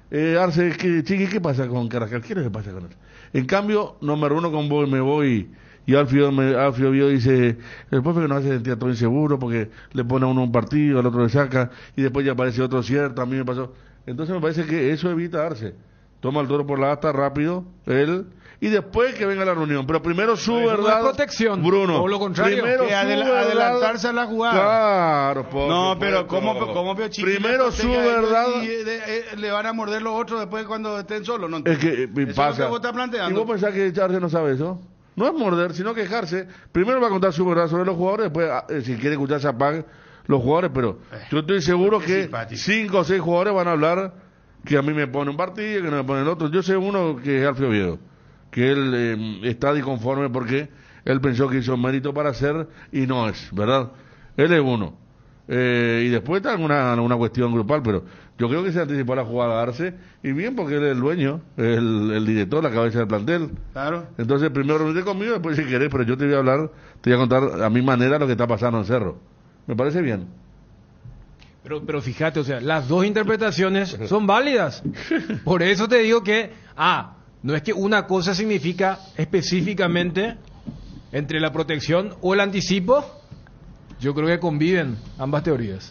eh, Arce, ¿qué, Chiqui, ¿qué pasa con Carrascal? ¿Qué es lo que pasa con él? En cambio, no me reúno con vos y me voy, y Alfio, me, Alfio Vio dice, el profe que nos hace sentir todo inseguro porque le pone a uno un partido, al otro le saca, y después ya aparece otro cierto, a mí me pasó. Entonces me parece que eso evita Arce. Toma el toro por la asta rápido, él, y después que venga la reunión. Pero primero su no, verdad, no es protección, Bruno. o lo contrario, primero que su adel verdad, adelantarse a la jugada. Claro, por No, supuesto. pero ¿cómo, cómo Pio Chiqui Primero su verdad. Y, de, eh, le van a morder los otros después cuando estén solos. No, es que eh, eso pasa. es lo que vos estás planteando. ¿Y vos pensás que Arce no sabe eso? No es morder, sino quejarse. Primero va a contar su verdad sobre los jugadores, después, eh, si quiere escuchar, se apaga los jugadores. Pero yo estoy seguro que simpático. cinco o seis jugadores van a hablar que a mí me pone un partido, que no me pone el otro. Yo sé uno que es Alfio Oviedo, que él eh, está disconforme porque él pensó que hizo mérito para hacer y no es, ¿verdad? Él es uno. Eh, y después está una, una cuestión grupal, pero yo creo que se anticipó a la jugada a Arce, y bien porque él es el dueño, el, el director, la cabeza del plantel. Claro. Entonces primero reunirte conmigo, después si querés, pero yo te voy a hablar, te voy a contar a mi manera lo que está pasando en Cerro. Me parece bien. Pero, pero fíjate, o sea, las dos interpretaciones son válidas. Por eso te digo que, ah, no es que una cosa significa específicamente entre la protección o el anticipo. Yo creo que conviven ambas teorías.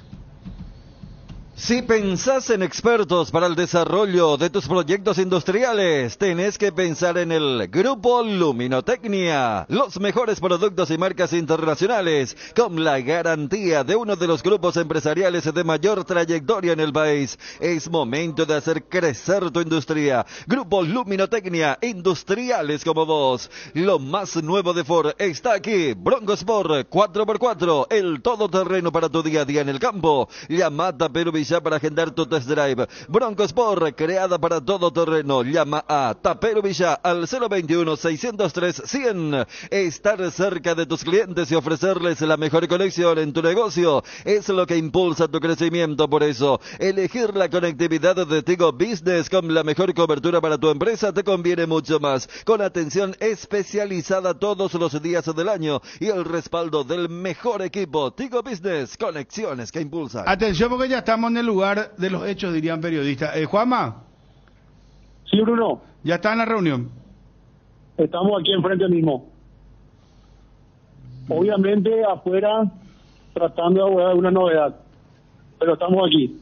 Si pensás en expertos para el desarrollo de tus proyectos industriales, tenés que pensar en el Grupo Luminotecnia. Los mejores productos y marcas internacionales con la garantía de uno de los grupos empresariales de mayor trayectoria en el país. Es momento de hacer crecer tu industria. Grupo Luminotecnia, industriales como vos. Lo más nuevo de Ford está aquí. Bronco Sport cuatro por cuatro, el todoterreno para tu día a día en el campo. Yamata Perú para agendar tu test drive. Bronco Sport, creada para todo terreno. Llama a Tapero Villa al cero veintiuno, seiscientos tres, cien. Estar cerca de tus clientes y ofrecerles la mejor conexión en tu negocio es lo que impulsa tu crecimiento. Por eso, elegir la conectividad de Tigo Business con la mejor cobertura para tu empresa te conviene mucho más. Con atención especializada todos los días del año y el respaldo del mejor equipo. Tigo Business, conexiones que impulsan. Atención porque ya estamos en el lugar de los hechos, dirían periodistas. Eh, Juanma. Sí, Bruno. ¿Ya está en la reunión? Estamos aquí enfrente mismo. Obviamente afuera tratando de abordar una novedad, pero estamos aquí.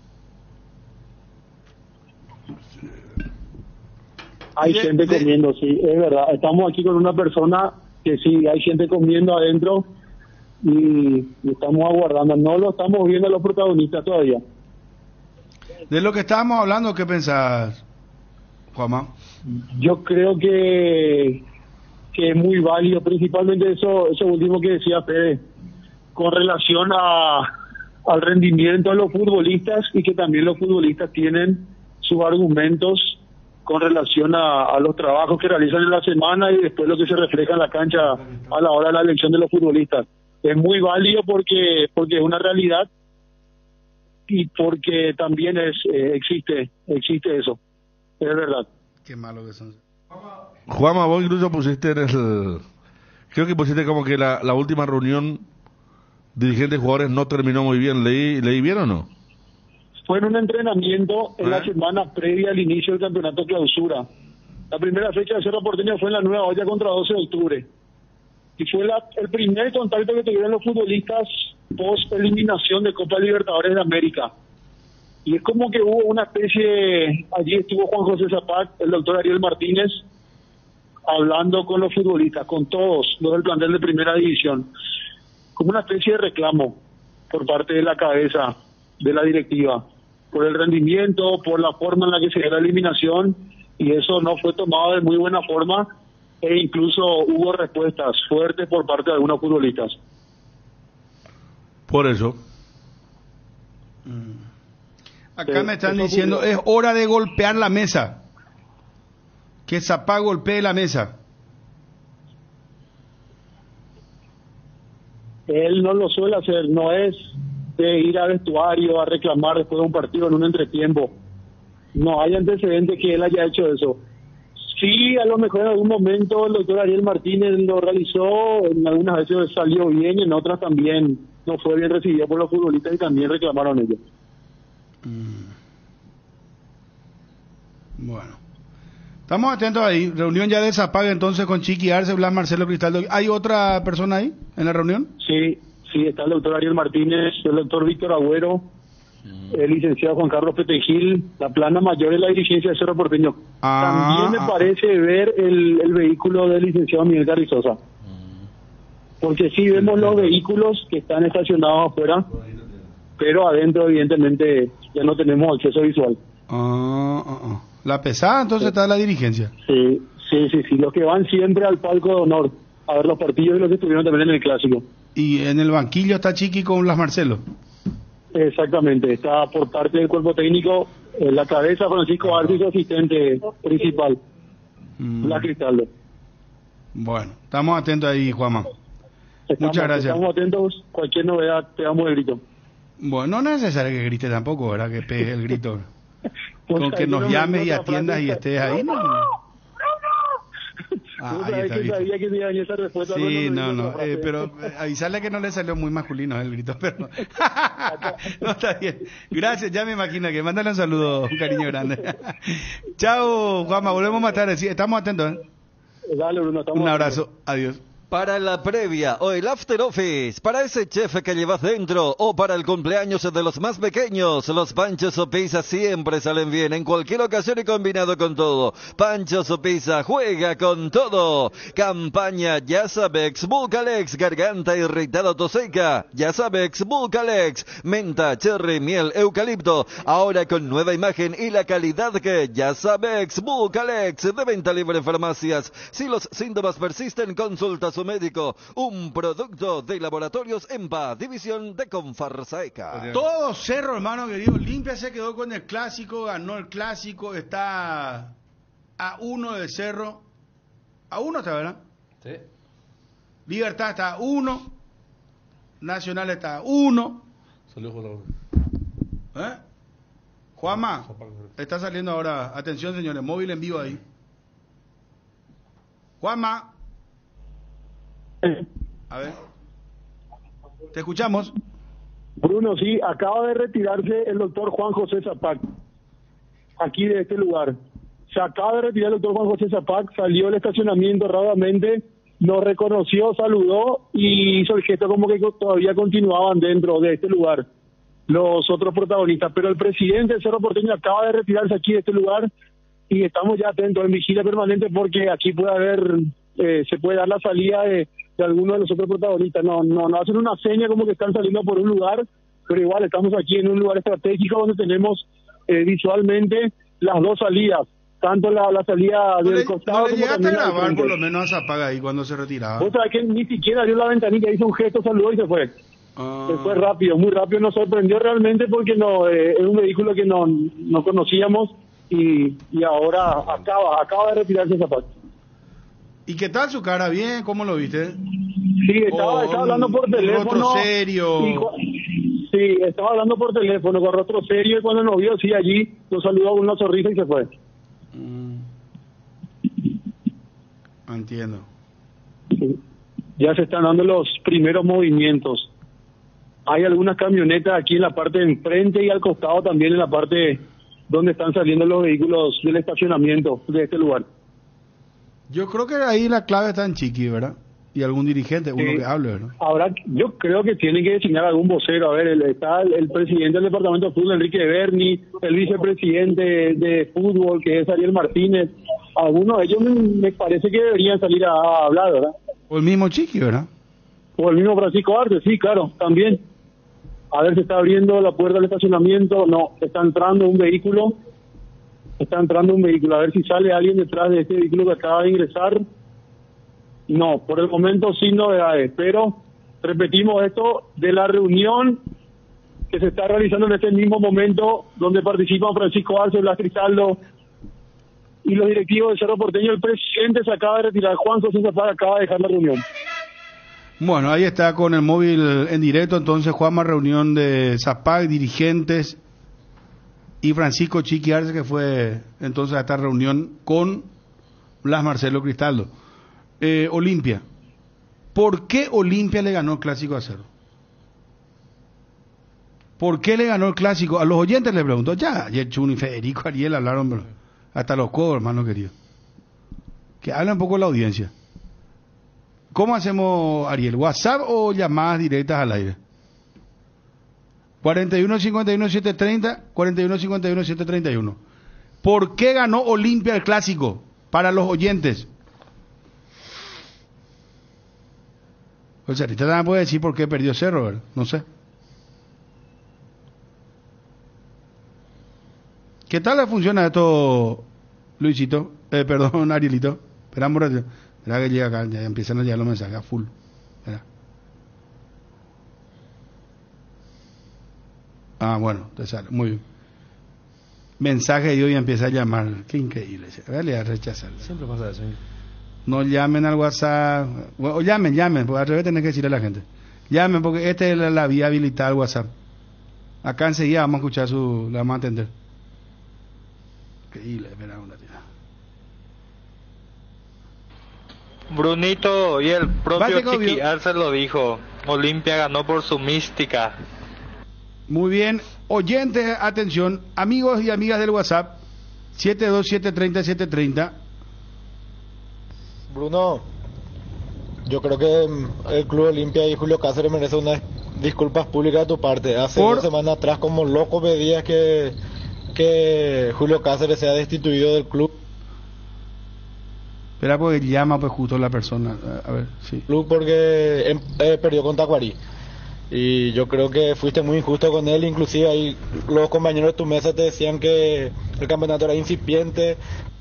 Hay de, gente de... comiendo, sí, es verdad. Estamos aquí con una persona que sí, hay gente comiendo adentro. Y estamos aguardando, no lo estamos viendo a los protagonistas todavía. De lo que estábamos hablando, ¿qué pensás, Juanma? Yo creo que que es muy válido, principalmente eso eso último que decía Fede, con relación a al rendimiento de los futbolistas, y que también los futbolistas tienen sus argumentos con relación a, a los trabajos que realizan en la semana y después lo que se refleja en la cancha a la hora de la elección de los futbolistas. Es muy válido porque porque es una realidad y porque también es eh, existe existe eso, es verdad. Qué malo que son. Juanma, vos incluso pusiste en el, creo que pusiste como que la, la última reunión dirigentes jugadores no terminó muy bien. ¿Leí, leí bien o no? Fue en un entrenamiento en ¿Eh? la semana previa al inicio del campeonato clausura. La primera fecha de Cerro Porteño fue en la Nueva Olla contra doce de octubre. Y fue la, el primer contacto que tuvieron los futbolistas post eliminación de Copa Libertadores de América. Y es como que hubo una especie, allí estuvo Juan José Zapat, el doctor Ariel Martínez, hablando con los futbolistas, con todos los del plantel de primera división, como una especie de reclamo por parte de la cabeza de la directiva, por el rendimiento, por la forma en la que se dio la eliminación, y eso no fue tomado de muy buena forma, e incluso hubo respuestas fuertes por parte de algunos futbolistas. Por eso. Acá me están diciendo, es hora de golpear la mesa. Que Zapá golpee la mesa. Él no lo suele hacer, no es de ir al vestuario a reclamar después de un partido en un entretiempo. No hay antecedentes que él haya hecho eso. Sí, a lo mejor en algún momento el doctor Ariel Martínez lo realizó, en algunas veces salió bien, en otras también no fue bien recibido por los futbolistas y también reclamaron ellos. Bueno. Estamos atentos ahí. Reunión ya de Zapag entonces con Chiqui Arce, Blas Marcelo Cristaldo. ¿Hay otra persona ahí en la reunión? Sí, sí, está el doctor Ariel Martínez, el doctor Víctor Agüero, el licenciado Juan Carlos Petejil, la plana mayor de la dirigencia de Cerro Porteño. Ah, También me ah, parece ver el, el vehículo del licenciado Miguel Carrizosa. Porque sí vemos los vehículos que están estacionados afuera, pero adentro evidentemente ya no tenemos acceso visual. ah, ah, ah. La pesada entonces está la dirigencia. Sí, sí, sí, sí, los que van siempre al palco de honor a ver los partidos y los que estuvieron también en el clásico. Y en el banquillo está Chiqui con Blas Marcelo. Exactamente, está por parte del cuerpo técnico, en la cabeza Francisco Arce y su asistente principal, Mm. Blas Cristaldo. Bueno, estamos atentos ahí, Juanma. Estamos, Muchas gracias. Estamos atentos, cualquier novedad te damos el grito. Bueno, no es necesario que grite tampoco, ¿verdad? Que pegue el grito. Pues Con que ahí nos no me llames y gusta la atiendas frase y esta. estés ahí, ¿no? Ah, ¿Tú ahí sabes está, que ¿viste? sabía que me iba a venir esa respuesta? Sí, Bueno, no, me no, dijo esa eh, frase. pero eh, avisarle que no le salió muy masculino el grito, pero no, está bien. Gracias, ya me imagino que mándale un saludo, un cariño grande. Chao, Juanma, volvemos más tarde, sí, estamos atentos, ¿eh? Dale, Bruno, estamos Un abrazo, adiós. Para la previa o el after office, para ese chef que llevas dentro o para el cumpleaños de los más pequeños, los Panchos o Pizza siempre salen bien en cualquier ocasión y combinado con todo. Panchos o Pizza juega con todo. Campaña Yasabex, Bulcalex, garganta irritada o tos seca. Yasabex, Bulcalex, menta, cherry, miel, eucalipto. Ahora con nueva imagen y la calidad que Yasabex, Bulcalex, de venta libre en farmacias. Si los síntomas persisten, consulta a su médico. Un producto de Laboratorios EMPA, división de Confarsaeca. Todo Cerro, hermano querido, Olimpia se quedó con el clásico, ganó el clásico, está a uno de Cerro, a uno está, ¿verdad? Sí. Libertad está a uno, Nacional está a uno. ¿Eh? Juanma, está saliendo ahora, atención señores, móvil en vivo ahí. Juanma. A ver. Te escuchamos. Bruno, sí, acaba de retirarse el doctor Juan José Zapac, aquí de este lugar. Se acaba de retirar el doctor Juan José Zapac, salió del estacionamiento rápidamente, nos reconoció, saludó y hizo el gesto como que todavía continuaban dentro de este lugar los otros protagonistas. Pero el presidente del Cerro Porteño acaba de retirarse aquí de este lugar y estamos ya atentos en vigilia permanente porque aquí puede haber, eh, se puede dar la salida de de algunos de los otros protagonistas. No, no, no hacen una seña como que están saliendo por un lugar, pero igual estamos aquí en un lugar estratégico donde tenemos eh, visualmente las dos salidas, tanto la, la salida No del le, costado no le como llegaste a también la del grabar frente. por lo menos a Zapaga ahí cuando se retiraba. Vos sabés que ni siquiera abrió la ventanilla, hizo un gesto, saludó y se fue. Ah. Se fue rápido, muy rápido, nos sorprendió realmente porque no eh, es un vehículo que no, no conocíamos y, y ahora acaba acaba de retirarse esa parte. ¿Y qué tal su cara? ¿Bien? ¿Cómo lo viste? Sí, estaba, Oh, estaba hablando por un teléfono. rostro serio. Y cu- sí, estaba hablando por teléfono con rostro serio y cuando nos vio, sí, allí nos saludó con una sonrisa y se fue. Entiendo. Sí. Ya se están dando los primeros movimientos. Hay algunas camionetas aquí en la parte de enfrente y al costado también en la parte donde están saliendo los vehículos del estacionamiento de este lugar. Yo creo que ahí la clave está en Chiqui, ¿verdad? Y algún dirigente, uno Sí. que hable, ¿verdad? Ahora, yo creo que tienen que designar algún vocero. A ver, el, está el, el presidente del departamento de fútbol, Enrique Berni, el vicepresidente de, de fútbol, que es Ariel Martínez. Algunos de ellos me, me parece que deberían salir a, a hablar, ¿verdad? O el mismo Chiqui, ¿verdad? O el mismo Francisco Arce, sí, claro, también. A ver, se está abriendo la puerta del estacionamiento. No, está entrando un vehículo. Está entrando un vehículo. A ver si sale alguien detrás de este vehículo que acaba de ingresar. No, por el momento sin novedades, pero repetimos esto de la reunión que se está realizando en este mismo momento, donde participan Francisco Arce, Blas Cristaldo y los directivos del Cerro Porteño. El presidente se acaba de retirar, Juan José Zapaga acaba de dejar la reunión. Bueno, ahí está con el móvil en directo, entonces Juanma, reunión de Zapag, dirigentes y Francisco Chiqui Arce, que fue entonces a esta reunión con Blas Marcelo Cristaldo. Eh, Olimpia, ¿por qué Olimpia le ganó el clásico a Cerro? ¿Por qué le ganó el clásico? A los oyentes les pregunto, ya, ayer Chuni, Federico, Ariel hablaron, pero hasta los codos, hermano querido. Que habla un poco la audiencia. ¿Cómo hacemos, Ariel? ¿WhatsApp o llamadas directas al aire? cuarenta y uno cincuenta y uno setecientos treinta, cuarenta y uno cincuenta y uno setecientos treinta y uno. ¿Por qué ganó Olimpia el clásico? Para los oyentes. O sea, ahorita también puede decir por qué perdió Cerro, ¿verdad? No sé. ¿Qué tal le funciona esto, Luisito? Eh, perdón, Arielito. Esperamos un ratito. Espera que llega acá, ya empiezan a llegar los mensajes a full. Espera. Ah, bueno, te sale. Muy bien. Mensaje de hoy empieza a llamar. Qué increíble. Dale a rechazar. Siempre pasa eso. ¿eh? No llamen al WhatsApp. O llamen, llamen. Porque al revés tenés que decirle a la gente. Llamen porque esta es la, la vía habilitada al WhatsApp. Acá enseguida vamos a escuchar su... La vamos a atender. Increíble. Espera una tira. Brunito, y el propio Chiqui Arce lo dijo. Olimpia ganó por su mística. Muy bien, oyentes, atención, amigos y amigas del WhatsApp, siete dos siete tres cero siete tres cero. Bruno, yo creo que el Club Olimpia y Julio Cáceres merecen unas disculpas públicas de tu parte. Hace Por... dos semanas atrás, como loco, pedías que, que Julio Cáceres sea destituido del club. Espera, porque llama pues justo la persona, a ver, sí. Club porque eh, perdió con Tacuarí. Y yo creo que fuiste muy injusto con él, inclusive ahí los compañeros de tu mesa te decían que el campeonato era incipiente,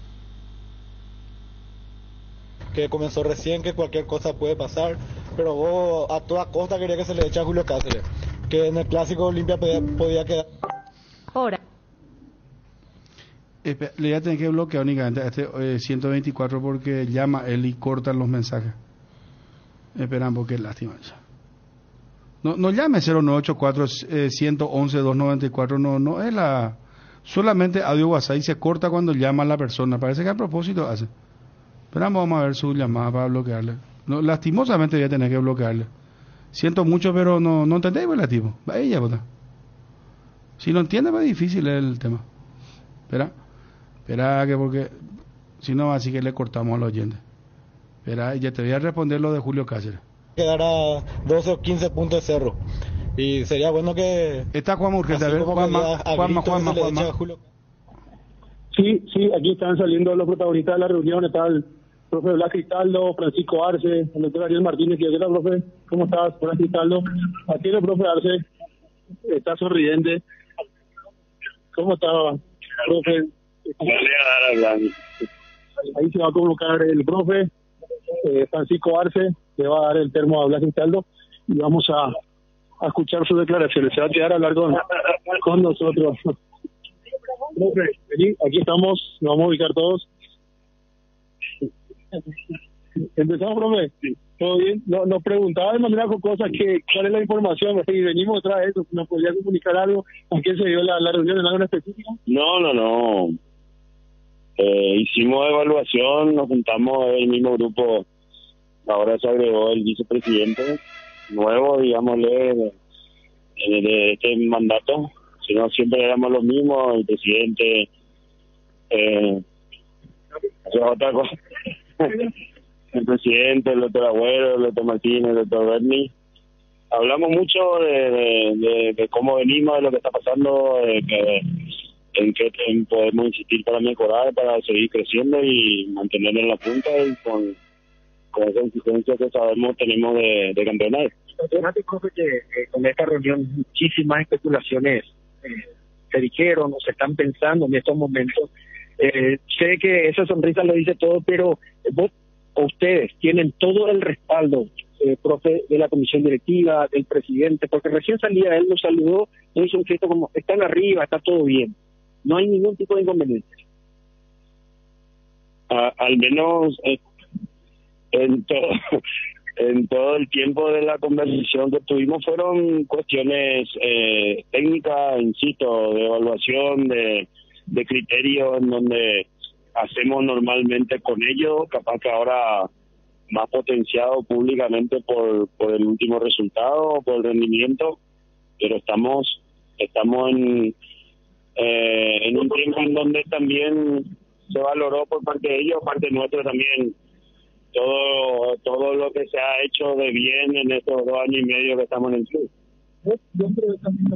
que comenzó recién, que cualquier cosa puede pasar, pero vos a toda costa querías que se le eche a Julio Cáceres, que en el clásico Olimpia podía, podía quedar. Hora. Le voy a tener que bloquear únicamente a este eh, ciento veinticuatro porque llama él y cortan los mensajes. Esperan porque es lástima eso. No, no llame cero nueve ocho cuatro, uno uno uno, dos nueve cuatro, no, no es la... Solamente audio WhatsApp y se corta cuando llama a la persona. Parece que a propósito hace. Esperamos, vamos a ver su llamada para bloquearle. No, lastimosamente voy a tener que bloquearle. Siento mucho, pero no, no entendéis, pues, lastimo. Va ella, bota. Si no entiende, pues es difícil el tema. Espera. Espera, que porque... Si no, así que le cortamos al oyente. Espera, ya te voy a responder lo de Julio Cáceres. Quedar a doce o quince puntos de Cerro. Y sería bueno que... Está Juan Urgente, a ver, Juanma, Juanma, Juanma, Juanma. Sí, sí, aquí están saliendo los protagonistas de la reunión. Está el profe Blas Cristaldo, Francisco Arce, el doctor Ariel Martínez. ¿Qué tal, profe? ¿Cómo estás, Blas Cristaldo? Aquí el profe Arce está sonriente. ¿Cómo está, profe? Ahí se va a convocar el profe eh, Francisco Arce, le va a dar el termo a Blas Cristaldo y vamos a, a escuchar sus declaraciones. Se va a quedar a hablar con, con nosotros. Profe, vení, aquí estamos, nos vamos a ubicar todos. ¿Empezamos, profe? Sí. ¿Todo bien? No, nos preguntaba de manera jocosa que cuál es la información y venimos otra vez, ¿nos podría comunicar algo? ¿A qué se dio la, la reunión en algo específico? No, no, no. Eh, hicimos evaluación, nos juntamos el mismo grupo, ahora se agregó el vicepresidente nuevo, digámosle, de, de, de este mandato, si no siempre éramos los mismos, el presidente, eh, otra cosa, el presidente, el doctor Agüero, el doctor Martínez, el doctor Berni. Hablamos mucho de, de, de, de cómo venimos, de lo que está pasando, de que en qué podemos insistir para mejorar, para seguir creciendo y mantenernos en la punta y con, con esa exigencia que sabemos tenemos de, de campeonato. Fíjate, profe, que eh, con esta reunión muchísimas especulaciones eh, se dijeron o se están pensando en estos momentos. Eh, sé que esa sonrisa lo dice todo, pero vos o ustedes tienen todo el respaldo, eh, profe, de la comisión directiva, del presidente, porque recién salía él, nos saludó, nos hizo un gesto como, están arriba, está todo bien. No hay ningún tipo de inconveniente. A, al menos eh, en todo en todo el tiempo de la conversación que tuvimos fueron cuestiones eh, técnicas, insisto, de evaluación, de, de criterio en donde hacemos normalmente con ellos, capaz que ahora más potenciado públicamente por, por el último resultado, por el rendimiento, pero estamos estamos en Eh, en un tiempo en donde también se valoró por parte de ellos, parte nuestra también, todo todo lo que se ha hecho de bien en estos dos años y medio que estamos en el club. Yo creo que también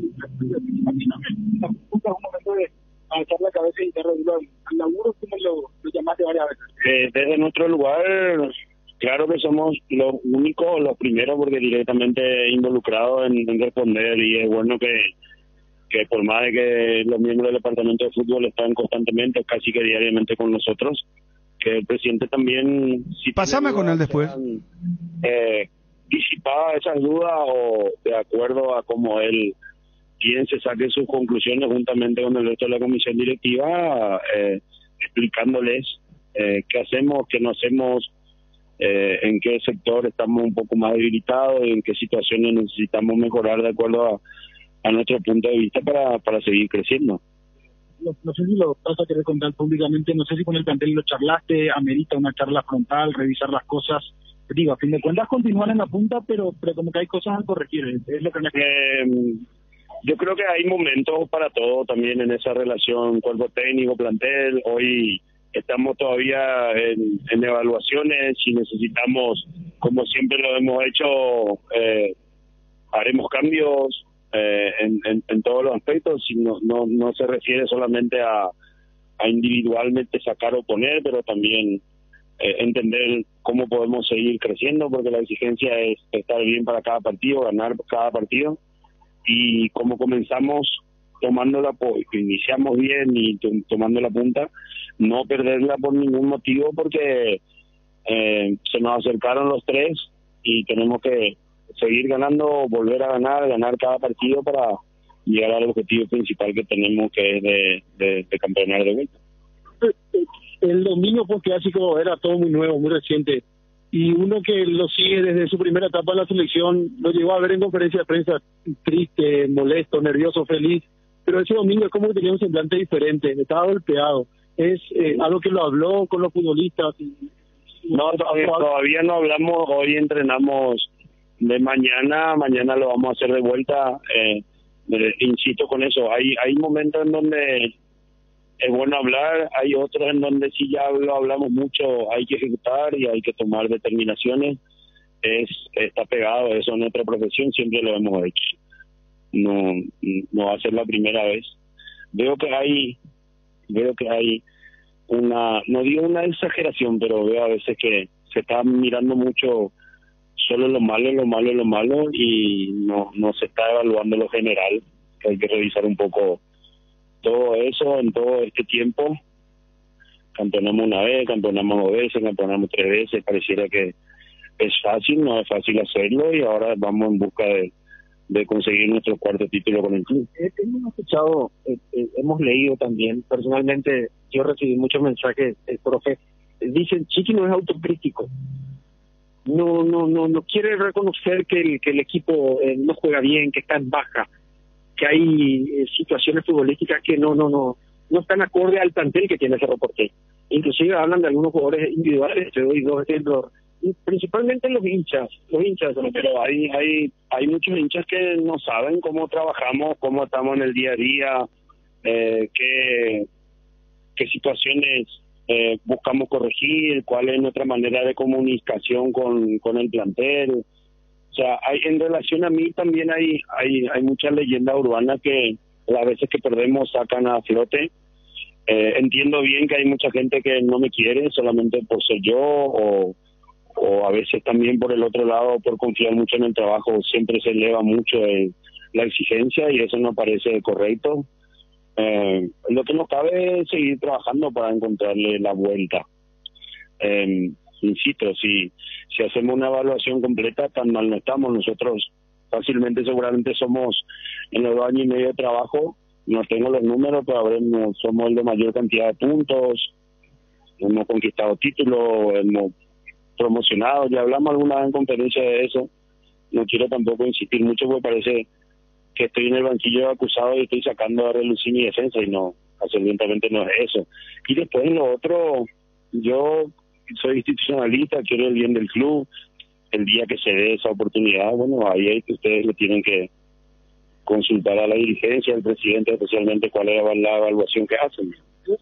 un momento de alzar la cabeza y de regular al laburo, como lo, lo llamaste varias veces. Eh, desde nuestro lugar, claro que somos los únicos, los primeros, porque directamente involucrados en, en responder, y es bueno que, que por más de que los miembros del departamento de fútbol están constantemente, casi que diariamente con nosotros, que el presidente también... Si Pásame con él después. Sean, eh, disipaba esas dudas o de acuerdo a cómo él piense, saque sus conclusiones juntamente con el resto de la comisión directiva, eh, explicándoles eh, qué hacemos, qué no hacemos, eh, en qué sector estamos un poco más debilitados y en qué situaciones necesitamos mejorar de acuerdo a, a nuestro punto de vista para, para seguir creciendo. No, no sé si lo vas a querer contar públicamente, no sé si con el plantel lo charlaste, amerita una charla frontal, revisar las cosas. Digo, a fin de cuentas continúan en la punta, pero pero como que hay cosas a corregir. Es lo que me... eh, yo creo que hay momentos para todo también en esa relación cuerpo técnico, plantel. Hoy estamos todavía en, en evaluaciones. Si necesitamos, como siempre lo hemos hecho, eh, haremos cambios eh, en, en, en todos los aspectos. Si no, no, no se refiere solamente a, a individualmente sacar o poner, pero también eh, entender cómo podemos seguir creciendo, porque la exigencia es estar bien para cada partido, ganar cada partido. Y como comenzamos tomándola, pues, iniciamos bien y to tomando la punta, no perderla por ningún motivo, porque eh, se nos acercaron los tres y tenemos que seguir ganando, volver a ganar, ganar cada partido para llegar al objetivo principal que tenemos, que es de, de, de campeonar de vuelta. El dominio fue clásico, era todo muy nuevo, muy reciente, y uno que lo sigue desde su primera etapa en la selección lo llegó a ver en conferencia de prensa triste, molesto, nervioso, feliz, pero ese domingo es como que tenía un semblante diferente, estaba golpeado. Es eh, algo que lo habló con los futbolistas. Y, no, todavía, todavía no hablamos, hoy entrenamos de mañana, mañana lo vamos a hacer de vuelta, eh, eh, insisto con eso, hay hay momentos en donde es bueno hablar, hay otros en donde sí ya lo hablamos mucho, hay que ejecutar y hay que tomar determinaciones. Es está pegado eso en nuestra profesión, siempre lo hemos hecho. No no va a ser la primera vez. Veo que hay veo que hay una, no digo una exageración, pero veo a veces que se está mirando mucho solo lo malo, lo malo, lo malo y no no se está evaluando lo general, que hay que revisar un poco todo eso en todo este tiempo. Campeonamos una vez, campeonamos dos veces, campeonamos tres veces, pareciera que es fácil, no es fácil hacerlo y ahora vamos en busca de, de conseguir nuestro cuarto título con el club. Eh, hemos escuchado, eh, eh, hemos leído también, personalmente yo recibí muchos mensajes, el profe, dicen, Chiqui no es autocrítico, no no no no quiere reconocer que el, que el equipo eh, no juega bien, que está en baja, que hay eh, situaciones futbolísticas que no no no no están acorde al plantel que tiene Cerro Porteño. Inclusive hablan de algunos jugadores individuales, te doy dos ejemplos, principalmente los hinchas, los hinchas, pero hay hay hay muchos hinchas que no saben cómo trabajamos, cómo estamos en el día a día, eh, qué qué situaciones eh, buscamos corregir, cuál es nuestra manera de comunicación con con el plantel. O sea, hay, en relación a mí también hay hay hay muchas leyendas urbanas que las veces que perdemos sacan a flote. Eh, entiendo bien que hay mucha gente que no me quiere solamente por ser yo o, o a veces también por el otro lado por confiar mucho en el trabajo. Siempre se eleva mucho el, la exigencia y eso no parece correcto. Eh, lo que nos cabe es seguir trabajando para encontrarle la vuelta. Eh, insisto, si si hacemos una evaluación completa, tan mal no estamos. Nosotros fácilmente, seguramente somos, en los dos años y medio de trabajo, no tengo los números, pero habremos, somos el de mayor cantidad de puntos, hemos conquistado títulos, hemos promocionado, ya hablamos alguna vez en conferencia de eso. No quiero tampoco insistir mucho porque parece que estoy en el banquillo de acusado y estoy sacando a relucir mi defensa y no, absolutamente no es eso. Y después en lo otro, yo soy institucionalista, quiero el bien del club. El día que se dé esa oportunidad, bueno, ahí es que ustedes le tienen que consultar a la dirigencia, al presidente especialmente, cuál es la evaluación que hacen. Eh,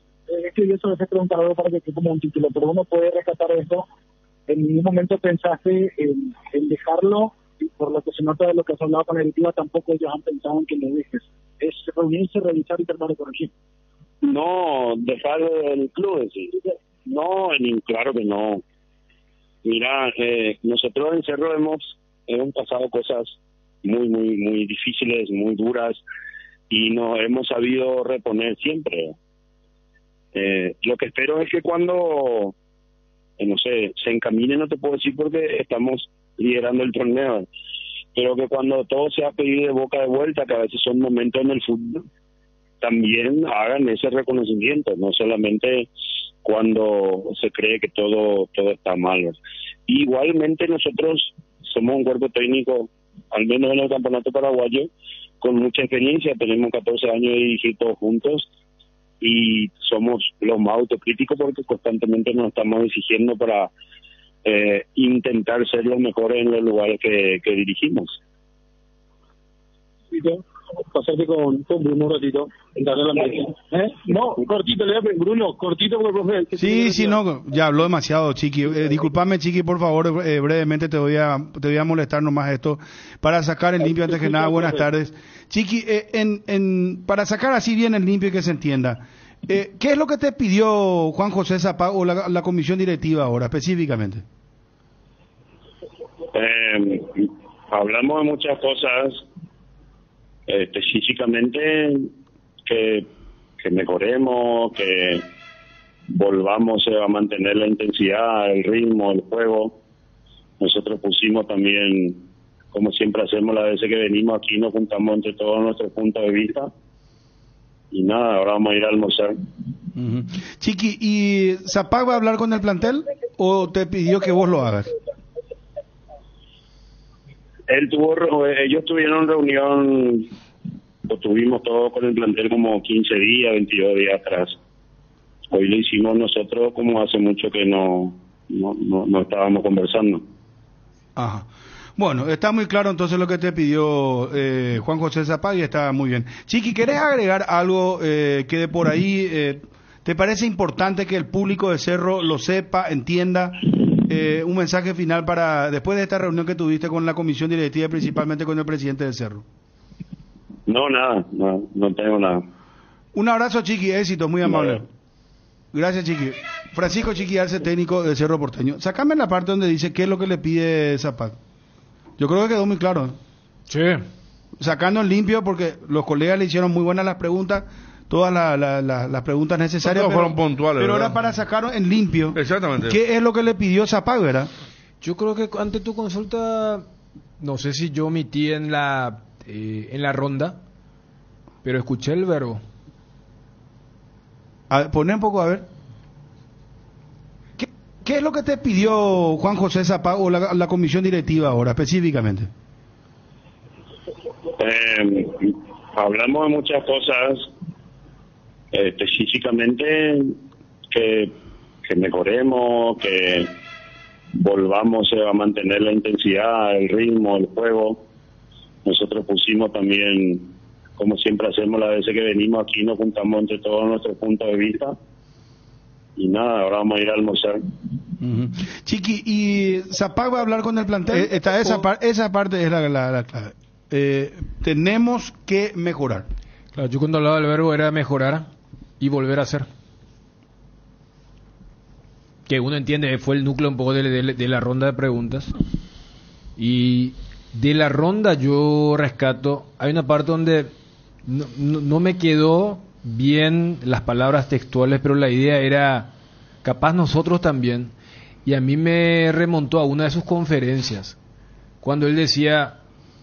esto y eso a veces preguntarlo para que quede como un título, pero uno puede rescatar esto. En ningún momento pensaste en, en dejarlo, y por lo que se nota de lo que has hablado con la directiva, tampoco ellos han pensado en que lo dejes. Es reunirse, revisar y tratar de corregir. No, dejar el club, sí. No, ni, claro que no. Mira, eh, nosotros en Cerro hemos, hemos pasado cosas muy, muy, muy difíciles, muy duras, y nos hemos sabido reponer siempre. Eh, lo que espero es que cuando, eh, no sé, se encamine, no te puedo decir porque estamos liderando el torneo, pero que cuando todo sea pedido de boca de vuelta, que a veces son momentos en el fútbol, también hagan ese reconocimiento, no solamente cuando se cree que todo todo está mal. Igualmente nosotros somos un cuerpo técnico, al menos en el campeonato paraguayo, con mucha experiencia, tenemos catorce años de dirigir todos juntos y somos los más autocríticos porque constantemente nos estamos exigiendo para eh, intentar ser los mejores en los lugares que, que dirigimos. Pasarte con, con Bruno un ratito, entrar en la mesa. ¿Eh? No, cortito, le voy a pedir, Bruno, cortito porque profe. Sí, sí, no, ya habló demasiado, Chiqui. Eh, disculpame, Chiqui, por favor, eh, brevemente te voy a te voy a molestar nomás esto para sacar el limpio antes que nada. Buenas tardes, Chiqui. Eh, en, en para sacar así bien el limpio y que se entienda, eh, ¿qué es lo que te pidió Juan José Zapag o la, la comisión directiva ahora específicamente? Eh, hablamos de muchas cosas. Este, físicamente que, que mejoremos, que volvamos a mantener la intensidad, el ritmo, el juego. Nosotros pusimos también, como siempre hacemos las veces que venimos aquí, nos juntamos entre todos nuestros puntos de vista y nada, ahora vamos a ir a almorzar. Uh-huh. Chiqui, ¿y Zapag va a hablar con el plantel o te pidió que vos lo hagas? Él tuvo, ellos tuvieron reunión, lo tuvimos todos con el plantel como quince días, veintidós días atrás. Hoy lo hicimos nosotros como hace mucho que no, no, no, no estábamos conversando. Ajá. Bueno, está muy claro entonces lo que te pidió eh, Juan José Zapag y está muy bien. Chiqui, ¿querés agregar algo eh, que de por ahí eh, te parece importante que el público de Cerro lo sepa, entienda? Eh, un mensaje final para después de esta reunión que tuviste con la comisión directiva, principalmente con el presidente del Cerro. No, nada, no, no tengo nada. Un abrazo, Chiqui, éxito, muy amable. No. Gracias, Chiqui. Francisco Chiqui Arce, técnico del Cerro Porteño. Sácame la parte donde dice qué es lo que le pide Zapag. Yo creo que quedó muy claro. Sí. Sacando en limpio porque los colegas le hicieron muy buenas las preguntas, todas la, la, la, las preguntas necesarias. Todos fueron puntuales. Pero ¿verdad? era para sacar en limpio. Exactamente. ¿Qué es lo que le pidió Zapag, verdad? Yo creo que ante tu consulta, no sé si yo omití en la eh, en la ronda, pero escuché el verbo. A ver, poné un poco a ver. ¿Qué, qué es lo que te pidió Juan José Zapag o la, la comisión directiva ahora específicamente? Eh, hablamos de muchas cosas. Este, físicamente que, que mejoremos, que volvamos a mantener la intensidad, el ritmo, el juego. Nosotros pusimos también, como siempre hacemos las veces que venimos aquí, nos juntamos entre todos nuestros puntos de vista y nada, ahora vamos a ir a almorzar. Uh-huh. Chiqui, ¿y Zapag va a hablar con el plantel? Eh, esta, esa, par, esa parte es la, la, la clave. Eh, tenemos que mejorar. Claro, yo cuando hablaba del verbo era mejorar y volver a hacer. Que uno entiende, fue el núcleo un poco de, de, de la ronda de preguntas. Y de la ronda yo rescato, hay una parte donde no, no, no me quedó bien las palabras textuales, pero la idea era, capaz nosotros también, y a mí me remontó a una de sus conferencias, cuando él decía,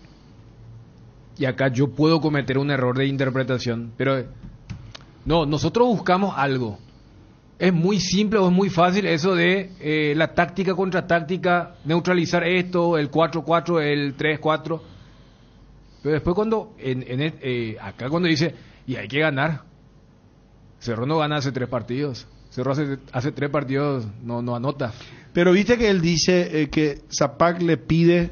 y acá yo puedo cometer un error de interpretación, pero no, nosotros buscamos algo. Es muy simple o es muy fácil eso de eh, la táctica contra táctica, neutralizar esto, el cuatro cuatro, el tres cuatro. Pero después cuando, en, en el, eh, acá cuando dice, y hay que ganar. Cerro no gana hace tres partidos. Cerro hace, hace tres partidos no, no anota. Pero viste que él dice eh, que Zapag le pide,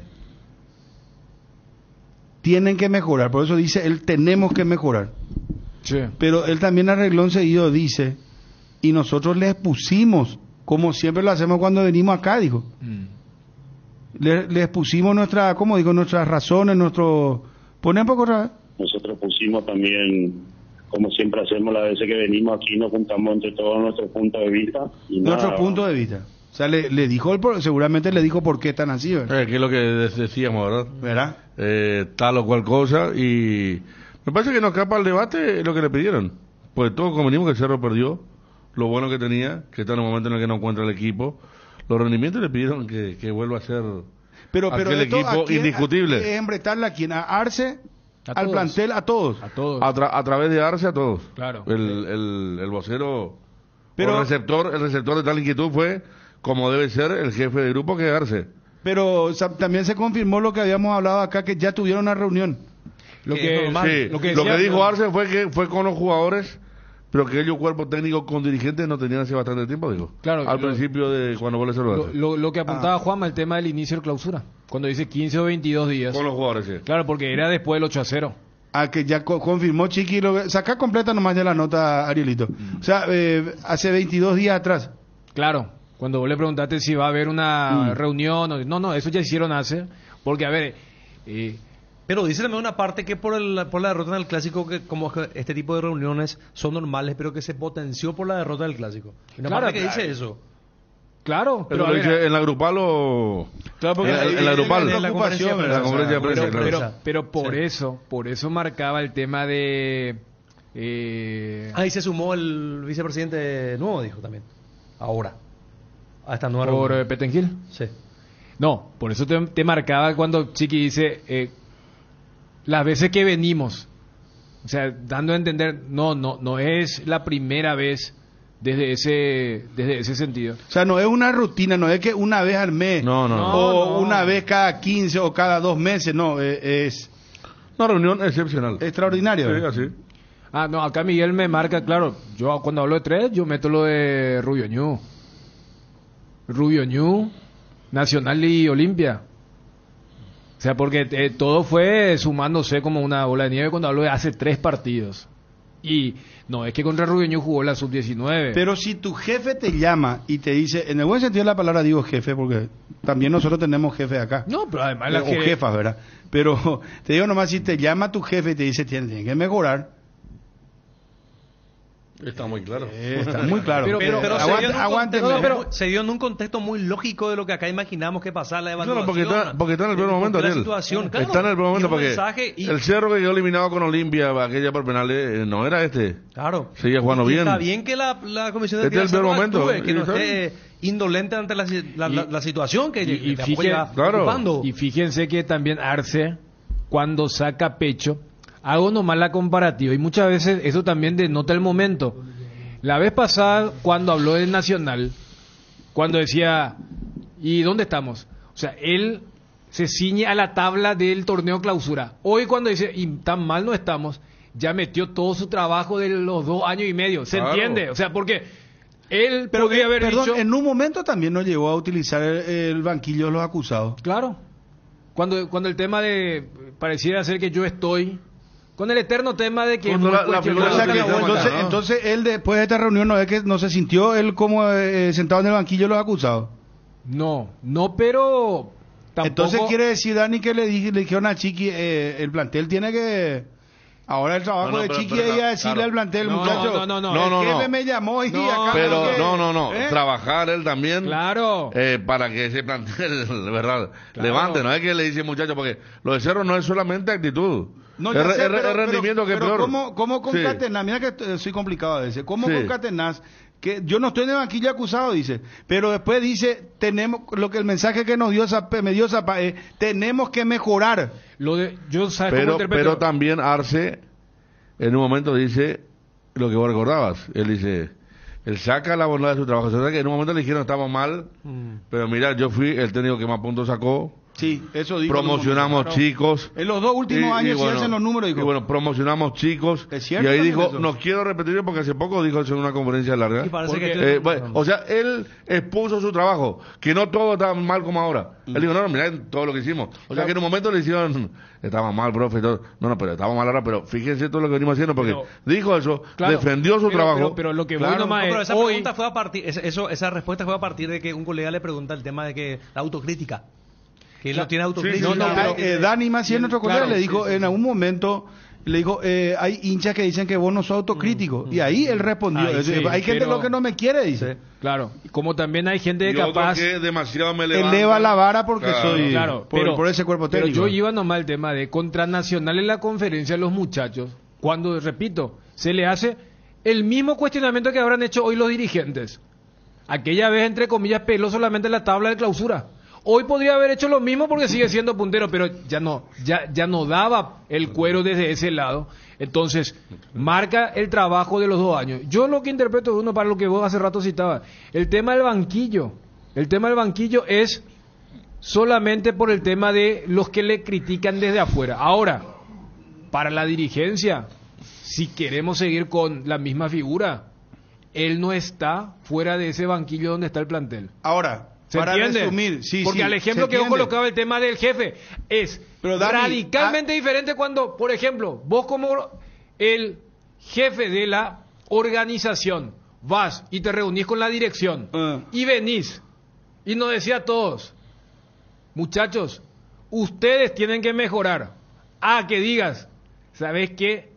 tienen que mejorar, por eso dice, él tenemos que mejorar. Sí. Pero él también a renglón seguido dice y nosotros les pusimos, como siempre lo hacemos cuando venimos acá, dijo. Mm. Les, les pusimos nuestra, ¿cómo digo? Nuestras razones, nuestro... ¿Ponen un poco otra vez? Nosotros pusimos también, como siempre hacemos las veces que venimos aquí, nos juntamos entre todos nuestros puntos de vista. Y Nuestro nada, punto de vista. O sea, le, le dijo, el, seguramente le dijo por qué están así, ¿verdad? Eh, que es lo que decíamos, ¿verdad? ¿Verdad? Eh, tal o cual cosa, y me parece que no escapa al debate lo que le pidieron. Pues todos convenimos que el Cerro perdió, lo bueno que tenía, que está en un momento en el que no encuentra el equipo. Los rendimientos le pidieron que, que vuelva a ser pero, pero aquel esto, equipo ¿a quién, indiscutible. ¿Es embretarle a quién? ¿A Arce? A ¿Al todos. plantel? ¿A todos? A todos. A, tra- a través de Arce a todos. Claro. El, el, el vocero, pero, el receptor, el receptor de tal inquietud fue, como debe ser, el jefe de grupo, que es Arce. Pero o sea, también se confirmó lo que habíamos hablado acá, que ya tuvieron una reunión. Lo que, que, normal, sí, lo que, lo decía, que dijo no, Arce fue que fue con los jugadores, pero que ellos, cuerpo técnico con dirigentes, no tenían hace bastante tiempo, digo. Claro, al lo, principio de cuando vos le lo, lo, lo que apuntaba ah. Juanma, el tema del inicio de clausura. Cuando dice quince o veintidós días. Con los jugadores, sí. Claro, porque era después del ocho a cero. Ah, que ya co- confirmó Chiqui. Lo, saca completa nomás ya la nota, Arielito. Mm. O sea, eh, hace veintidós días atrás. Claro, cuando vos le preguntaste si va a haber una mm. reunión. O, no, no, eso ya hicieron hace. Porque, a ver... Eh, Pero dice también una parte que por, el, por la derrota en el Clásico, que como que este tipo de reuniones son normales, pero que se potenció por la derrota del Clásico. Y una claro, parte que claro. dice eso. Claro, pero, pero dice, en la grupal o... Claro, porque en, en, en la grupal. En la conferencia de prensa. Pero, prensa, pero, claro. pero por sí. eso, por eso marcaba el tema de... Eh... Ahí se sumó el vicepresidente nuevo, dijo también. Ahora. A esta nueva ¿Por reunión. eh, Pettengill? Sí. No, por eso te, te marcaba cuando Chiqui dice... Eh, las veces que venimos, o sea, dando a entender, no, no, no es la primera vez desde ese, desde ese sentido. O sea, no es una rutina, no es que una vez al mes, no, no, o no. una vez cada quince o cada dos meses, no, es, es una reunión excepcional, extraordinaria. Sí, así. Ah, no, acá Miguel me marca, claro, yo cuando hablo de tres, yo meto lo de Rubio Ñu, Rubio Ñu, Nacional y Olimpia. O sea, porque eh, todo fue sumándose como una bola de nieve cuando hablo de hace tres partidos. Y no es que contra Rubio Ñu jugó la sub diecinueve. Pero si tu jefe te llama y te dice, en el buen sentido de la palabra digo jefe, porque también nosotros tenemos jefe acá. No, pero además la o je- jefas, ¿verdad? Pero te digo nomás, si te llama tu jefe y te dice, tiene, tiene que mejorar. Está muy claro. Eh, está muy claro. Pero, pero, pero, Aguante, se, dio en un aguánteme. contexto, pero se dio en un contexto muy lógico de lo que acá imaginamos que pasara la evaluación. No, porque está, porque está en el peor momento, Ariel. Situación, claro, está en el peor momento porque y... el Cerro que quedó eliminado con Olimpia, aquella por penales, eh, no era este. Claro. Seguía jugando y bien. Está bien que la, la comisión de este es el peor momento. actúe, que no esté indolente ante la, la, la, la situación que y, y, que fíjense, claro. y fíjense que también Arce, cuando saca pecho, hago nomás la comparativa, y muchas veces eso también denota el momento. La vez pasada, cuando habló del Nacional, cuando decía, ¿y dónde estamos? O sea, él se ciñe a la tabla del torneo clausura. Hoy cuando dice, y tan mal no estamos, ya metió todo su trabajo de los dos años y medio. ¿Se claro. entiende? O sea, porque él Pero podría haber perdón, dicho... en un momento también no llegó a utilizar el, el banquillo de los acusados. Claro. Cuando, cuando el tema de... Pareciera ser que yo estoy... Con el eterno tema de que... La, la figura, o sea, que, no, entonces, no. entonces él después de esta reunión no es que no se sintió él como eh, sentado en el banquillo de los acusados. No, no, pero tampoco... Entonces quiere decir, Dani, que le, dije, le dijeron a Chiqui, eh, el plantel tiene que... Ahora el trabajo no, no, de pero, Chiqui pero, es decirle claro. al plantel, No, muchacho, no, no, no, el no, no, jefe no. me llamó y No, acá... Pero que, no, no, no, ¿eh? trabajar él también, Claro. eh, para que ese plantel, de verdad, Claro. levante, no es que le dice muchacho, porque lo de Cerro no es solamente actitud, No, es, ya sé, es- pero- es rendimiento pero, que es pero peor. ¿Cómo, cómo Sí. concatenás? Mira que eh, soy complicado a veces. ¿Cómo Sí. concatenás? Que yo no estoy en el banquillo acusado, dice. Pero después dice, tenemos, lo que el mensaje que nos dio Zapa, me dio Zapa, es, tenemos que mejorar. Lo de, yo sabes cómo Pero, interpreto. pero también Arce, en un momento dice lo que vos recordabas. Él dice, él saca la bondad de su trabajo. O sea, que en un momento le dijeron estamos mal, Mm. pero mira, yo fui el técnico que más puntos sacó, Sí, eso dijo. Promocionamos Claro. chicos. En los dos últimos Y- y años bueno, se hacen los números, dijo. Y bueno, promocionamos chicos. Es cierto Y ahí también dijo, eso. no quiero repetirlo porque hace poco dijo eso en una conferencia larga. Y parece Porque, que- eh, bueno, o sea, él expuso su trabajo, que no todo estaba mal como ahora. Él dijo, no, no, mirá todo lo que hicimos. O sea, que en un momento le hicieron, estaba mal, profe, y todo. No, no, pero estaba mal ahora, pero fíjense todo lo que venimos haciendo, porque Pero- dijo eso, Claro, defendió su pero- trabajo. Pero, pero lo que voy Claro. nomás No, pero es, esa Esa hoy, pregunta fue a partir, esa- eso, esa respuesta fue a partir de que un colega le pregunta el tema de que la autocrítica. Que él no tiene autocrítica. No, no, pero, eh, Dani Maciel, nuestro colega, claro, le dijo sí, sí, en algún momento, le dijo, eh, hay hinchas que dicen que vos no sos autocrítico. Y ahí él respondió, Ahí es sí, decir, hay gente pero- lo que no me quiere, dice. Claro, como también hay gente Y otro capaz... que demasiado me levanta. Eleva la vara porque Claro. soy Claro, por, pero, por ese cuerpo pero técnico. yo iba nomás al tema de contra Nacional en la conferencia de los muchachos, cuando, repito, se le hace el mismo cuestionamiento que habrán hecho hoy los dirigentes. Aquella vez, entre comillas, peló solamente la tabla de clausura. Hoy podría haber hecho lo mismo porque sigue siendo puntero, pero ya no, ya, ya no daba el cuero desde ese lado. Entonces, marca el trabajo de los dos años. Yo lo que interpreto, uno, para lo que vos hace rato citabas, el tema del banquillo. El tema del banquillo es solamente por el tema de los que le critican desde afuera. Ahora, para la dirigencia, si queremos seguir con la misma figura, él no está fuera de ese banquillo donde está el plantel. Ahora, ¿Se para entiende? resumir, sí, Porque sí, al ejemplo se que vos entiende. colocaba el tema del jefe es Pero, Dani, radicalmente diferente cuando, por ejemplo, vos como el jefe de la organización vas y te reunís con la dirección Ah. y venís y nos decía a todos, muchachos, ustedes tienen que mejorar. Ah, que digas, ¿sabes qué?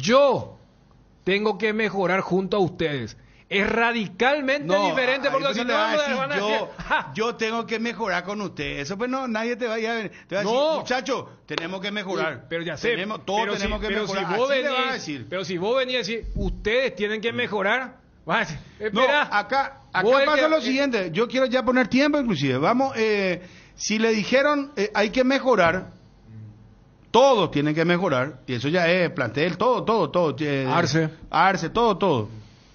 Yo tengo que mejorar junto a ustedes. Es radicalmente diferente porque ahí si no no, le vas a no decir, van a yo, decir, "Ja". yo tengo que mejorar con usted. Eso pues no, nadie te va a, ir a ver. Te va a No. decir, muchachos, tenemos que mejorar. Sí, pero ya sé, Tenemos, todos pero tenemos si, que pero mejorar. Si vos Así le venís, vas a decir. Pero si vos venís a decir, ustedes tienen que mejorar, vas a decir, No, espera, acá, vos acá el pasa que- lo siguiente. Yo quiero ya poner tiempo, inclusive. Vamos, eh, si le dijeron eh, hay que mejorar, todos tienen que mejorar. Y eso ya es plantel, todo, todo, todo. eh, Arce. Arce, todo, todo.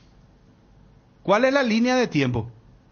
¿Cuál es la línea de tiempo?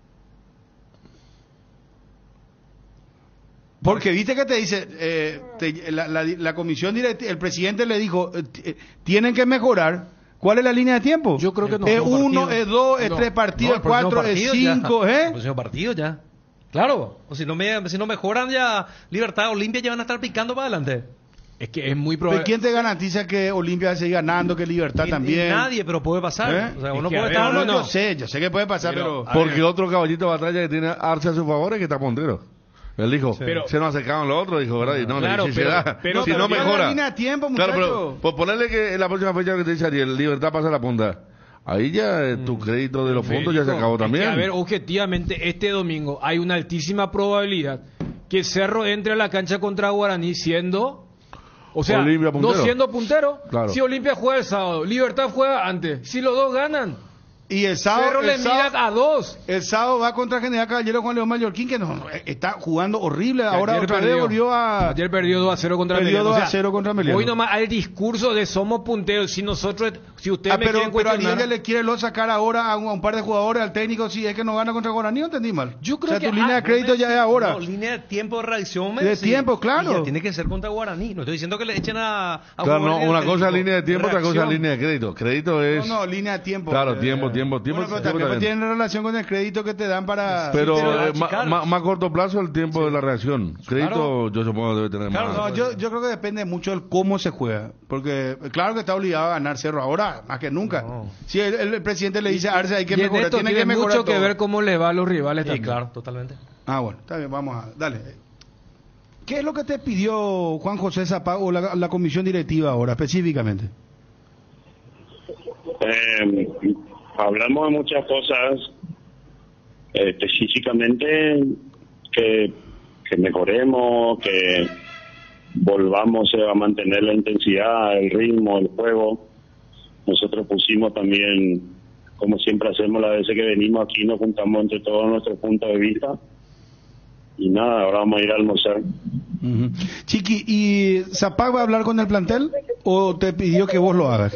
Porque viste que te dice, eh, te- la, la- la comisión directiva, el presidente le dijo, eh, t- eh, tienen que mejorar. ¿Cuál es la línea de tiempo? Yo creo que no. Es Un uno, partido. es dos, es No. tres partidos, No, es el próximo cuatro, es partido ya. cinco, El ¿eh? próximo partido ya. Claro. O si no, me, si no mejoran ya Libertad Olimpia ya van a estar picando para adelante. Es que es muy ¿Pero probable. quién te garantiza que Olimpia va a seguir ganando, que Libertad Y- y también? nadie, pero puede pasar. ¿Eh? O sea, Es uno que, puede a ver, estar. No, no, no. yo sé, yo sé que puede pasar, pero... Pero- Porque otro caballito de batalla que tiene Arce a su favor es que está Pontero. Él dijo, Pero- se nos acercaron los otros, dijo, ¿verdad? Y no, Claro, la pero- necesidad, pero si no también- mejora. la línea de tiempo, Claro, pero muchacho. por ponerle que en la próxima fecha que te dice Ariel, Libertad pasa la punta. Ahí ya eh, tu crédito de los puntos ya se acabó Es que, también. a ver, objetivamente, este domingo hay una altísima probabilidad que Cerro entre a la cancha contra Guaraní siendo... O sea, Olimpia no puntero. siendo puntero. Claro. Si Olimpia juega el sábado, Libertad juega antes. Si los dos ganan, Y el sábado, Cerro le el sábado, mira a dos. el sábado va contra General Caballero Juan León Mallorquín, que no, está jugando horrible. Ahora Ayer otra vez perdió. volvió a... Ayer perdió dos a cero contra Perdió Emiliano. dos a O sea, cero contra Emiliano. Voy nomás al discurso de somos punteros. Si nosotros, si ustedes Ah, me pero, quieren pero cuestionar... Ariel ya le quiere lo sacar ahora a un, a un par de jugadores, al técnico, si es que no gana contra Guaraní, ¿no entendí mal? Yo creo o sea, que- tu línea ah, de crédito ya es ahora. No, línea de tiempo de reacción. De sí. tiempo, claro. Y ya tiene que ser contra Guaraní. No estoy diciendo que le echen a. a Claro, no, jugadores una del cosa es técnico. línea de tiempo, otra cosa es Reacción. línea de crédito. Crédito es... No, no, línea de tiempo. Claro, Eh, tiempo, tiempo, tiempo. Bueno, pero tiempo también pues, también. tiene relación con el crédito que te dan para... Pero Sí, pero eh, achicar. ma- ma- más corto plazo el tiempo de la reacción. Crédito yo supongo debe tener Claro, más. No, yo, yo creo que depende mucho del cómo se juega. Porque claro que está obligado a ganar Cerro ahora, más que nunca. Si el, el presidente le dice a Arce hay que Y en mejorar, esto tiene tiene que mejorar mucho que todo. ver cómo le va a los rivales Sí, también. claro, totalmente. Ah, bueno, está bien, vamos a... Dale. ¿Qué es lo que te pidió Juan José Zapag o la, la comisión directiva ahora, específicamente? Eh, hablamos de muchas cosas, eh, específicamente que, que mejoremos, que volvamos a mantener la intensidad, el ritmo, el juego. Nosotros pusimos también, como siempre hacemos las veces que venimos aquí, nos juntamos entre todos nuestros puntos de vista. Y nada, ahora vamos a ir a almorzar. Ujú. Chiqui, ¿y Zapag va a hablar con el plantel o te pidió que vos lo hagas?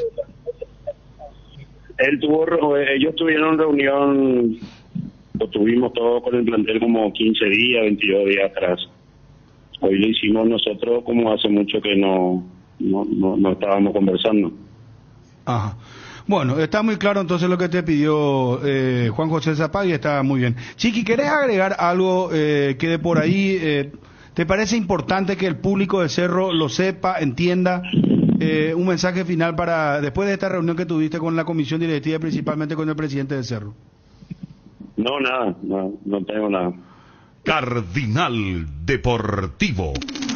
Él tuvo, ellos tuvieron reunión, lo tuvimos todo con el plantel como quince días, veintidós días atrás. hoy lo hicimos nosotros como hace mucho que no, no, no, no estábamos conversando. Ajá. Bueno, está muy claro entonces lo que te pidió eh, Juan José Zapag y está muy bien. Chiqui, ¿querés agregar algo eh, que de por ahí eh, te parece importante que el público de Cerro lo sepa, entienda? Eh, un mensaje final para después de esta reunión que tuviste con la comisión directiva, principalmente con el presidente de Cerro. No, nada, no, no tengo nada. Cardinal Deportivo.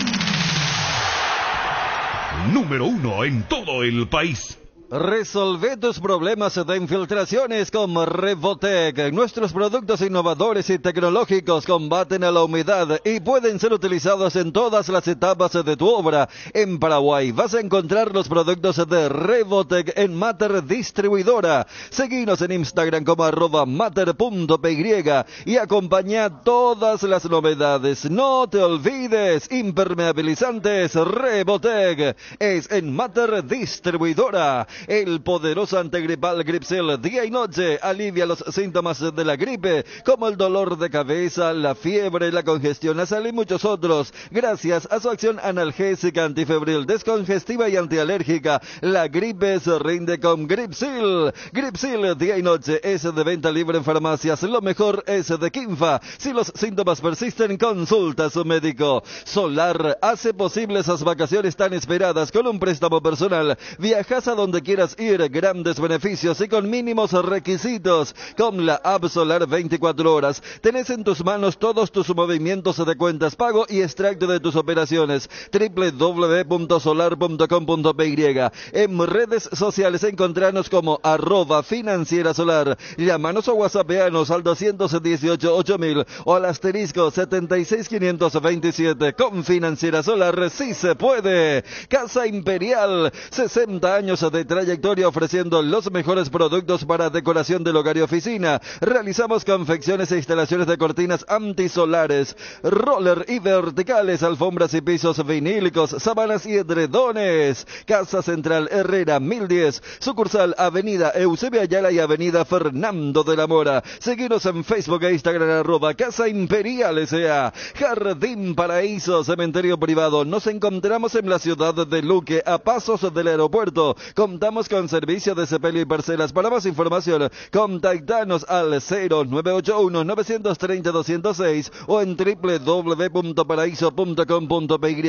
Número uno en todo el país. Resolve tus problemas de infiltraciones con Revotec. Nuestros productos innovadores y tecnológicos combaten a la humedad y pueden ser utilizados en todas las etapas de tu obra. En Paraguay vas a encontrar los productos de Revotec en Mater Distribuidora. Seguinos en Instagram como arroba mater punto py y acompaña todas las novedades. No te olvides, impermeabilizantes Revotec es en Mater Distribuidora. El poderoso antigripal Gripsil día y noche alivia los síntomas de la gripe, como el dolor de cabeza, la fiebre, la congestión nasal y muchos otros. Gracias a su acción analgésica, antifebril, descongestiva y antialérgica, la gripe se rinde con Gripsil. Gripsil día y noche es de venta libre en farmacias. Lo mejor es de Kinfa. Si los síntomas persisten, consulta a su médico. Solar hace posible esas vacaciones tan esperadas con un préstamo personal. Viajas a donde quieras ir, grandes beneficios y con mínimos requisitos. Con la app Solar veinticuatro horas tenés en tus manos todos tus movimientos de cuentas, pago y extracto de tus operaciones. doble u doble u doble u punto solar punto com punto py. En redes sociales encontranos como arroba financiera solar. Llámanos o whatsappeanos al doscientos dieciocho ocho mil o al asterisco setenta y seis quinientos veintisiete. Con Financiera Solar sí se puede. Casa Imperial, sesenta años de trayectoria ofreciendo los mejores productos para decoración del hogar y oficina. Realizamos confecciones e instalaciones de cortinas antisolares, roller y verticales, alfombras y pisos vinílicos, sábanas y edredones. Casa Central Herrera mil diez, sucursal Avenida Eusebio Ayala y Avenida Fernando de la Mora. Seguinos en Facebook e Instagram arroba Casa Imperial S A. Jardín Paraíso, cementerio privado. Nos encontramos en la ciudad de Luque, a pasos del aeropuerto. Contamos con servicio de sepelio y parcelas. Para más información, contactanos al cero nueve ocho uno nueve tres cero dos cero seis o en doble u doble u doble u punto paraíso punto com punto py.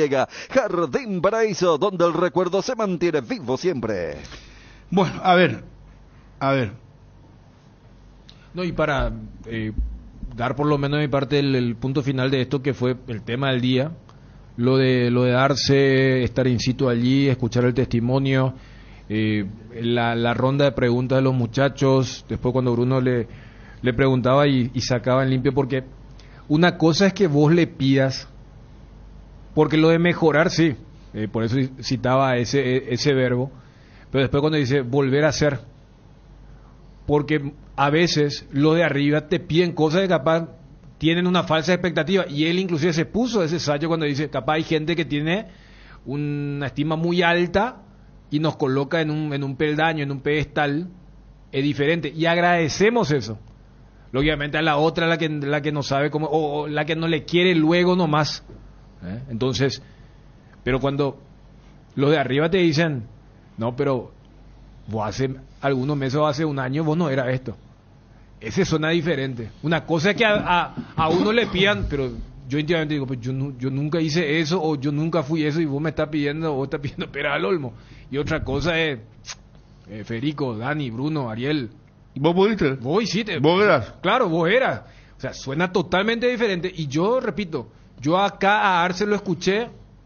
Jardín Paraíso, donde el recuerdo se mantiene vivo siempre. Bueno, a ver, a ver. No, y para eh, dar por lo menos de mi parte el, el punto final de esto, que fue el tema del día, lo de lo de darse, estar in situ allí, escuchar el testimonio, eh, la, la ronda de preguntas de los muchachos, después cuando Bruno le, le preguntaba y, y sacaba en limpio, porque una cosa es que vos le pidas, porque lo de mejorar sí, eh, por eso citaba ese, ese verbo, pero después cuando dice volver a hacer, porque a veces los de arriba te piden cosas que capaz tienen una falsa expectativa, y él inclusive se puso ese sayo cuando dice, capaz hay gente que tiene una estima muy alta y nos coloca en un, en un peldaño, en un pedestal, es diferente, y agradecemos eso. Lógicamente a la otra, la que, la que no sabe cómo, o, o la que no le quiere luego nomás, ¿eh? Entonces, pero cuando los de arriba te dicen, no, pero vos hace algunos meses o hace un año vos no era esto, ese suena diferente. Una cosa es que a, a, a uno le pidan, pero yo íntimamente digo, pues yo, no, yo nunca hice eso, o yo nunca fui eso, y vos me estás pidiendo, vos estás pidiendo pera al olmo. Y otra cosa es, eh, Federico, Dani, Bruno, Ariel. ¿Vos pudiste? Vos hiciste. ¿Vos eras? Claro, vos eras. O sea, suena totalmente diferente. Y yo, repito, yo acá a Arce lo escuché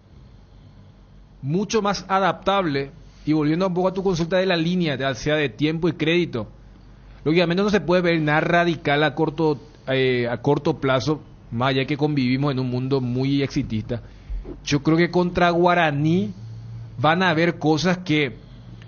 mucho más adaptable, y volviendo un poco a tu consulta de la línea, ya sea de tiempo y crédito, lógicamente no se puede ver nada radical a corto eh, a corto plazo, más allá que convivimos en un mundo muy exitista. Yo creo que contra Guaraní van a haber cosas que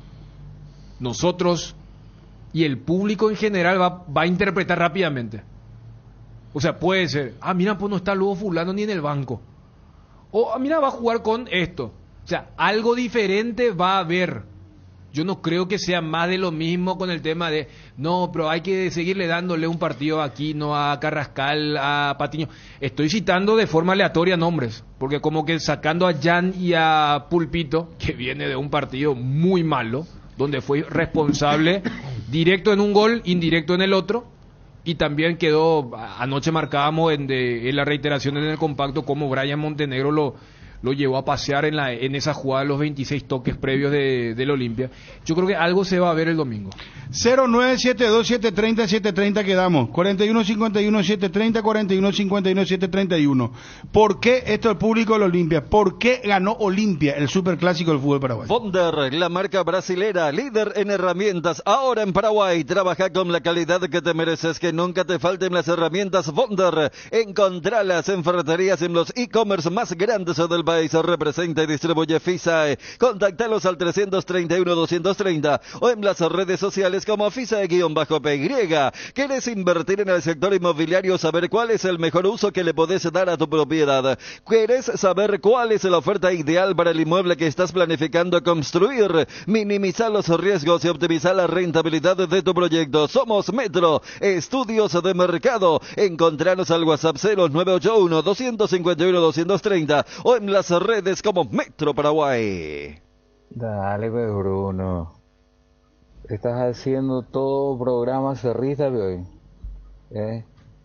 nosotros y el público en general va, va a interpretar rápidamente. O sea, puede ser, ah, mira, pues no está luego fulano ni en el banco, o ah, mira, va a jugar con esto. O sea, algo diferente va a haber. Yo no creo que sea más de lo mismo con el tema de, no, pero hay que seguirle dándole un partido aquí, no a Carrascal, a Patiño. Estoy citando de forma aleatoria nombres, porque como que sacando a Jan y a Pulpito, que viene de un partido muy malo, donde fue responsable directo en un gol, indirecto en el otro, y también quedó, anoche marcábamos en, de, en la reiteración en el compacto como Brian Montenegro lo... lo llevó a pasear en la en esa jugada los veintiséis toques previos de, del Olimpia. Yo creo que algo se va a ver el domingo. cero nueve siete dos siete tres cero siete tres cero quedamos. cuarenta y uno cincuenta y uno siete treinta, cuarenta y uno cincuenta y uno siete treinta y uno. ¿Por qué esto el público del Olimpia? ¿Por qué ganó Olimpia el superclásico del fútbol paraguayo? Bonder, la marca brasilera, líder en herramientas, ahora en Paraguay. Trabaja con la calidad que te mereces, que nunca te falten las herramientas Bonder. Encontralas en ferreterías en los e-commerce más grandes del país. Representa y distribuye FISAE. Contactalos al trescientos treinta y uno doscientos treinta o en las redes sociales como FISAE-P Y. ¿Quieres invertir en el sector inmobiliario? Saber cuál es el mejor uso que le podés dar a tu propiedad. ¿Quieres saber cuál es la oferta ideal para el inmueble que estás planificando construir? Minimizar los riesgos y optimizar la rentabilidad de tu proyecto. Somos Metro, estudios de mercado. Encontranos al WhatsApp cero nueve ocho uno dos cinco uno dos dos tres cero o en las redes como Metro Paraguay. Dale, pues, Bruno. Estás haciendo todo programa cerrista hoy. ¿Eh?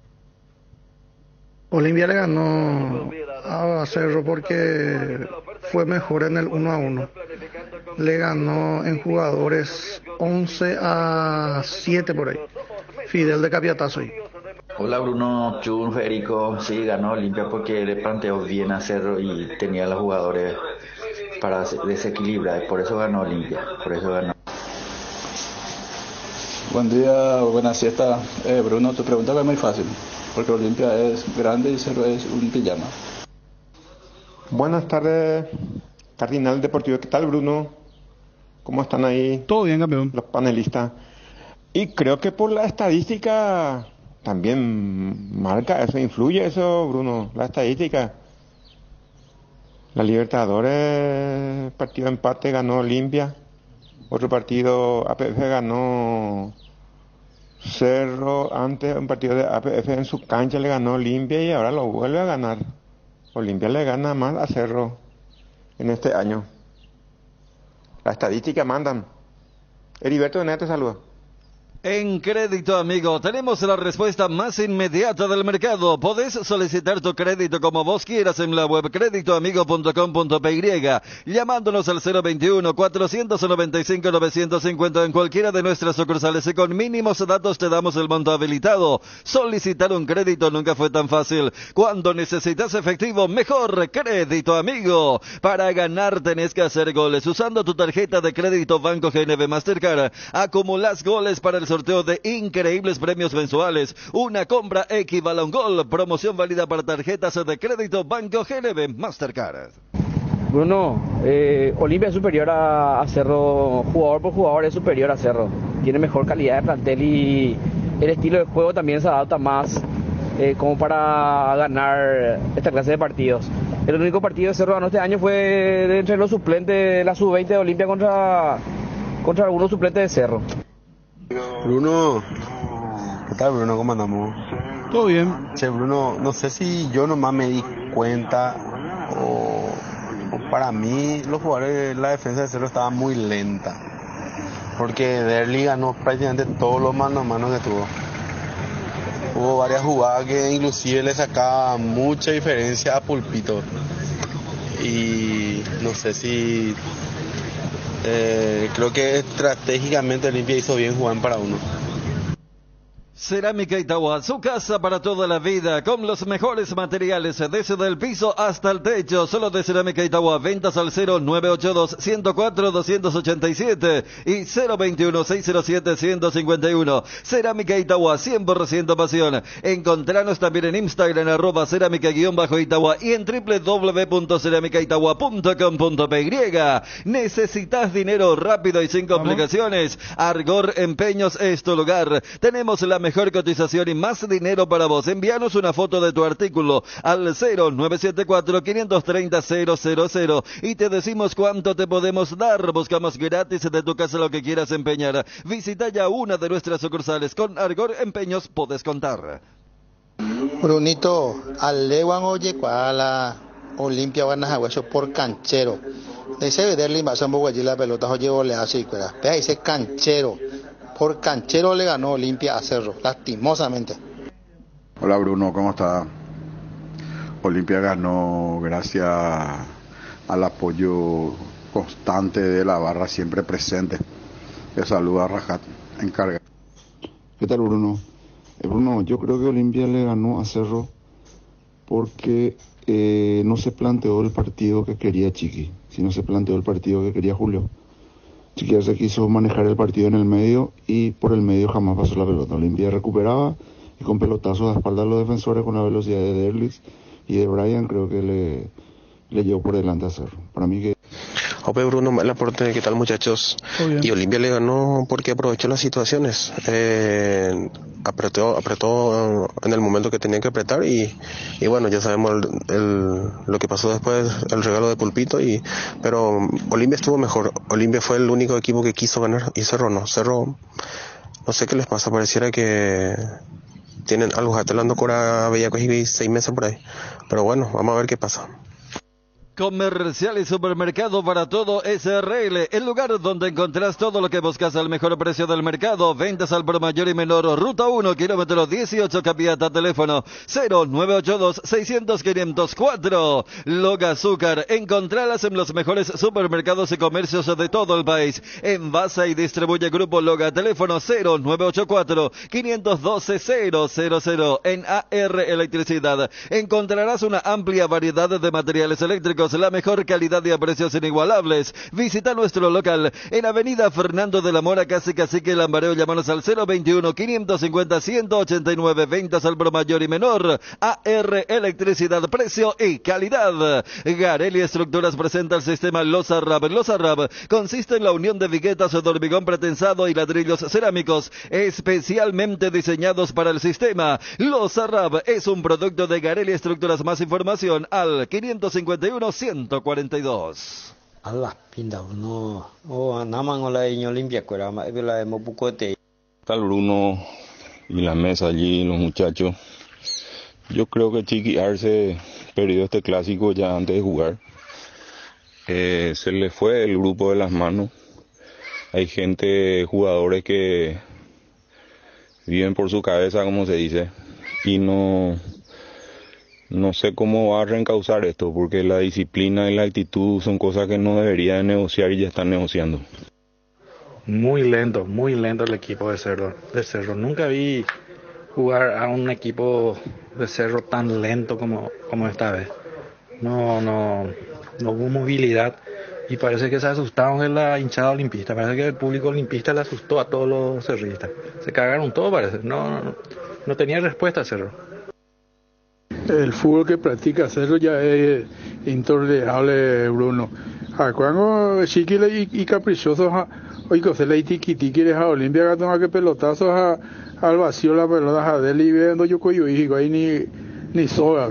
Olimpia le ganó a Cerro porque fue mejor en el uno a uno. Le ganó en jugadores once a siete por ahí. Fidel de Capiatazo ahí. Hola Bruno, Chun, Federico. Sí, ganó Olimpia porque le planteó bien a Cerro y tenía los jugadores para desequilibrar. Por eso ganó Olimpia, por eso ganó. Buen día, buena siesta. Eh, Bruno, tu pregunta es muy fácil, porque Olimpia es grande y Cerro es un pijama. Buenas tardes, Cardinal Deportivo. ¿Qué tal, Bruno? ¿Cómo están ahí? Todo bien, campeón. Los panelistas. Y creo que por la estadística también marca eso, influye eso, Bruno, la estadística. La Libertadores, partido de empate, ganó Olimpia. Otro partido, A P F ganó Cerro. Antes, un partido de A P F en su cancha le ganó Olimpia y ahora lo vuelve a ganar. Olimpia le gana más a Cerro en este año. La estadística mandan. Heriberto de Nete, saluda. En Crédito Amigo tenemos la respuesta más inmediata del mercado. Podés solicitar tu crédito como vos quieras en la web crédito amigo punto com punto p y llamándonos al cero veintiuno, cuatrocientos noventa y cinco, novecientos cincuenta en cualquiera de nuestras sucursales y con mínimos datos te damos el monto habilitado. Solicitar un crédito nunca fue tan fácil. Cuando necesitas efectivo, mejor Crédito Amigo. Para ganar tenés que hacer goles. Usando tu tarjeta de crédito Banco G N B Mastercard, acumulás goles para el sorteo de increíbles premios mensuales. Una compra equivale a un gol. Promoción válida para tarjetas de crédito Banco G N B Mastercard. Bruno, eh, Olimpia es superior a, a Cerro, jugador por jugador es superior a Cerro. Tiene mejor calidad de plantel y el estilo de juego también se adapta más eh, como para ganar esta clase de partidos. El único partido de Cerro ganó este año fue de entre los suplentes de la sub veinte de Olimpia contra, contra algunos suplentes de Cerro. Bruno, ¿qué tal, Bruno? ¿Cómo andamos? Todo bien. Che, Bruno, no sé si yo nomás me di cuenta o, o para mí los jugadores, la defensa de Cerro estaba muy lenta, porque Derli ganó prácticamente todos los mano a mano que tuvo. Hubo varias jugadas que inclusive le sacaba mucha diferencia a Pulpito y no sé si... Eh, creo que estratégicamente Olimpia hizo bien jugar para uno. Cerámica Itagua, su casa para toda la vida, con los mejores materiales, desde el piso hasta el techo. Solo de Cerámica Itagua, ventas al cero nueve ocho dos, uno cero cuatro, dos ocho siete y cero veintiuno, seiscientos siete, ciento cincuenta y uno. Cerámica Itagua, cien por ciento pasión. Encontranos también en Instagram, arroba cerámica-itagua y en doble u doble u doble u punto cerámica itagua punto com punto p y. ¿Necesitas dinero rápido y sin complicaciones? Argor Empeños es tu lugar. Tenemos la mejor cotización y más dinero para vos. Envíanos una foto de tu artículo al cero nueve siete cuatro, cinco tres cero, cero cero cero y te decimos cuánto te podemos dar. Buscamos gratis de tu casa lo que quieras empeñar. Visita ya una de nuestras sucursales. Con Argor Empeños podés contar. Brunito, aleguan oye cuál la Olimpia Guanajuato por canchero. Ese vederle invasión allí la pelota oye volea así, vea ese canchero. Por canchero le ganó Olimpia a Cerro, lastimosamente. Hola Bruno, ¿cómo está? Olimpia ganó gracias al apoyo constante de la barra siempre presente. Le saluda a Rajat, encarga. ¿Qué tal Bruno? Eh, Bruno, yo creo que Olimpia le ganó a Cerro porque eh, no se planteó el partido que quería Chiqui, sino se planteó el partido que quería Julio. Chiqui se quiso manejar el partido en el medio y por el medio jamás pasó la pelota. Olimpia recuperaba y con pelotazos a espalda de los defensores con la velocidad de Derlis y de Brian creo que le, le llevó por delante a Cerro. Para mí que... Ope Bruno, el aporte, ¿qué tal muchachos? Y Olimpia le ganó porque aprovechó las situaciones, eh, apretó, apretó en el momento que tenía que apretar y, y bueno, ya sabemos el, el, lo que pasó después, el regalo de Pulpito, y pero Olimpia estuvo mejor. Olimpia fue el único equipo que quiso ganar y Cerro no, Cerro, no sé qué les pasa, pareciera que tienen algo atelando cora bellacos y seis meses por ahí, pero bueno, vamos a ver qué pasa. Comercial y supermercado para todo S R L, el lugar donde encontrás todo lo que buscas al mejor precio del mercado. Ventas al por mayor y menor. Ruta uno, kilómetro dieciocho, Capiata, teléfono cero nueve ocho dos, seiscientos, quinientos cuatro. Loga Azúcar, encontralas en los mejores supermercados y comercios de todo el país. Envasa y distribuye Grupo Loga, teléfono cero nueve ocho cuatro, cinco uno dos, cero cero cero. En A R Electricidad encontrarás una amplia variedad de materiales eléctricos, la mejor calidad y a precios inigualables. Visita nuestro local en Avenida Fernando de la Mora, casi Cacique Lambareo. Llámanos al cero veintiuno, quinientos cincuenta, ciento ochenta y nueve. Ventas al por mayor y menor. A R Electricidad, precio y calidad. Garelli Estructuras presenta el sistema Losarrab. Losarrab consiste en la unión de viguetas de hormigón pretensado y ladrillos cerámicos especialmente diseñados para el sistema. Losarrab es un producto de Garelli Estructuras. Más información al quinientos cincuenta y uno, ciento cuarenta y dos. Allah, pinda Bruno. Oh, naman hola y Olimpia cuera, la de Mopucote. Tal Bruno y la mesa allí, los muchachos. Yo creo que Chiqui Arce perdió este clásico ya antes de jugar. Eh, se le fue el grupo de las manos. Hay gente, jugadores que viven por su cabeza, como se dice, y no... No sé cómo va a reencauzar esto, porque la disciplina y la actitud son cosas que no debería de negociar y ya están negociando. Muy lento, muy lento el equipo de Cerro. De Cerro. Nunca vi jugar a un equipo de Cerro tan lento como, como esta vez. No, no, no hubo movilidad y parece que se asustaron de la hinchada olimpista. Parece que el público olimpista le asustó a todos los cerristas. Se cagaron todo, parece. No, no, no tenía respuesta Cerro. El fútbol que practica Cerro ya es intolerable, Bruno. A cuando chiquiles y, y caprichosos, hoy que se le tiquiti a Olimpia, que que pelotazos a, al vacío la pelota a Deli y viendo yo coyo hijo ahí ni ni soga.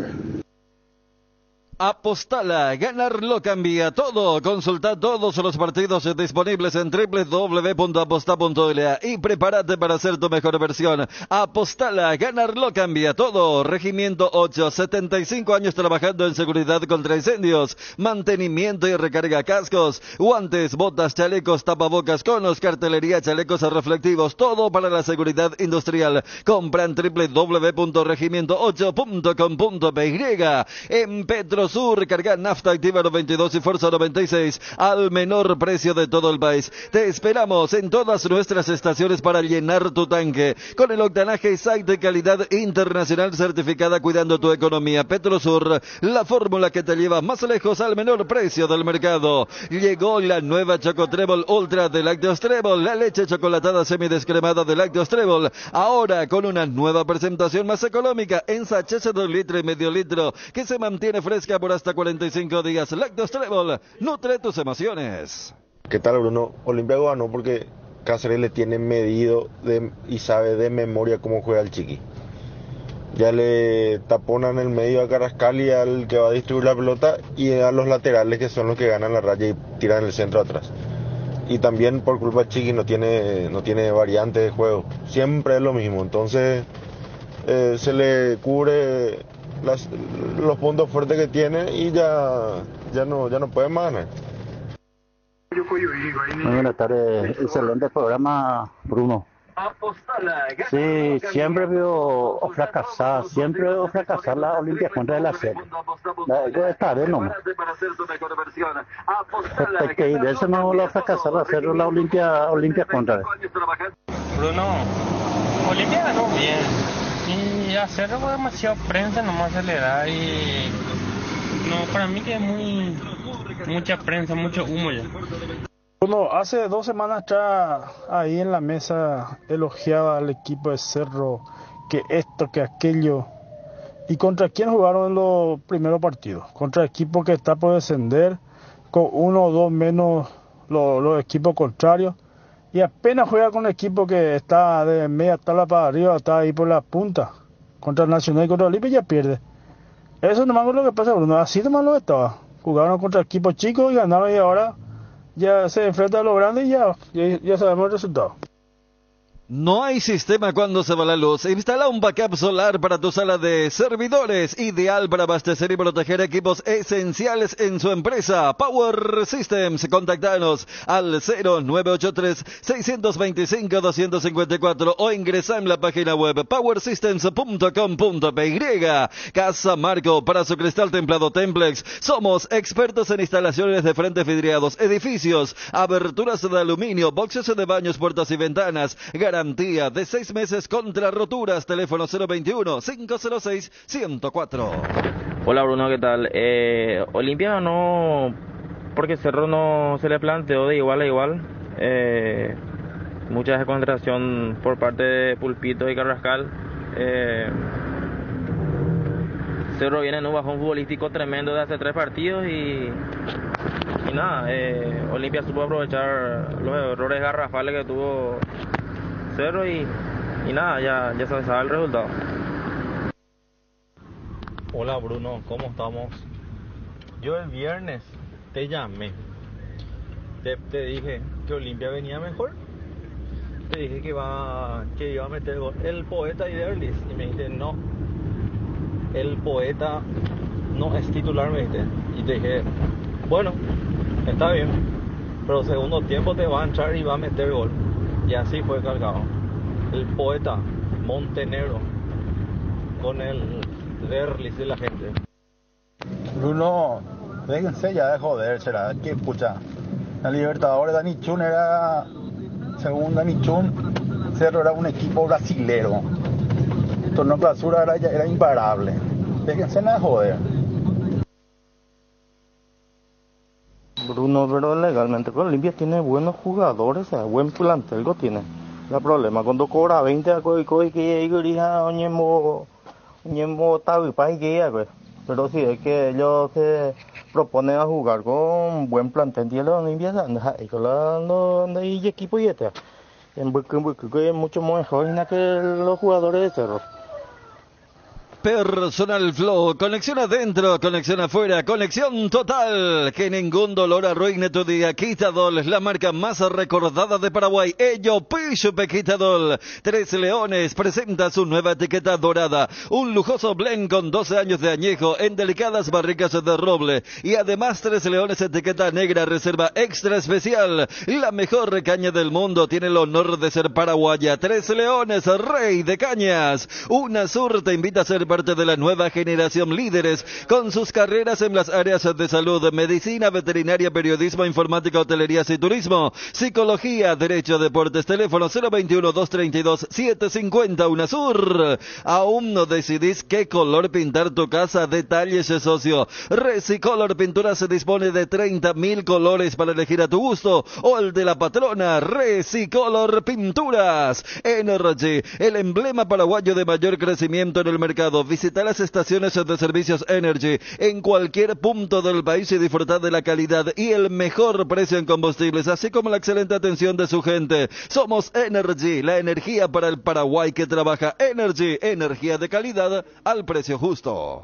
Apostala, ganarlo cambia todo. Consulta todos los partidos disponibles en doble u doble u doble u punto aposta punto l a y prepárate para hacer tu mejor versión. Apostala, ganarlo cambia todo. Regimiento ocho, setenta y cinco años trabajando en seguridad contra incendios, mantenimiento y recarga cascos, guantes, botas, chalecos, tapabocas, conos, cartelería, chalecos reflectivos, todo para la seguridad industrial. Compra en doble u doble u doble u punto regimiento ocho punto com punto p y. En Petro Sur, recarga nafta activa noventa y dos y fuerza noventa y seis al menor precio de todo el país. Te esperamos en todas nuestras estaciones para llenar tu tanque con el octanaje Exact de calidad internacional certificada, cuidando tu economía. Petrosur, la fórmula que te lleva más lejos al menor precio del mercado. Llegó la nueva Chocotrébol Ultra de Lácteos Trébol, la leche chocolatada semidescremada de Lácteos Trébol, ahora con una nueva presentación más económica en sachets de un litro y medio litro que se mantiene fresca por hasta cuarenta y cinco días. Lácteos Trébol, nutre tus emociones. ¿Qué tal, Bruno? Olimpia ganó porque Cáceres le tiene medido de, y sabe de memoria cómo juega el Chiqui. Ya le taponan el medio a Carrascal y al que va a distribuir la pelota, y a los laterales, que son los que ganan la raya y tiran el centro atrás. Y también por culpa de Chiqui no tiene, no tiene variante de juego, siempre es lo mismo. Entonces eh, se le cubre las, los puntos fuertes que tiene y ya, ya, no, ya no puede más ganar. Muy buenas tardes, excelente programa, Bruno. Sí, siempre veo fracasar, siempre veo fracasar la Olimpia contra el acero. Yo estaré nomás. Que de eso no lo fracasar hacer la Olimpia, Olimpia contra. Bruno, Olimpia ganó bien y hacerlo con demasiado prensa nomás se le da y no, para mí que es muy mucha prensa, mucho humo ya. Bueno, hace dos semanas atrás, ahí en la mesa, elogiaba al equipo de Cerro, que esto, que aquello. ¿Y contra quién jugaron en los primeros partidos? Contra el equipo que está por descender, con uno o dos menos los, los equipos contrarios. Y apenas juega con el equipo que está de media tabla para arriba, está ahí por la punta. Contra el Nacional y contra el Olimpia ya pierde. Eso nomás es lo que pasa, Bruno. Así nomás lo estaba. Jugaron contra equipos chicos y ganaron, y ahora ya se enfrenta a lo grande y ya, ya, ya sabemos el resultado. No hay sistema cuando se va la luz. Instala un backup solar para tu sala de servidores, ideal para abastecer y proteger equipos esenciales en su empresa. Power Systems, contactanos al cero nueve ocho tres, seis dos cinco, dos cinco cuatro o ingresa en la página web power systems punto com punto p y. Casa Marco, para su cristal templado Templex. Somos expertos en instalaciones de frentes vidriados, edificios, aberturas de aluminio, boxes de baños, puertas y ventanas. Garantía de seis meses contra roturas. Teléfono cero veintiuno, cinco cero seis, ciento cuatro. Hola Bruno, ¿qué tal? Eh, Olimpia no, porque Cerro no se le planteó de igual a igual. Eh, mucha desconcentración por parte de Pulpito y Carrascal. Eh, Cerro viene en un bajón futbolístico tremendo de hace tres partidos y, y nada, eh, Olimpia supo aprovechar los errores garrafales que tuvo Cerro y, y nada, ya, ya se sabe el resultado. Hola Bruno, ¿cómo estamos? Yo el viernes te llamé, te, te dije que Olimpia venía mejor, te dije que iba, que iba a meter gol el Poeta y Derlis, y me dijiste no, el Poeta no es titular, me dijiste, y te dije bueno, está bien, pero segundo tiempo te va a entrar y va a meter gol. Y así fue cargado. El Poeta Montenegro con el Derlis de la gente. Bruno, déjense ya de joder, será que pucha. La Libertadores, Dani Chun era, según Dani Chun, Cerro era un equipo brasilero. El torneo clausura era, era imparable. Déjense de joder. Bruno, pero legalmente con Olimpia tiene buenos jugadores, o sea, buen plantel lo tiene. El problema cuando cobra veinte a coi coi que irija oñemo oñemo tabipai que ya, pues. Pero sí es que ellos se proponen a jugar con buen plantel y la Olimpia anda y con la no hay equipo y este. En que es mucho mejor que los jugadores de Cerro. Personal Flow, conexión adentro, conexión afuera, conexión total, que ningún dolor arruine tu día. Quitadol es la marca más recordada de Paraguay. Ello Pishupe Quitadol. Tres Leones presenta su nueva etiqueta dorada, un lujoso blend con doce años de añejo en delicadas barricas de roble, y además Tres Leones etiqueta negra reserva extra especial. La mejor caña del mundo tiene el honor de ser paraguaya. Tres Leones, rey de cañas. UNASUR te invita a ser parte de la nueva generación líderes con sus carreras en las áreas de salud, medicina, veterinaria, periodismo, informática, hotelerías y turismo, psicología, derecho, deportes. Teléfono cero veintiuno, doscientos treinta y dos, setecientos cincuenta. UNASUR. ¿Aún no decidís qué color pintar tu casa? Detalles, socio. Resicolor Pintura se dispone de treinta mil colores para elegir a tu gusto, o el de la patrona. Resicolor Pinturas. Energy, el emblema paraguayo de mayor crecimiento en el mercado. Cerro. Visita las estaciones de servicios Energy en cualquier punto del país y disfrutar de la calidad y el mejor precio en combustibles, así como la excelente atención de su gente. Somos Energy, la energía para el Paraguay que trabaja. Energy, energía de calidad al precio justo.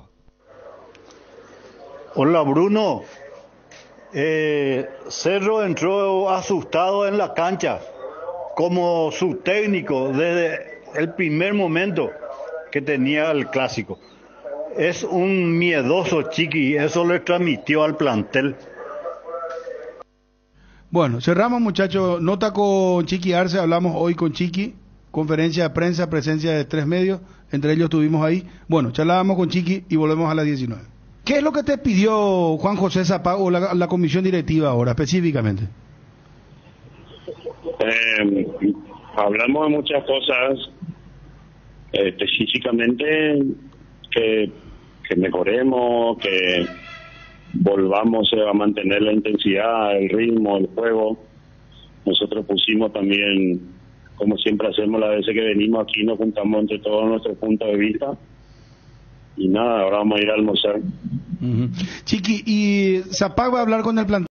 Hola Bruno, eh, Cerro entró asustado en la cancha como su técnico desde el primer momento que tenía el clásico. Es un miedoso Chiqui, eso le transmitió al plantel. Bueno, cerramos muchachos, nota con Chiqui Arce, hablamos hoy con Chiqui, conferencia de prensa, presencia de tres medios, entre ellos estuvimos ahí. Bueno, charlábamos con Chiqui y volvemos a las diecinueve. ¿Qué es lo que te pidió Juan José Zapag o la, la comisión directiva ahora específicamente? Eh, hablamos de muchas cosas, eh, específicamente que, que mejoremos, que volvamos a mantener la intensidad, el ritmo, el juego. Nosotros pusimos también, como siempre hacemos las veces que venimos aquí, nos juntamos entre todos nuestros puntos de vista. Y nada, ahora vamos a ir a almorzar. Uh-huh. Chiqui, ¿y Zapag va a hablar con el plantel?